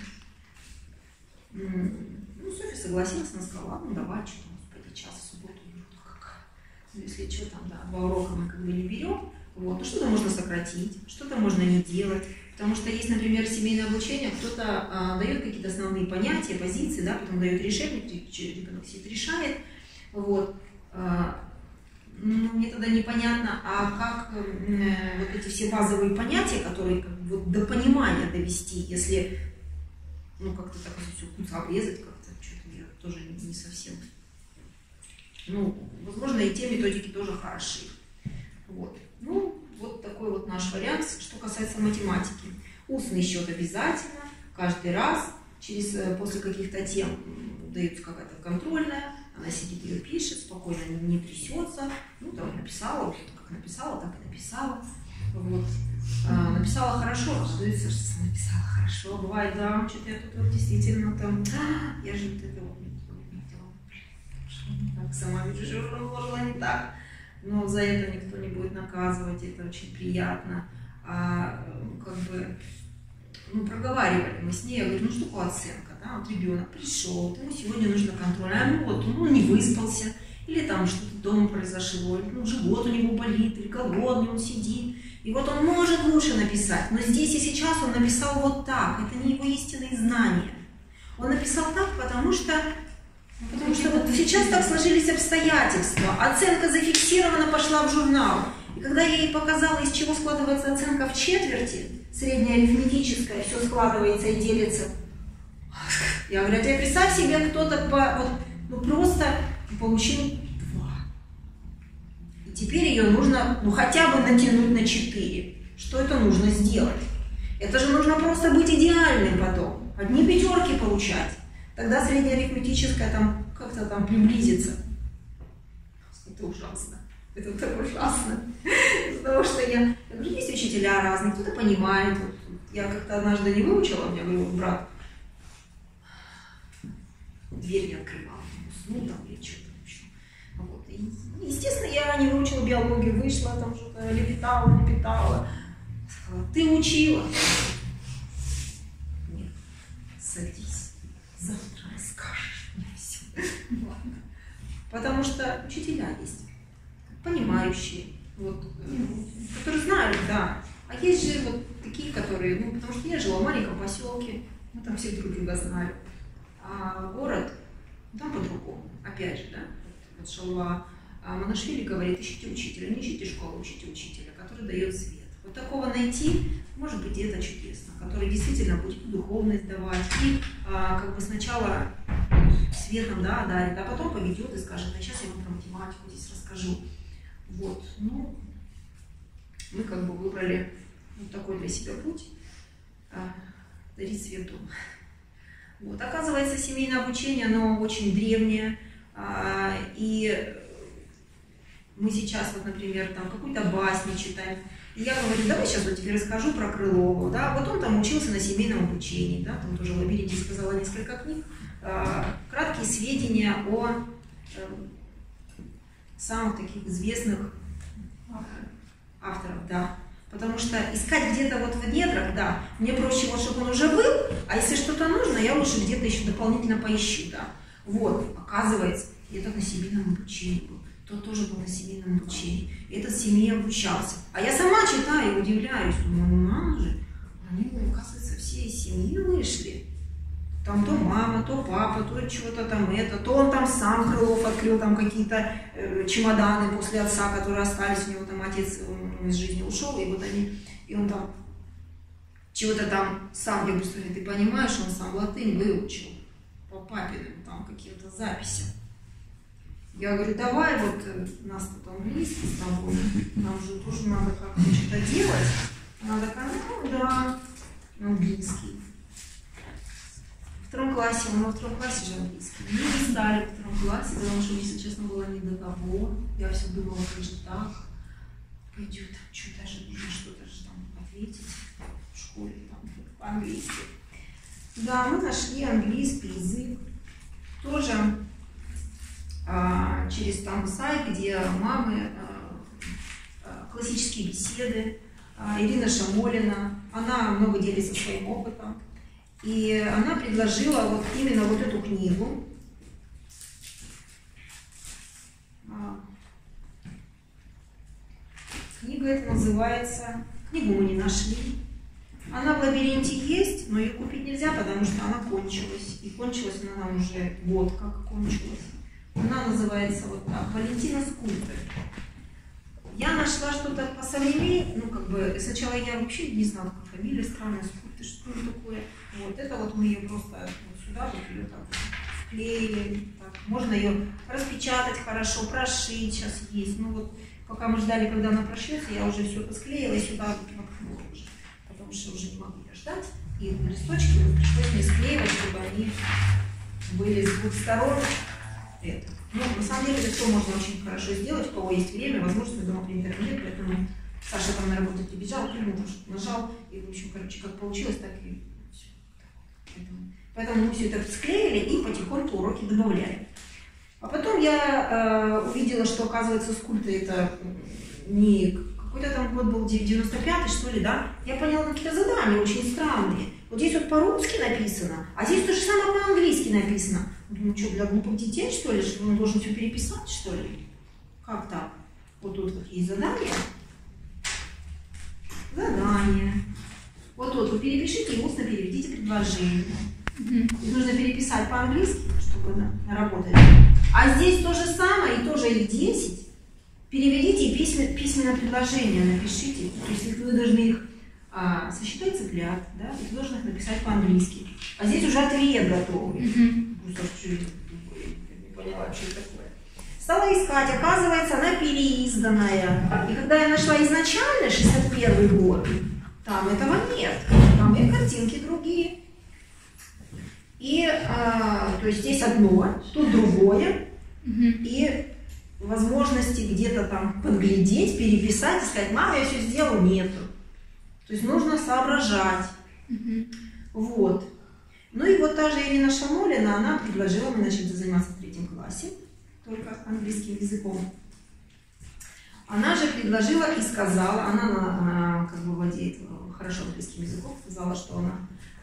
Ну, Софья согласилась, она сказала, ладно, давай, что там, господи, час в субботу, ну, как? Ну, если что, там, да, два урока мы как бы не берем, вот, ну, что-то можно сократить, что-то можно не делать, потому что есть, например, семейное обучение, кто-то а, дает какие-то основные понятия, позиции, да, потом дает решение, ребенок все это решает, вот, а, ну, мне тогда непонятно, а как э, вот эти все базовые понятия, которые как бы, вот, до понимания довести, если ну, как-то так все куца обрезать, как-то что-то я тоже не, не совсем. Ну, возможно, и те методики тоже хороши. Вот. Ну, вот такой вот наш вариант, что касается математики. Устный счет обязательно, каждый раз, через, после каких-то тем дается какая-то контрольная, она сидит, ее пишет, спокойно не, не трясется. Ну, там написала, вот как написала, так и написала. Вот. А, написала хорошо, радуется, что написала хорошо. Бывает, да, что-то я тут вот действительно там, а, я же вот это вот не делала. Так, сама вижу, что вложила не так. Но за это никто не будет наказывать, это очень приятно. А, как бы, ну, проговаривали мы с ней, я говорю, ну, что такое оценка, да, вот ребенок пришел, вот ему сегодня нужно контроль, а ну вот, ну, не выспался, или там что-то дома произошло, или, ну, живот у него болит, или голодный он сидит. И вот он может лучше написать, но здесь и сейчас он написал вот так, это не его истинные знания. Он написал так, потому что, потому что вот сейчас так сложились обстоятельства, оценка зафиксирована, пошла в журнал. И когда я ей показала, из чего складывается оценка в четверти, средняя арифметическая, все складывается и делится. Я говорю, а ты представь себе, кто-то по, вот, ну, просто получил два. И теперь ее нужно ну, хотя бы натянуть на четыре. Что это нужно сделать? Это же нужно просто быть идеальным потом. Одни пятерки получать. Тогда средняя арифметическая там как-то там приблизится. Это ужасно. Это так ужасно. Потому что я, я говорю, есть учителя разные, кто-то понимает. Вот, я как-то однажды не выучила, у меня говорю, брат, дверь не открывал, уснул там или что-то еще. Вот. И, естественно, я не выучила биологию, вышла, там что-то лепетала, лепетала. Сказала, ты учила? Нет, садись, завтра расскажешь мне все. Ладно. Потому что учителя есть, понимающие, вот, которые знают, да. А есть же вот такие, которые, ну, потому что я жила в маленьком поселке, мы там всех друг друга знали. А город, там по-другому. Опять же, да, вот Шалва Манашвили говорит, ищите учителя, не ищите школу, ищите учителя, который дает свет. Вот такого найти, может быть, это чудесно, который действительно будет духовность давать, и а, как бы сначала светом, да, дарит, а потом поведет и скажет, а сейчас я вам про математику здесь расскажу. Вот, ну, мы как бы выбрали вот такой для себя путь, а, дарить свет дома. Вот. Оказывается, семейное обучение, оно очень древнее, а, и мы сейчас, вот, например, там какую-то басню читаем, и я говорю, давай сейчас вот тебе расскажу про Крылова, да, вот он там учился на семейном обучении, да, там тоже в «Лабиринте» сказала несколько книг, э, краткие сведения о э, самых таких известных авторов, да. Потому что искать где-то вот в недрах, да, мне проще, вот, чтобы он уже был, а если что-то нужно, я лучше где-то еще дополнительно поищу, да. Вот, оказывается, где-то на семейном обучении был, тот тоже был на семейном обучении, этот в семье обучался. А я сама читаю и удивляюсь, думаю, ну надо же, они, оказывается, все из семьи вышли. Там то мама, то папа, то чего-то там это, то он там сам, Крылов, открыл там какие-то э, чемоданы после отца, которые остались, у него там отец он, из жизни ушел, и вот они, и он там чего-то там сам, я просто говорю, ты понимаешь, он сам латынь выучил по папиным там каким-то записям. Я говорю, давай вот э, нас тут английский с тобой, нам же тоже надо как-то что-то делать. Она такая, ну да, английский. В втором классе, он во втором классе же английский. Мы не стали во втором классе, потому что, если честно, было не до того. Я все думала, как же так пойдет, что-то же нужно что-то же там ответить в школе там, по-английски. Да, мы нашли английский язык. Тоже а, через там сайт, где мамы, а, классические беседы, а, Ирина Шамолина, она много делится своим опытом. И она предложила вот именно вот эту книгу. Книга эта называется, книгу мы не нашли. Она в «Лабиринте» есть, но ее купить нельзя, потому что она кончилась. И кончилась она уже год как кончилась. Она называется вот так, Валентина Скульптор. Я нашла что-то по современней, ну как бы, сначала я вообще не знала, какая фамилия странная, Скульптор, что это такое. Вот, это вот мы ее просто вот сюда вот ее так вклеили. Так. Можно ее распечатать хорошо, прошить сейчас есть. Ну вот, пока мы ждали, когда она прошьется, я уже все посклеила и сюда воткнула уже. Потому что уже не могу я ждать. И листочки пришлось мне склеивать, чтобы они были с двух сторон. Это. Ну, на самом деле, это все можно очень хорошо сделать, у кого есть время, возможность, дома принтера нет, поэтому Саша там на работу прибежал, прыгнул, нажал, и, в общем, короче, как получилось, так и все. Поэтому, поэтому мы все это склеили и потихоньку уроки добавляли. А потом я э, увидела, что, оказывается, Скульптор это не какой-то там год был девяносто пятый, что ли, да? Я поняла какие-то задания очень странные. Вот здесь вот по-русски написано, а здесь то же самое по-английски написано. Думаю, что, для глупых детей, что ли, что он должен все переписать, что ли? Как так? Вот тут вот есть задания. Задание. Вот тут вы перепишите и устно переведите предложение. Mm-hmm. Нужно переписать по-английски, чтобы да, работать. А здесь то же самое, и тоже их десять. Переведите и письмен, письменное предложение напишите. То есть вы должны их а, сосчитать цыплят, да, и вы должны их написать по-английски. А здесь уже ответ готовый. Mm-hmm. Не поняла, что это такое. Стала искать, оказывается, она переизданная. И когда я нашла изначально, шестьдесят первый год, там этого нет. Там и картинки другие. И, а, то есть здесь одно, тут другое. Mm-hmm. И возможности где-то там подглядеть, переписать и сказать, мама, я все сделала, нету. То есть нужно соображать. Mm-hmm. Вот. Ну и вот та же Ирина Шамолина, она предложила мне начать заниматься в третьем классе, только английским языком. Она же предложила и сказала, она, она, она как бы владеет хорошо английским языком, сказала, что она,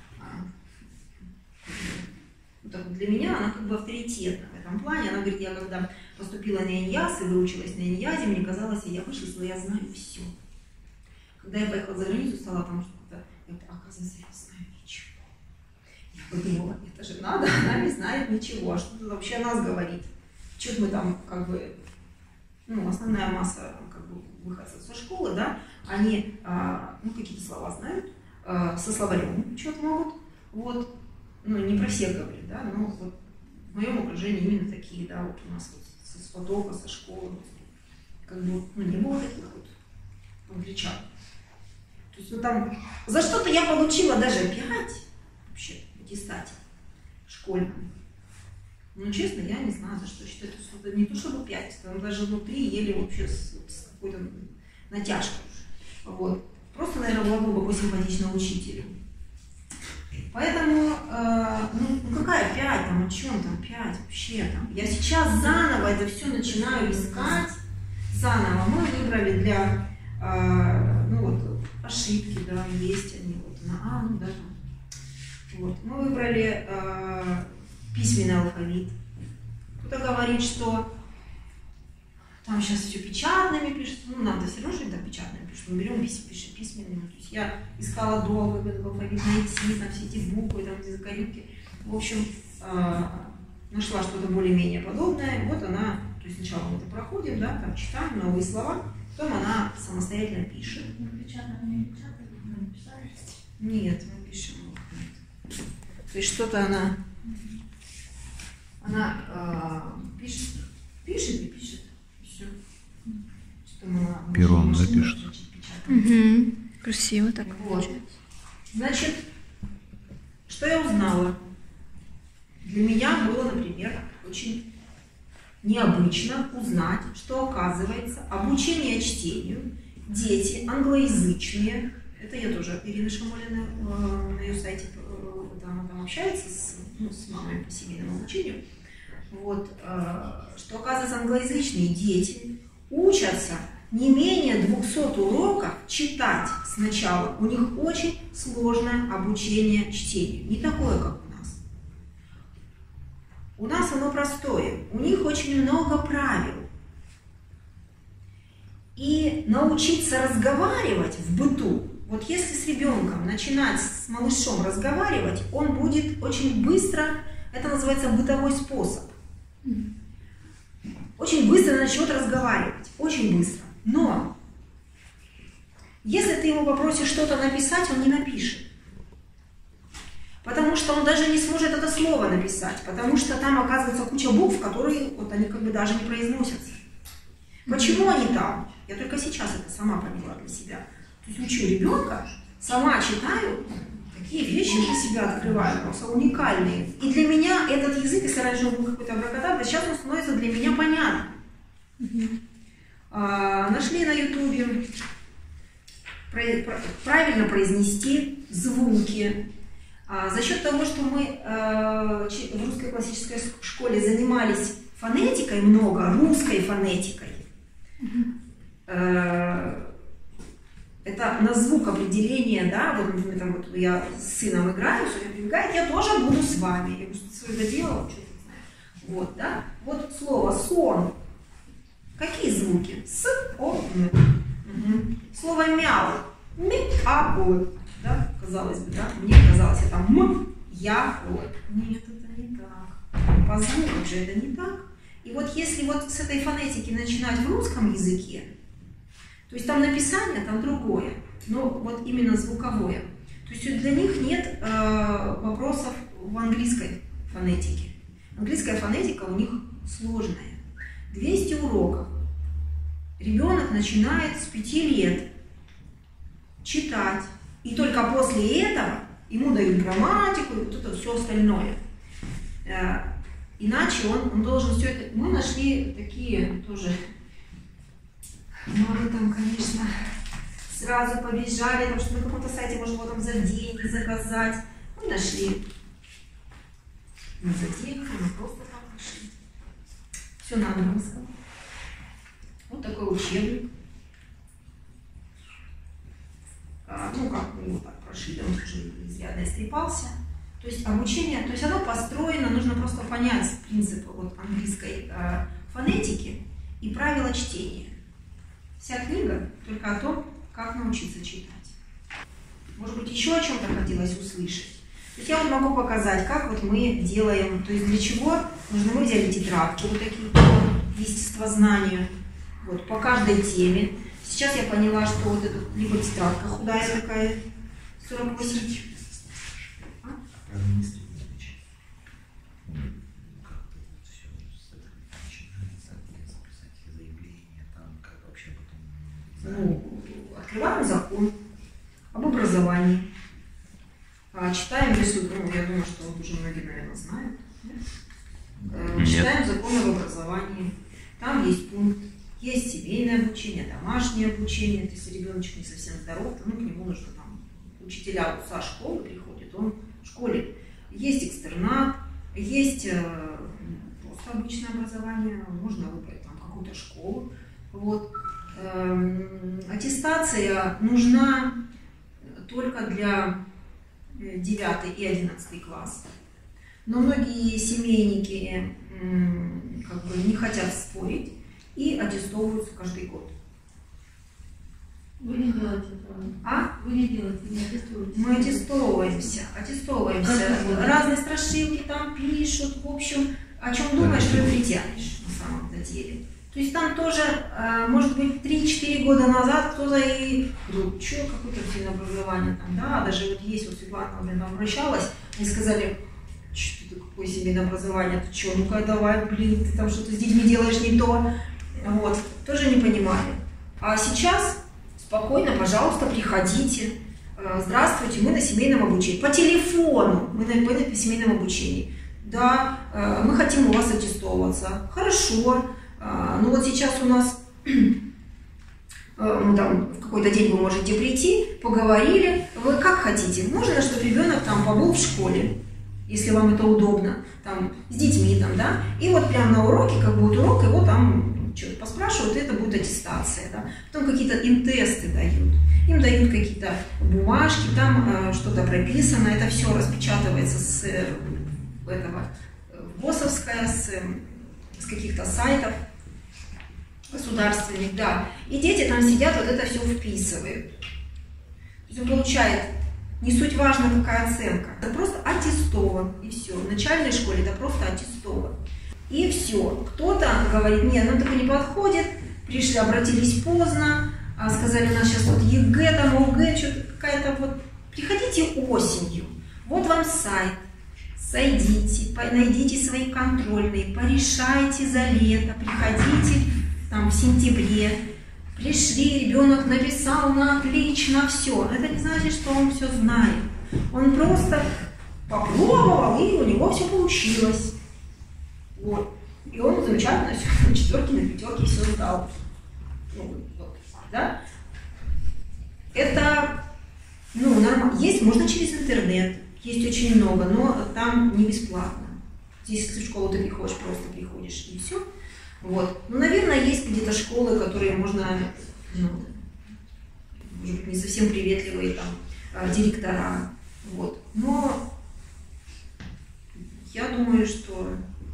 ну, так вот для меня, она как бы авторитетна в этом плане. Она говорит, я когда поступила на ИНЯС и выучилась на ИНЯЗе, мне казалось, я вышла, я знаю все. Когда я поехала за границу, стала там что-то, это, оказывается, я знаю ничего. Я подумала, это же надо, она не знает ничего, а что тут вообще о нас говорит? Что-то мы там, как бы, ну, основная масса, как бы, выходцев со школы, да, они, а, ну, какие-то слова знают, а, со словарем что-то могут, вот, ну, не про всех говорят, да, но вот в моем окружении именно такие, да, вот у нас вот с, с потока, со школы, вот, как бы, ну, не было таких вот англичан. То есть, ну, там, за что-то я получила даже пять, вообще, в аттестате школьном. Но честно, я не знаю, за что считать. Это не то чтобы пять, там даже внутри еле вообще с, с какой-то натяжкой. Вот. Просто, наверное, была глубоко симпатична учителю. Поэтому, э, ну, ну какая пять, там, о чем там пять вообще там. Я сейчас заново это все начинаю искать. Заново мы выбрали для, э, ну вот, ошибки, да, есть они, вот, на А, ну да, там. Вот. Мы выбрали э, письменный алфавит. Кто-то говорит, что там сейчас все печатными пишется, ну надо все равно что-то печатными пишет, мы берем пишем письменными. То есть я искала долго этот алфавит найти, там все эти буквы, там эти закорючки. В общем, э, нашла что-то более-менее подобное. Вот она, то есть сначала мы это проходим, да, там читаем новые слова, потом она самостоятельно пишет.
Мы печатаем, не печатаем, мы написали.
Нет, мы пишем. То есть что-то она, она э, пишет, пишет и пишет. Все. Что она
пером, да, пишет?
Угу. Красиво так
вот.
получается.
Значит, что я узнала? Для меня было, например, очень необычно узнать, что, оказывается, обучение чтению дети англоязычные, это я тоже, Ирина Шамолина э, на ее сайте, э, там, она там общается с, ну, с мамой по семейному обучению, вот, э, что, оказывается, англоязычные дети учатся не менее двухсот уроков читать сначала. У них очень сложное обучение чтению, не такое, как у нас. У нас оно простое, у них очень много правил. И научиться разговаривать в быту, вот если с ребенком начинать, с малышом разговаривать, он будет очень быстро, это называется бытовой способ, очень быстро начнет разговаривать, очень быстро. Но если ты ему попросишь что-то написать, он не напишет. Потому что он даже не сможет это слово написать, потому что там оказывается куча букв, которые вот они как бы даже не произносятся. Почему они там? Я только сейчас это сама поняла для себя. То есть учу ребенка, сама читаю, такие вещи для себя открываю, просто уникальные. И для меня этот язык, если раньше он был какой-то абракадабра, сейчас он становится для меня понятным. А, нашли на ютубе про, про, правильно произнести звуки. А, за счет того, что мы а, в русской классической школе занимались фонетикой много, русской фонетикой, а, это на звук определение, да, вот, например, там, вот я с сыном играю, все время прибегает, я тоже буду с вами. Я говорю, что это делала, что-то не знаю. Вот, да, вот слово сон. Какие звуки? С, о, м. Угу. Слово мяу. Ми, а, о. Да, казалось бы, да? Мне казалось, это м, я, о. Нет, это не так. По звукам же это не так. И вот если вот с этой фонетики начинать в русском языке, то есть там написание, там другое, но вот именно звуковое. То есть для них нет э, вопросов в английской фонетике. Английская фонетика у них сложная. двести уроков. Ребенок начинает с пяти лет читать. И только после этого ему дают грамматику и вот это все остальное. Иначе он, он должен все это... Мы нашли такие тоже... Мамы там, конечно, сразу побежали, потому что на каком-то сайте можно было там за деньги заказать. Мы нашли. Не за деньги, мы просто там нашли. Все на английском. Вот такой учебник. А, ну как, мы его так прошили, он уже изрядно истрепался. То есть обучение, то есть оно построено, нужно просто понять принципы вот английской э, фонетики и правила чтения. Вся книга только о том, как научиться читать. Может быть, еще о чем-то хотелось услышать. То есть я вот могу показать, как вот мы делаем, то есть для чего нужно, мы взяли тетрадки, вот такие естествознания, вот, по каждой теме. Сейчас я поняла, что вот эта либо тетрадка худая такая, сорок восемь. А? Ну, открываем закон об образовании, а, читаем, рисуем, ну, я думаю, что уже многие, наверное, знают. Э, читаем закон об образовании. Там есть пункт. Есть семейное обучение, домашнее обучение. Если ребеночек не совсем здоров, то ну, к нему нужно там учителя со школы приходят, он в школе. Есть экстернат, есть э, просто обычное образование, можно выбрать там какую-то школу. Вот. Э, аттестация нужна только для девятый и одиннадцатый класс. Но многие семейники э, как бы не хотят спорить и аттестовываются каждый год.
Вы не делаете этого?
А?
Вы не делаете, не аттестуете?
Мы аттестовываемся, аттестовываемся. Разные страшилки там пишут, в общем, о чем думаешь, что и притянешь на самом деле. То есть там тоже, может быть, три-четыре года назад кто-то и говорил, что, какое-то образование там, да, даже вот есть, вот Светлана блин, обращалась, и сказали, что ты, какое семейное образование, ты что, ну-ка давай, блин, ты там что-то с детьми делаешь не то, вот, тоже не понимали. А сейчас спокойно, пожалуйста, приходите, здравствуйте, мы на семейном обучении, по телефону, мы на, мы на семейном обучении, да, мы хотим у вас аттестовываться, хорошо. Ну вот сейчас у нас, ну, там, в какой-то день вы можете прийти, поговорили, вы как хотите. Можно, чтобы ребенок там побыл в школе, если вам это удобно, там, с детьми, там, да, и вот прямо на уроке, как будет урок, его там что-то поспрашивают, и это будет аттестация, да. Потом какие-то им тесты дают, им дают какие-то бумажки, там э, что-то прописано, это все распечатывается с э, этого, ВОСовская, с, с каких-то сайтов государственных, да, и дети там сидят, вот это все вписывают. То есть он получает, не суть важно какая оценка, это просто аттестован, и все. В начальной школе это просто аттестован. И все. Кто-то говорит, нет, ну так не подходит, пришли, обратились поздно, сказали, у нас сейчас вот ЕГЭ, там ОГЭ, что-то какая-то вот, приходите осенью, вот вам сайт, сойдите, найдите свои контрольные, порешайте за лето, приходите там в сентябре, пришли, ребенок написал на отлично, все. Это не значит, что он все знает. Он просто попробовал, и у него все получилось. Вот. И он замечательно все, на четверки, на пятерки все сдал. Ну, вот, да? Это, ну, нормально. Есть, можно через интернет, есть очень много, но там не бесплатно. Здесь, если в школу ты приходишь, просто приходишь, и все. Вот. Ну, наверное, есть где-то школы, которые можно, ну, может быть, не совсем приветливые там директора. Вот. Но я думаю, что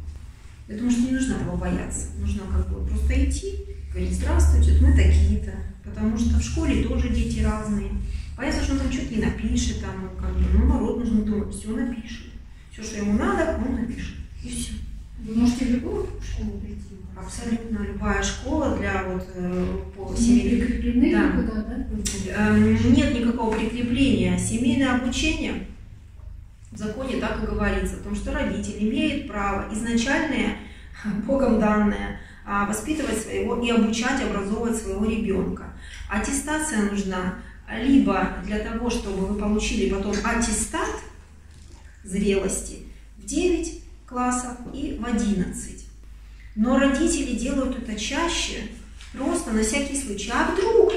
я думаю, что не нужно этого бояться. Нужно как бы просто идти, говорить, здравствуйте, мы такие-то. Потому что в школе тоже дети разные. Бояться, что он там что-то не напишет, там, как бы, ну, наоборот, нужно думать, все напишет. Все, что ему надо, он напишет. И все.
Вы можете в любую школу прийти?
Абсолютно любая школа для вот по
семейным. Прикреплены
да.
куда, да?
Нет никакого прикрепления. Семейное обучение в законе так и говорится, о том, что родитель имеет право изначальное, Богом данное, воспитывать своего и обучать, образовывать своего ребенка. Аттестация нужна либо для того, чтобы вы получили потом аттестат зрелости в девять классов и в одиннадцать. Но родители делают это чаще, просто на всякий случай. А вдруг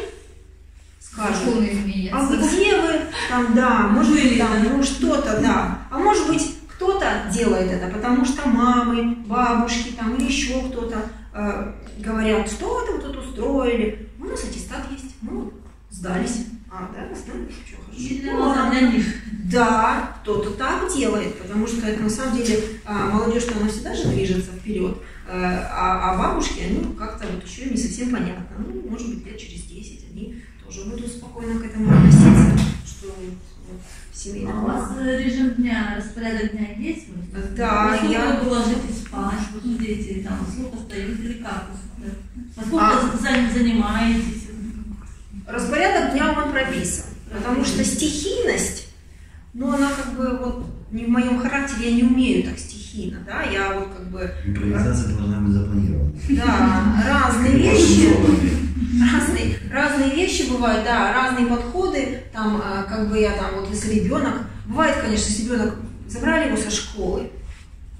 скажут, а где вы там, да, может быть, там, ну что-то, да. А может быть, кто-то делает это, потому что мамы, бабушки там или еще кто-то э, говорят, что это вы тут устроили. У нас аттестат есть, ну, сдались. А, да, сдались, что, хорошо. Да, кто-то так делает, потому что это на самом деле молодежь, она всегда же движется вперед, а, а бабушки, они как-то вот еще не совсем понятно. Ну, может быть, лет через десять они тоже будут спокойно к этому относиться, что вот, семейный
а у вас режим дня, распорядок дня есть?
Да,
сколько
я...
вы ложитесь спать, вот дети, там, сколько стоит или как? Сколько а... занимаетесь?
Распорядок дня он прописан, потому что стихийность, ну, она как бы вот не в моем характере, я не умею так стихийно, да, я вот как бы...
Импровизация должна быть запланирована.
Да, разные вещи, разные, разные вещи бывают, да, разные подходы, там, как бы я там, вот если ребенок, бывает, конечно, если ребенок, забрали его со школы,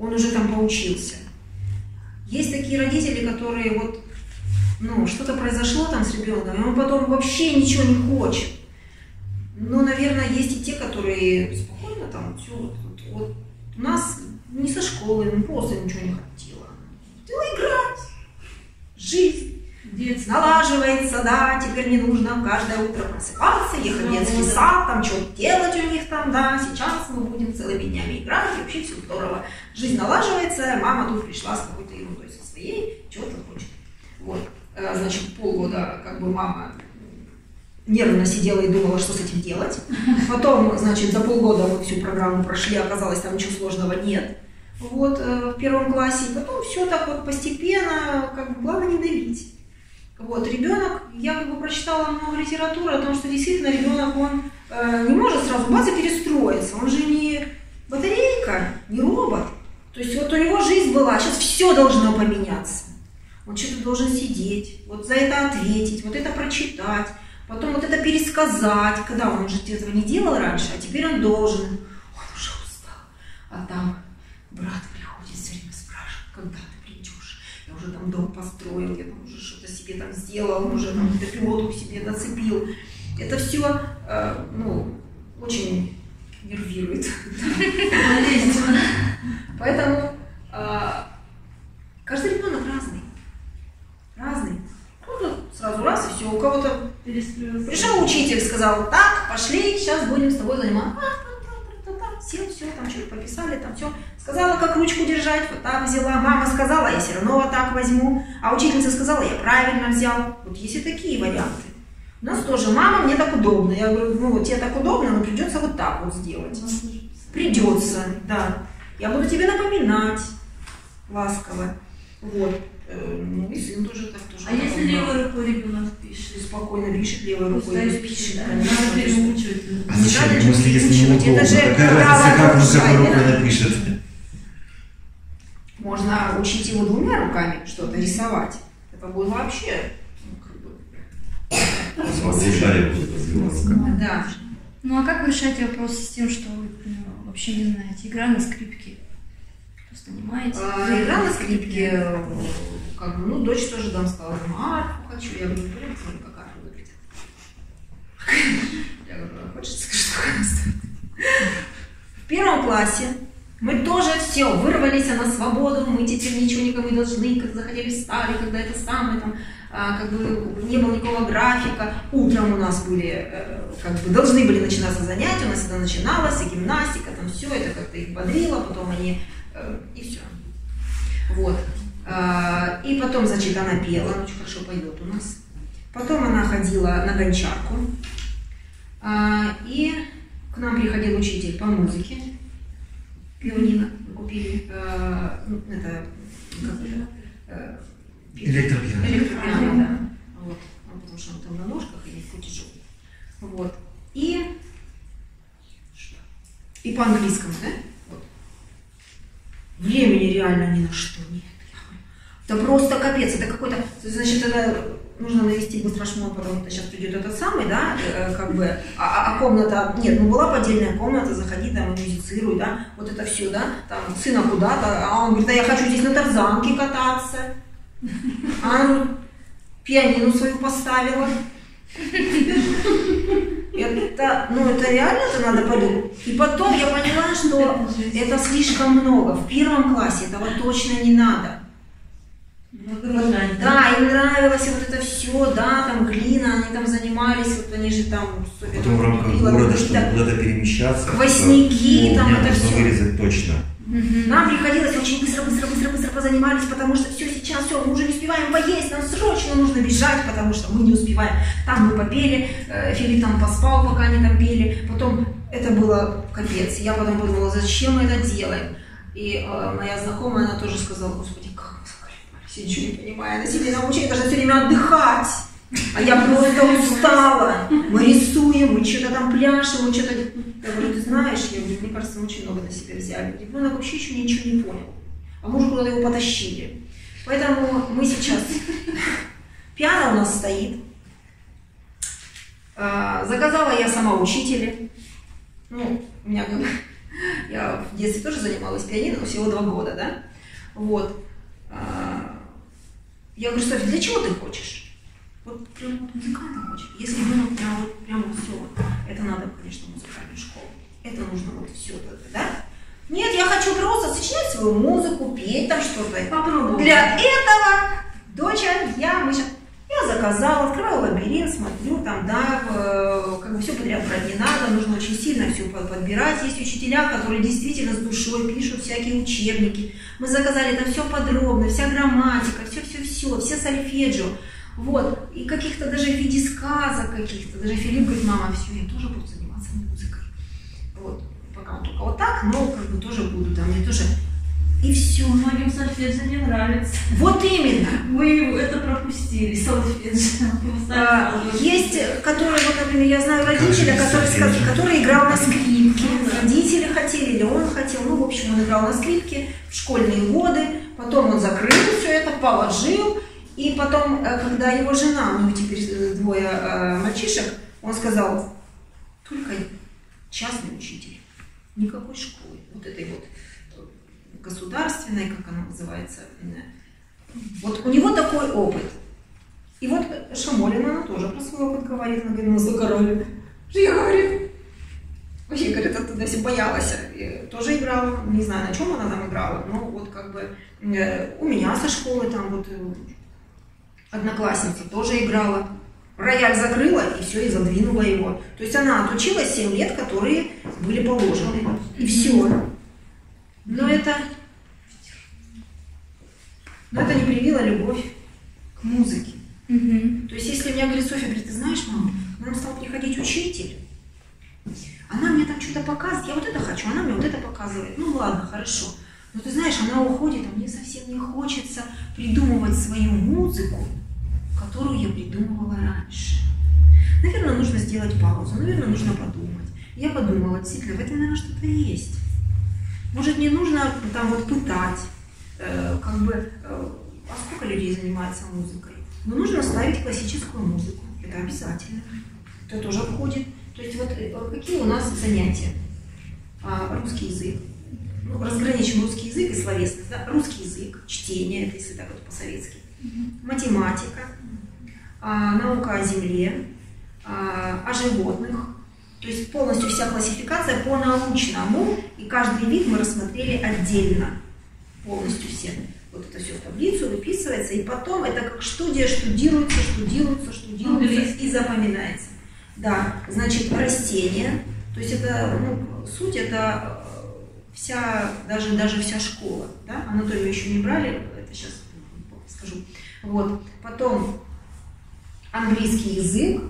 он уже там поучился. Есть такие родители, которые вот, ну, что-то произошло там с ребенком, и он потом вообще ничего не хочет. Ну, наверное, есть и те, которые спокойно там, все, вот, вот, вот. У нас не со школы, он просто ничего не хотела. Хотела играть, жизнь. Детство. Налаживается, да, теперь не нужно каждое утро просыпаться, ехать в детский сад, там что-то делать у них там, да, сейчас мы будем целыми днями играть, и вообще все здорово. Жизнь налаживается, мама тут пришла с какой-то ерундой со своей, чего-то хочет. Вот, значит, полгода как бы мама нервно сидела и думала, что с этим делать. Потом, значит, за полгода мы всю программу прошли, оказалось, там ничего сложного нет. Вот, в первом классе, и потом все так вот постепенно, как бы, главное не давить. Вот, ребенок, я как бы прочитала много литературы о том, что действительно ребенок, он э, не может сразу бац и перестроиться, он же не батарейка, не робот. То есть вот у него жизнь была, сейчас все должно поменяться. Он что-то должен сидеть, вот за это ответить, вот это прочитать, потом вот это пересказать, когда он уже этого не делал раньше, а теперь он должен. Он уже устал, а там брат приходит, все время спрашивает, когда ты придешь. Я уже там дом построил, я там уже что-то себе там сделал, уже там пилотку себе нацепил. Это все, э, ну, очень нервирует. Поэтому э, каждый ребенок разный. Разный. Кто-то сразу раз и все, у кого-то пришел учитель, сказал, так, пошли, сейчас будем с тобой заниматься. Сел, все, там что-то пописали, там все. Сказала, как ручку держать, вот так взяла. Мама сказала, я все равно вот так возьму. А учительница сказала, я правильно взял. Вот есть и такие варианты. У нас тоже, мама, мне так удобно. Я говорю, ну вот тебе так удобно, но придется вот так вот сделать. Придется, да. Я буду тебе напоминать ласково. Вот. Ну и сын тоже так тоже.
А если левой рукой ребенок пишет?
Спокойно пишет левой рукой.
Пусть пишет, да. Надо переучивать.
А зачем? Если, если не удобно,
это же
какая разница, как он с какой рукой напишет?
Можно учить его двумя руками что-то рисовать. Это будет вообще, ну, как бы... Да.
Ну а как вы решаете вопрос с тем, что вы ну, вообще не знаете? Игра на скрипке. Просто понимаете?
А, игра на скрипке, как бы, ну, дочь тоже там сказала, арфу хочу. Я говорю, блин, смотри, как арфа выглядит. Я говорю, хочется, что в первом классе мы тоже все, вырвались на свободу, мы теперь ничего никому не должны, как захотели стали, когда это самое, там, а, как бы не было никакого графика. Утром у нас были, э, как бы должны были начинаться занятия, у нас это начиналось, и гимнастика, там все, это как-то их бодрило, потом они, э, и все. Вот. А, и потом, значит, она пела, она очень хорошо поет у нас. Потом она ходила на гончарку, а, и к нам приходил учитель по музыке. Пианино купили, э, это, как это, э,
электропиано.
Электропиано, да. Вот. Ну, потому что он там на ножках и не такой тяжелый. Вот. И, и по-английскому, да? Вот. Времени реально ни на что нет. Это просто капец, это какой-то, значит, это нужно навести быстро шмон, потому что сейчас придет этот самый, да, э, как бы, а, а комната, нет, ну была поддельная комната, заходи там и музицируй, да, вот это все, да, там, сына куда-то, а он говорит, да я хочу здесь на тарзанке кататься, а ну, пианино свою поставила. Это, ну это реально это надо подумать. И потом я поняла, что это слишком много, в первом классе этого точно не надо. Вот, да, им нравилось вот это все, да, там глина, они там занимались, вот они же там...
Потом в рамках города, чтобы куда-то перемещаться,
квасники, там это все.
Вырезать точно.
Угу. Нам приходилось очень быстро, быстро, быстро, быстро позанимались, потому что все, сейчас все, мы уже не успеваем поесть, нам срочно нужно бежать, потому что мы не успеваем. Там мы попели, Филипп там поспал, пока они там пели, потом это было капец. Я потом подумала, зачем мы это делаем? И э, моя знакомая, она тоже сказала, господи, как мы заколебались, я ничего не понимаю, она себе научили даже все время отдыхать. А я просто устала. Мы рисуем, мы что-то там пляшем, мы что-то... Я говорю, ты знаешь, я говорю, мне кажется, мы очень много на себя взяли. Ребенок вообще еще ничего не понял. А может, куда-то его потащили. Поэтому мы сейчас... Пиано у нас стоит. Заказала я сама учителя. Ну, у меня как... Я в детстве тоже занималась пианино, но всего два года, да? Вот. Я говорю: Софья, для чего ты хочешь? Вот прям вот музыканта хочешь. Если ребенок прям вот, прям вот все, это надо, конечно, музыкальную школу. Это нужно вот все это, да? Нет, я хочу просто сочинять свою музыку, петь там что-то.
Попробуй.
Для этого, доча, я, мы сейчас, я заказала, открываю лабиринт, смотрю, там, да, как бы все подряд брать не надо, нужно очень сильно все подбирать. Есть учителя, которые действительно с душой пишут всякие учебники. Мы заказали там все подробно, вся грамматика, все-все-все, все сольфеджио. Вот, и каких-то даже в виде сказок каких-то. Даже Филипп говорит: мама, все, я тоже буду заниматься музыкой. Вот, пока он только вот так, но как бы тоже буду, там, я тоже... И все.
Многим сольфеджио не нравится.
Вот именно.
Мы это пропустили, сольфеджио.
А, есть, которые, вот, например, я знаю родителя, который, который играл на скрипке. Родители хотели, или он хотел. Ну, в общем, он играл на скрипке в школьные годы. Потом он закрыл все это, положил. И потом, когда его жена, у него теперь двое э, мальчишек, он сказал: только частный учитель, никакой школы, вот этой вот государственной, как она называется. Вот у него такой опыт. И вот Шамолина, она тоже про свой опыт говорит, она говорит: мы загорали. Я говорю, вообще, говорит, оттуда все боялась. И тоже играла, не знаю, на чем она там играла, но вот как бы э, у меня со школы там вот одноклассница тоже играла. Рояль закрыла и все, и задвинула его. То есть она отучилась семь лет, которые были положены. И все. Но это, но это не привило любовь к музыке.
Угу.
То есть если мне говорит: Софья, говорит, ты знаешь, мама, к нам стал приходить учитель, она мне там что-то показывает, я вот это хочу, она мне вот это показывает. Ну ладно, хорошо. Но ты знаешь, она уходит, а мне совсем не хочется придумывать свою музыку, которую я придумывала раньше. Наверное, нужно сделать паузу, наверное, нужно подумать. Я подумала, действительно, в этом, наверное, что-то есть. Может, не нужно там вот пытать, э, как бы, э, а сколько людей занимается музыкой? Но нужно ставить классическую музыку, это обязательно, это тоже входит. То есть вот э, какие у нас занятия? А, русский язык, ну, разграничим русский язык и словесность, да? Русский язык, чтение, это если так вот по-советски, математика, а, наука о земле, а, о животных. То есть полностью вся классификация по научному, и каждый вид мы рассмотрели отдельно, полностью все. Вот это все в таблицу выписывается, и потом это как студия, штудируется, штудируется, штудируется и запоминается. Да, значит, растения, то есть это, ну, суть, это вся, даже, даже вся школа, да? Анатомию еще не брали, это сейчас скажу. Вот, потом английский язык,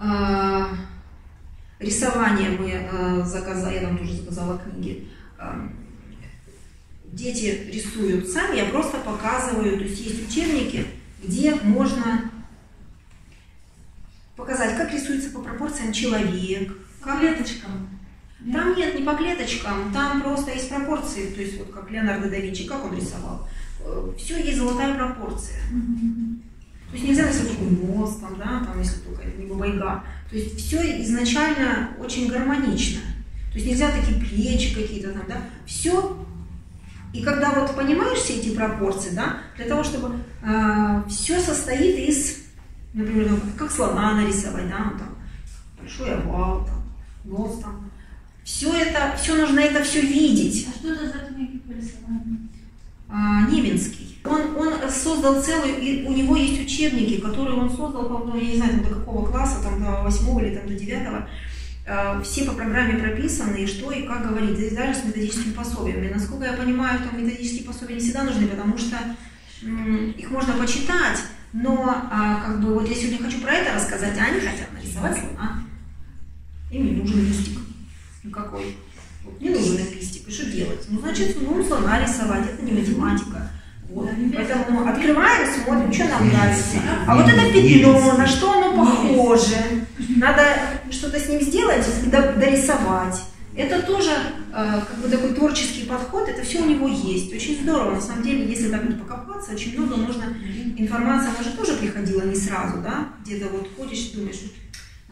рисование мы э, заказали, я там тоже заказала книги. Э, дети рисуют сами, я просто показываю, то есть есть учебники, где можно показать, как рисуется по пропорциям человек.
По клеточкам.
Там нет, не по клеточкам, там просто есть пропорции, то есть вот как Леонардо да Винчи, как он рисовал. Э, все есть золотая пропорция.
Mm-hmm.
То есть нельзя рисовать такой нос, там, да, там, если только это не бабайга. То есть все изначально очень гармонично. То есть нельзя такие плечи какие-то там, да. Все. И когда вот понимаешь все эти пропорции, да, для того, чтобы э, все состоит из, например, ну, как слона нарисовать, да, ну, там, большой овал, там, нос там. Все это, все нужно это все видеть.
А что это за книги по рисованию?
А, Невинский. Он, он создал целую, и у него есть учебники, которые он создал, по-моему, я не знаю, там, до какого класса, там, до восьмого или там, до девятого. Э, все по программе прописаны, и что и как говорить, здесь даже с методическими пособиями. Насколько я понимаю, там методические пособия не всегда нужны, потому что м, их можно почитать, но а, как бы вот я сегодня хочу про это рассказать, а они хотят нарисовать слона. Им не нужен листик никакой. Вот, не нужен листик, и что делать? Ну, значит, ну, слона рисовать, это не математика. Вот. Поэтому открываем, смотрим, что нам нравится. А вот это пятно, на что оно похоже. Надо что-то с ним сделать и дорисовать. Это тоже э, как бы такой творческий подход, это все у него есть. Очень здорово, на самом деле, если так вот покопаться, очень много можно, информация, может, тоже приходила не сразу, да, где-то вот ходишь и думаешь,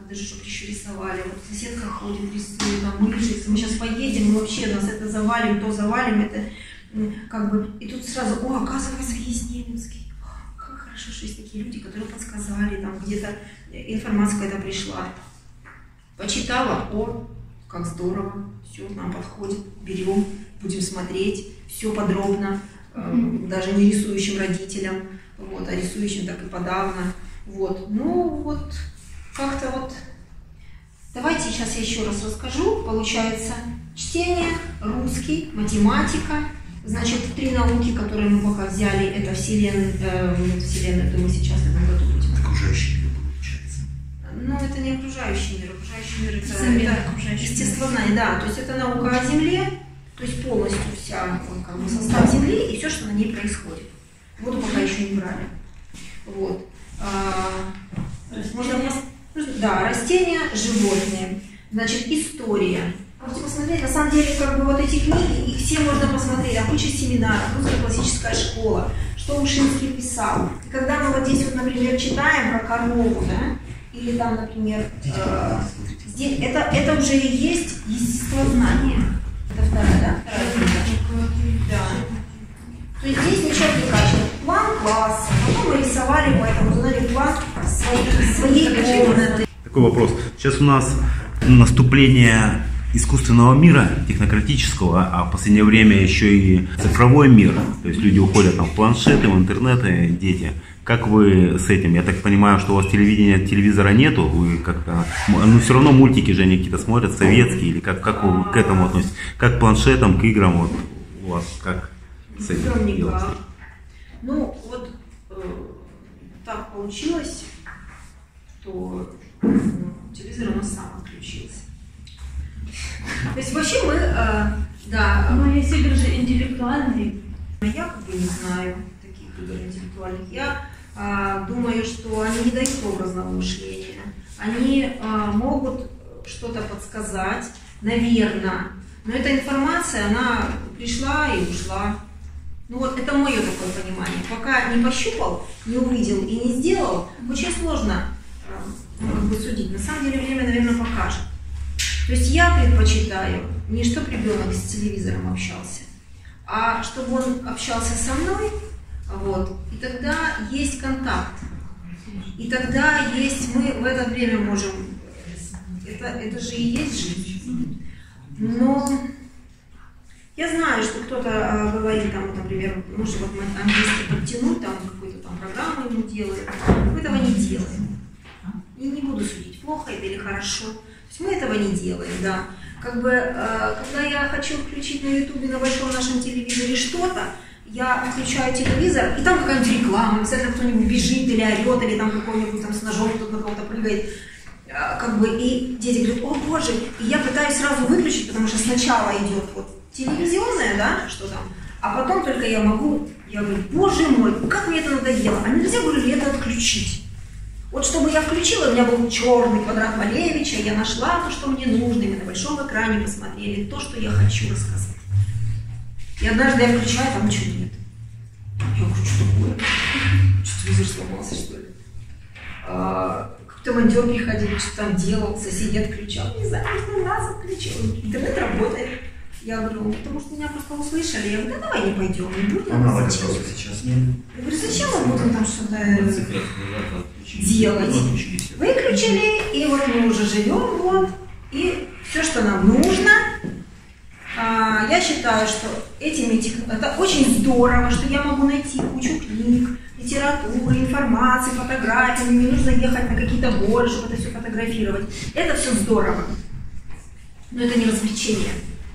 надо же, чтобы еще рисовали. Вот соседка ходит, рисует, там мышится. Мы сейчас поедем, мы вообще нас это завалим, то завалим, это как бы... И тут сразу, о, оказывается, есть Неменский. Как хорошо, что есть такие люди, которые подсказали, там где-то информация какая-то пришла. Почитала, о, как здорово, все, нам подходит, берем, будем смотреть, все подробно, mm-hmm. э, даже не рисующим родителям, вот, а рисующим так и подавно. Вот, ну вот, как-то вот, давайте сейчас я еще раз расскажу. Получается, чтение, русский, математика, значит, три науки, которые мы пока взяли, это вселенная, э, вселенная, это мы сейчас в этом году будем.
Окружающий мир получается.
Ну, это не окружающий мир, окружающий мир это, это естествознание, да, то есть это наука о Земле, то есть полностью вся, вот, как бы, состав Земли и все, что на ней происходит. Воду пока еще не брали. Вот. А, можно, да, растения, животные, значит, история. Можете посмотреть, на самом деле, как бы вот эти книги, их все можно посмотреть, а куча семинаров, русская классическая школа, что Ушинский писал. И когда мы вот здесь вот, например, читаем про корову, да, или там, например, э, здесь, это, это уже и есть естествознание. Это вторая, да? Вторая книга. Да. То есть здесь ничего не качественно. План класса, потом мы рисовали, поэтому узнали план своей, своей комнаты.
Такой вопрос. Сейчас у нас наступление искусственного мира, технократического, а в последнее время еще и цифровой мир. То есть люди уходят там в планшеты, в интернеты, дети. Как вы с этим? Я так понимаю, что у вас телевидения, телевизора нету, вы как-то, ну все равно мультики же они какие-то смотрят, советские, или как, как вы к этому относитесь? Как к планшетам, к играм, вот у вас как с этим делать?
Ну вот э, так получилось, что э, телевизор у нас сам отключился. То есть вообще мы, э, да.
Но есть игры же интеллектуальные.
Я как бы не знаю таких игр интеллектуальных. Я э, думаю, что они не дают образного мышления. Они э, могут что-то подсказать, наверное. Но эта информация, она пришла и ушла. Ну вот это мое такое понимание. Пока не пощупал, не увидел и не сделал, очень сложно э, ну, как бы судить. На самом деле время, наверное, покажет. То есть я предпочитаю не чтобы ребенок с телевизором общался, а чтобы он общался со мной, вот, и тогда есть контакт. И тогда есть, мы в это время можем, это, это же и есть жизнь. Но я знаю, что кто-то э, говорит, там, например, ну, что вот мы английский подтянуть, там какую-то там программу ему делаем. Мы этого не делаем. И не буду судить, плохо это или хорошо. То есть мы этого не делаем, да. Как бы, э, когда я хочу включить на ютубе, на большом нашем телевизоре что-то, я включаю телевизор, и там какая-нибудь реклама, обязательно кто-нибудь бежит или орет, или там какой-нибудь там с ножом кто-то на кого-то прыгает. Э, как бы, и дети говорят, о боже, и я пытаюсь сразу выключить, потому что сначала идет вот телевизионное, да, что там, а потом только я могу, я говорю, боже мой, как мне это надоело, а нельзя, говорю, ли это отключить? Вот чтобы я включила, у меня был черный квадрат Малевича, я нашла то, что мне нужно, и мы на большом экране посмотрели то, что я хочу рассказать. И однажды я включаю, там ничего нет. Я говорю, что такое? Что телевизор сломался, что ли? А, какой-то монтер приходил, что там делал, соседи отключал. Не знаю, что нас отключил. Интернет работает. Я говорю, потому что меня просто услышали. Я говорю, да давай не пойдем, не будем.
Аналога просто сейчас нет.
Я говорю, зачем мы будем там что-то делать? Выключили, и вот мы уже живем, вот, и все, что нам нужно. А, я считаю, что этими, это очень здорово, что я могу найти кучу книг, литературы, информации, фотографий, мне не нужно ехать на какие-то горы, чтобы это все фотографировать. Это все здорово, но это не развлечение.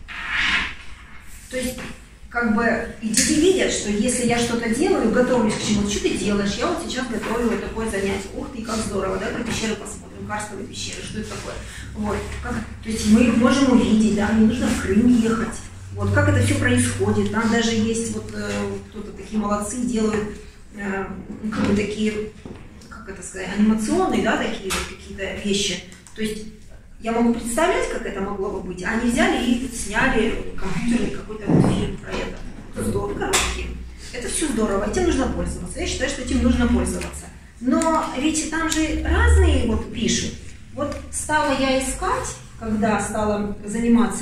То есть, как бы, и дети видят, что если я что-то делаю, готовлюсь к чему-то, что ты делаешь? Я вот сейчас готовлю вот такое занятие. Ух ты, как здорово, да, про пещеры посмотрим, карстовые пещеры, что это такое? Вот, как, то есть мы их можем увидеть, да, не нужно в Крым ехать. Вот, как это все происходит, там даже есть вот э, кто-то такие молодцы делают, э, как бы такие, как это сказать, анимационные, да, такие вот какие-то вещи. То есть, я могу представлять, как это могло бы быть, а они взяли и сняли компьютерный какой-то вот фильм про это. Это здорово, короткий. Это все здорово, этим нужно пользоваться. Я считаю, что этим нужно пользоваться. Но ведь там же разные вот пишут. Вот стала я искать, когда стала заниматься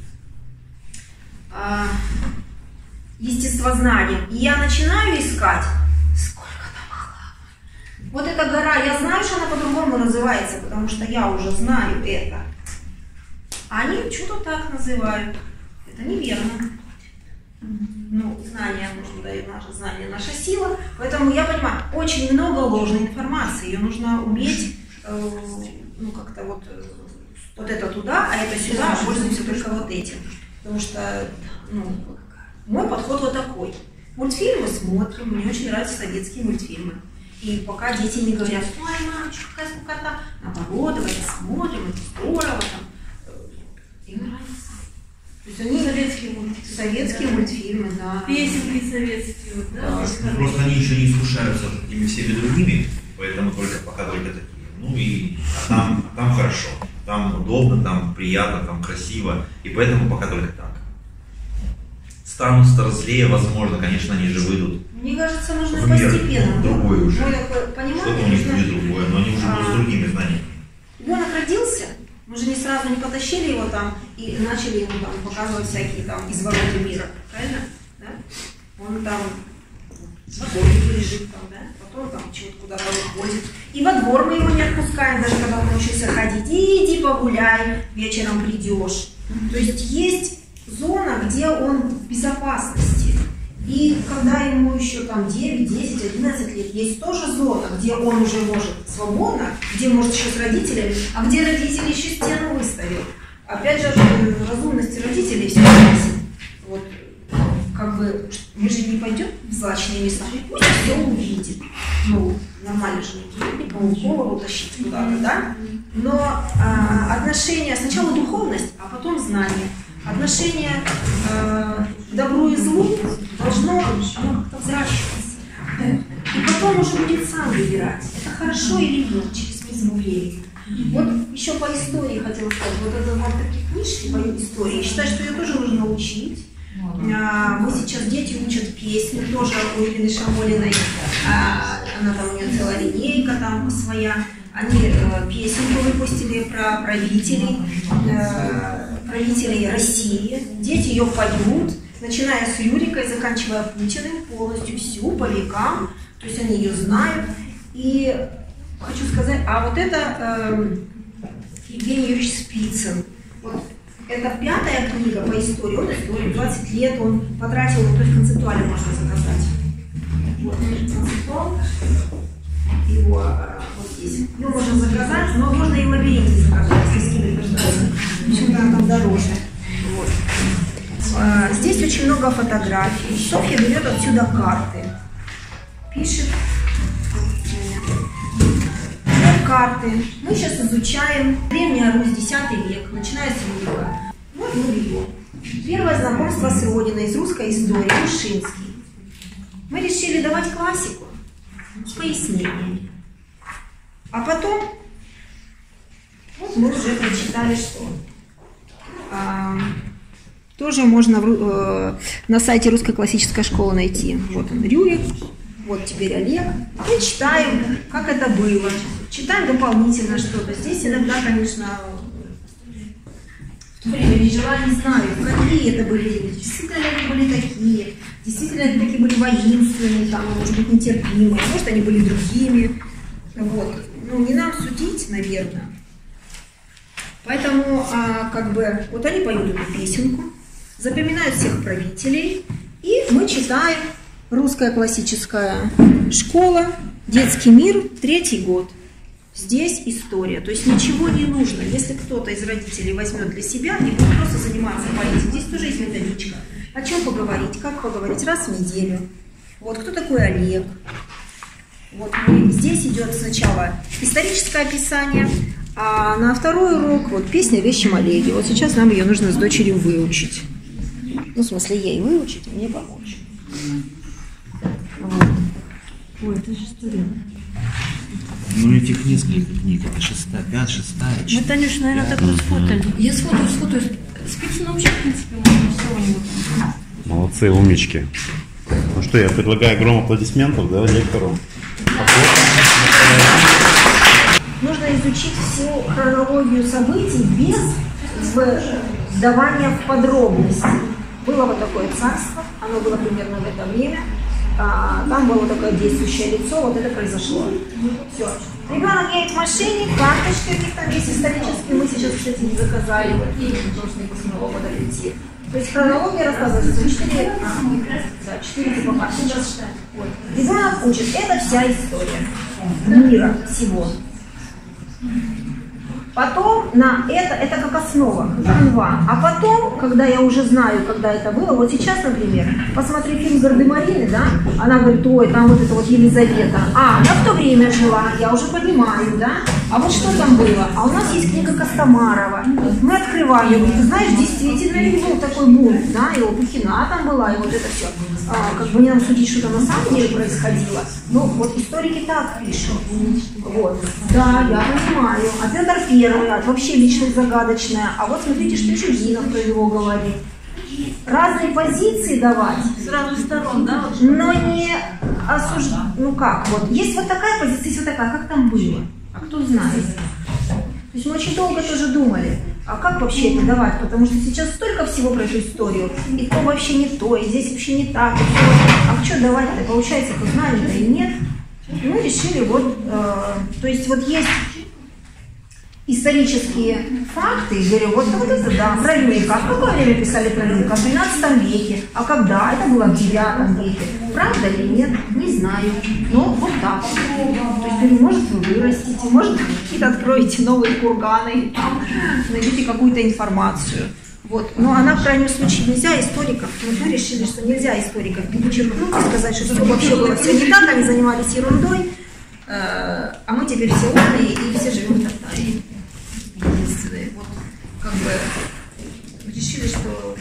а, естествознанием, и я начинаю искать, сколько там глав. Вот эта гора, я знаю, что она по-другому называется, потому что я уже знаю это. Они что-то так называют. Это неверно. Ну, знание, нужно дать наше знание, наша сила. Поэтому я понимаю, очень много ложной информации. Ее нужно уметь, э, ну, как-то вот, э, вот это туда, а это сюда, а пользуемся только вот этим. Потому что, ну, мой подход вот такой. Мультфильмы смотрим, мне очень нравятся советские мультфильмы. И пока дети не говорят, ой, мамочка, какая скукота, наоборот, давайте смотрим, это здорово, там, им нравится. То есть они советские мультфильмы, советские мультфильмы, да.
Песенки советские, вот, да?
Ну, просто они еще не искушаются этими всеми другими, поэтому только пока только такие. Ну и а там, а там хорошо, там удобно, там приятно, там красиво, и поэтому пока только так. Станут взрослее, возможно, конечно, они же выйдут.
Мне кажется, нужно
в мир,
постепенно.
ну, другой уже.
Понимание,
что-то у них
нужно...
будет другое, но они уже будут с другими знаниями.
Ребенок родился, мы же не сразу не потащили его там и начали ему там показывать всякие там извороты мира, правильно? Да? Он там на дворе лежит там, да? Потом там чего-то куда-то выходит. И во двор мы его не отпускаем, даже когда он научился ходить. Иди погуляй, вечером придешь. То есть есть зона, где он в безопасности. И когда ему еще там девять, десять, одиннадцать лет, есть тоже зона, где он уже может свободно, где может еще с родителями, а где родители еще стену выставил. Опять же, разумности родителей все зависит. Вот, как бы, мы же не пойдем в злачные места, пусть все увидит. Ну, нормально же не по голову тащить куда-то, да? Но а, отношения, сначала духовность, а потом знание. Отношение э, к добру и злу должно оно как-то взращиваться. И потом уже будет сам выбирать, это хорошо или нет, через призму веры. Вот еще по истории хотела сказать, вот это вот такие книжки по истории, я считаю, что ее тоже нужно учить. А, мы сейчас дети учат песни, тоже у Ирины Шамолиной, а, она там, у нее целая линейка там своя. Они э, песенку выпустили про правителей, э, правителей России. Дети ее поют, начиная с Юрика и заканчивая Путиным, полностью всю, по векам. То есть они ее знают. И хочу сказать, а вот это э, Евгений Юрьевич Спицын. Вот, это пятая книга по истории. Он историк, двадцать лет он потратил, то есть концептуально можно заказать. Вот, концептуал. Его а, вот здесь. Его можно заказать, но можно и в лабиринте заказать, если скидывать дождаться. Почему-то она там дороже. Вот. А, здесь очень много фотографий. Софья берет отсюда карты. Пишет. Вот карты. Мы сейчас изучаем Древняя Русь, десятый век, начиная с Юрика. Вот мы берем. Первое знакомство с Родиной из русской истории, Вышинский. Мы решили давать классику с пояснениями. А потом, вот мы уже прочитали, что а, тоже можно в, э, на сайте Русской классической школы найти. Вот он, Рюрик, вот теперь Олег. Мы читаем, как это было. Читаем дополнительно что-то. Здесь иногда, конечно, в то время не жила, не знаю, какие это были. Действительно ли они были такие. Действительно, они такие были воинственные, там, может быть, нетерпимые, может, они были другими. Вот. Ну, не нам судить, наверное. Поэтому, а, как бы, вот они поют эту песенку, запоминают всех правителей, и мы читаем Русская классическая школа, детский мир, третий год. Здесь история, то есть ничего не нужно. Если кто-то из родителей возьмет для себя и будет просто заниматься политикой, здесь тоже есть методичка. О чем поговорить, как поговорить, раз в неделю. Вот кто такой Олег. Вот мы, здесь идет сначала историческое описание, а на второй урок вот песня о вещем Олеге. Вот сейчас нам ее нужно с дочерью выучить. Ну, в смысле, ей выучить, мне помочь. Вот.
Ой, это же история.
Ну, этих несколько книг, это шестая, пятая, шестая,
Мы, Танюш, наверное, так вот сфотали. Я сфотаю, сфотаю. Спицын вообще, в принципе, можно все у него.
Молодцы, умнички. Ну что, я предлагаю гром аплодисментов, да, лектору.
нужно изучить всю хронологию событий без вдавания в подробности. Было вот такое царство, оно было примерно в это время, а, там было такое действующее лицо, вот это произошло. Все. Ребенок едет в машине, карточки у них там есть исторические, мы сейчас, кстати, не заказали, вот, и должны после Нового года прийти. То есть хронология рассказывается четыре, а, да, четыре типа карточек. Вот. Ребенок учит, это вся история мира всего. Потом на это, это как основа, канва. А потом, когда я уже знаю, когда это было, вот сейчас, например, посмотри фильм «Гардемарины», да, она говорит, ой, там вот это вот Елизавета. А, она в то время жила, я уже понимаю, да. А вот что там было? А у нас есть книга Костомарова. Мы открываем, я говорю, ты знаешь, действительно ли был такой бунт, да, и Лопухина там была, и вот это все. А, как бы не нам судить, что там на самом деле происходило. Ну, вот историки так пишут. Вот. Да, я понимаю. А Петр Первый, а вообще личность загадочная. А вот смотрите, что Чудинов про него говорит. Разные позиции давать.
С разных сторон, да? Вот,
но не осуждать. Ну как, вот. Есть вот такая позиция, есть вот такая. Как там было? А кто знает? То есть мы очень долго тоже думали, а как вообще это давать? Потому что сейчас столько всего про эту историю, и то вообще не то, и здесь вообще не так, и то. А что давать-то? Получается, то знаний-то и нет. И мы решили вот, э, то есть вот есть исторические факты, и говорю, вот, вот это да, про Рюрика. В какое время писали про Рюрика? В тринадцатом веке. А когда? Это было в девятом веке. Правда или нет? Не знаю. Но вот так. То есть, говорю, может, вы вырастите, может, какие-то откроете новые курганы, и там найдете какую-то информацию. Вот. Но она в крайнем случае нельзя историков. Мы решили, что нельзя историков перечеркнуть и сказать, что все вообще было все не так, они занимались ерундой, а мы теперь все умные и все живем в Татарии. Единственное. Вот как бы решили, что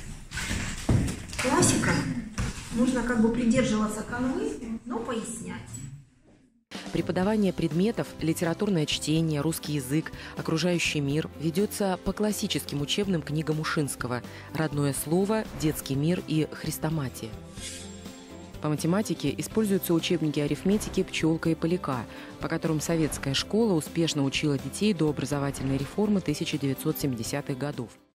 классика, нужно как бы придерживаться канвы, но пояснять.
Преподавание предметов, литературное чтение, русский язык, окружающий мир ведется по классическим учебным книгам Ушинского «Родное слово», «Детский мир» и «Хрестоматия». По математике используются учебники арифметики «Пчелка» и «Поляка», по которым советская школа успешно учила детей до образовательной реформы тысяча девятьсот семидесятых годов.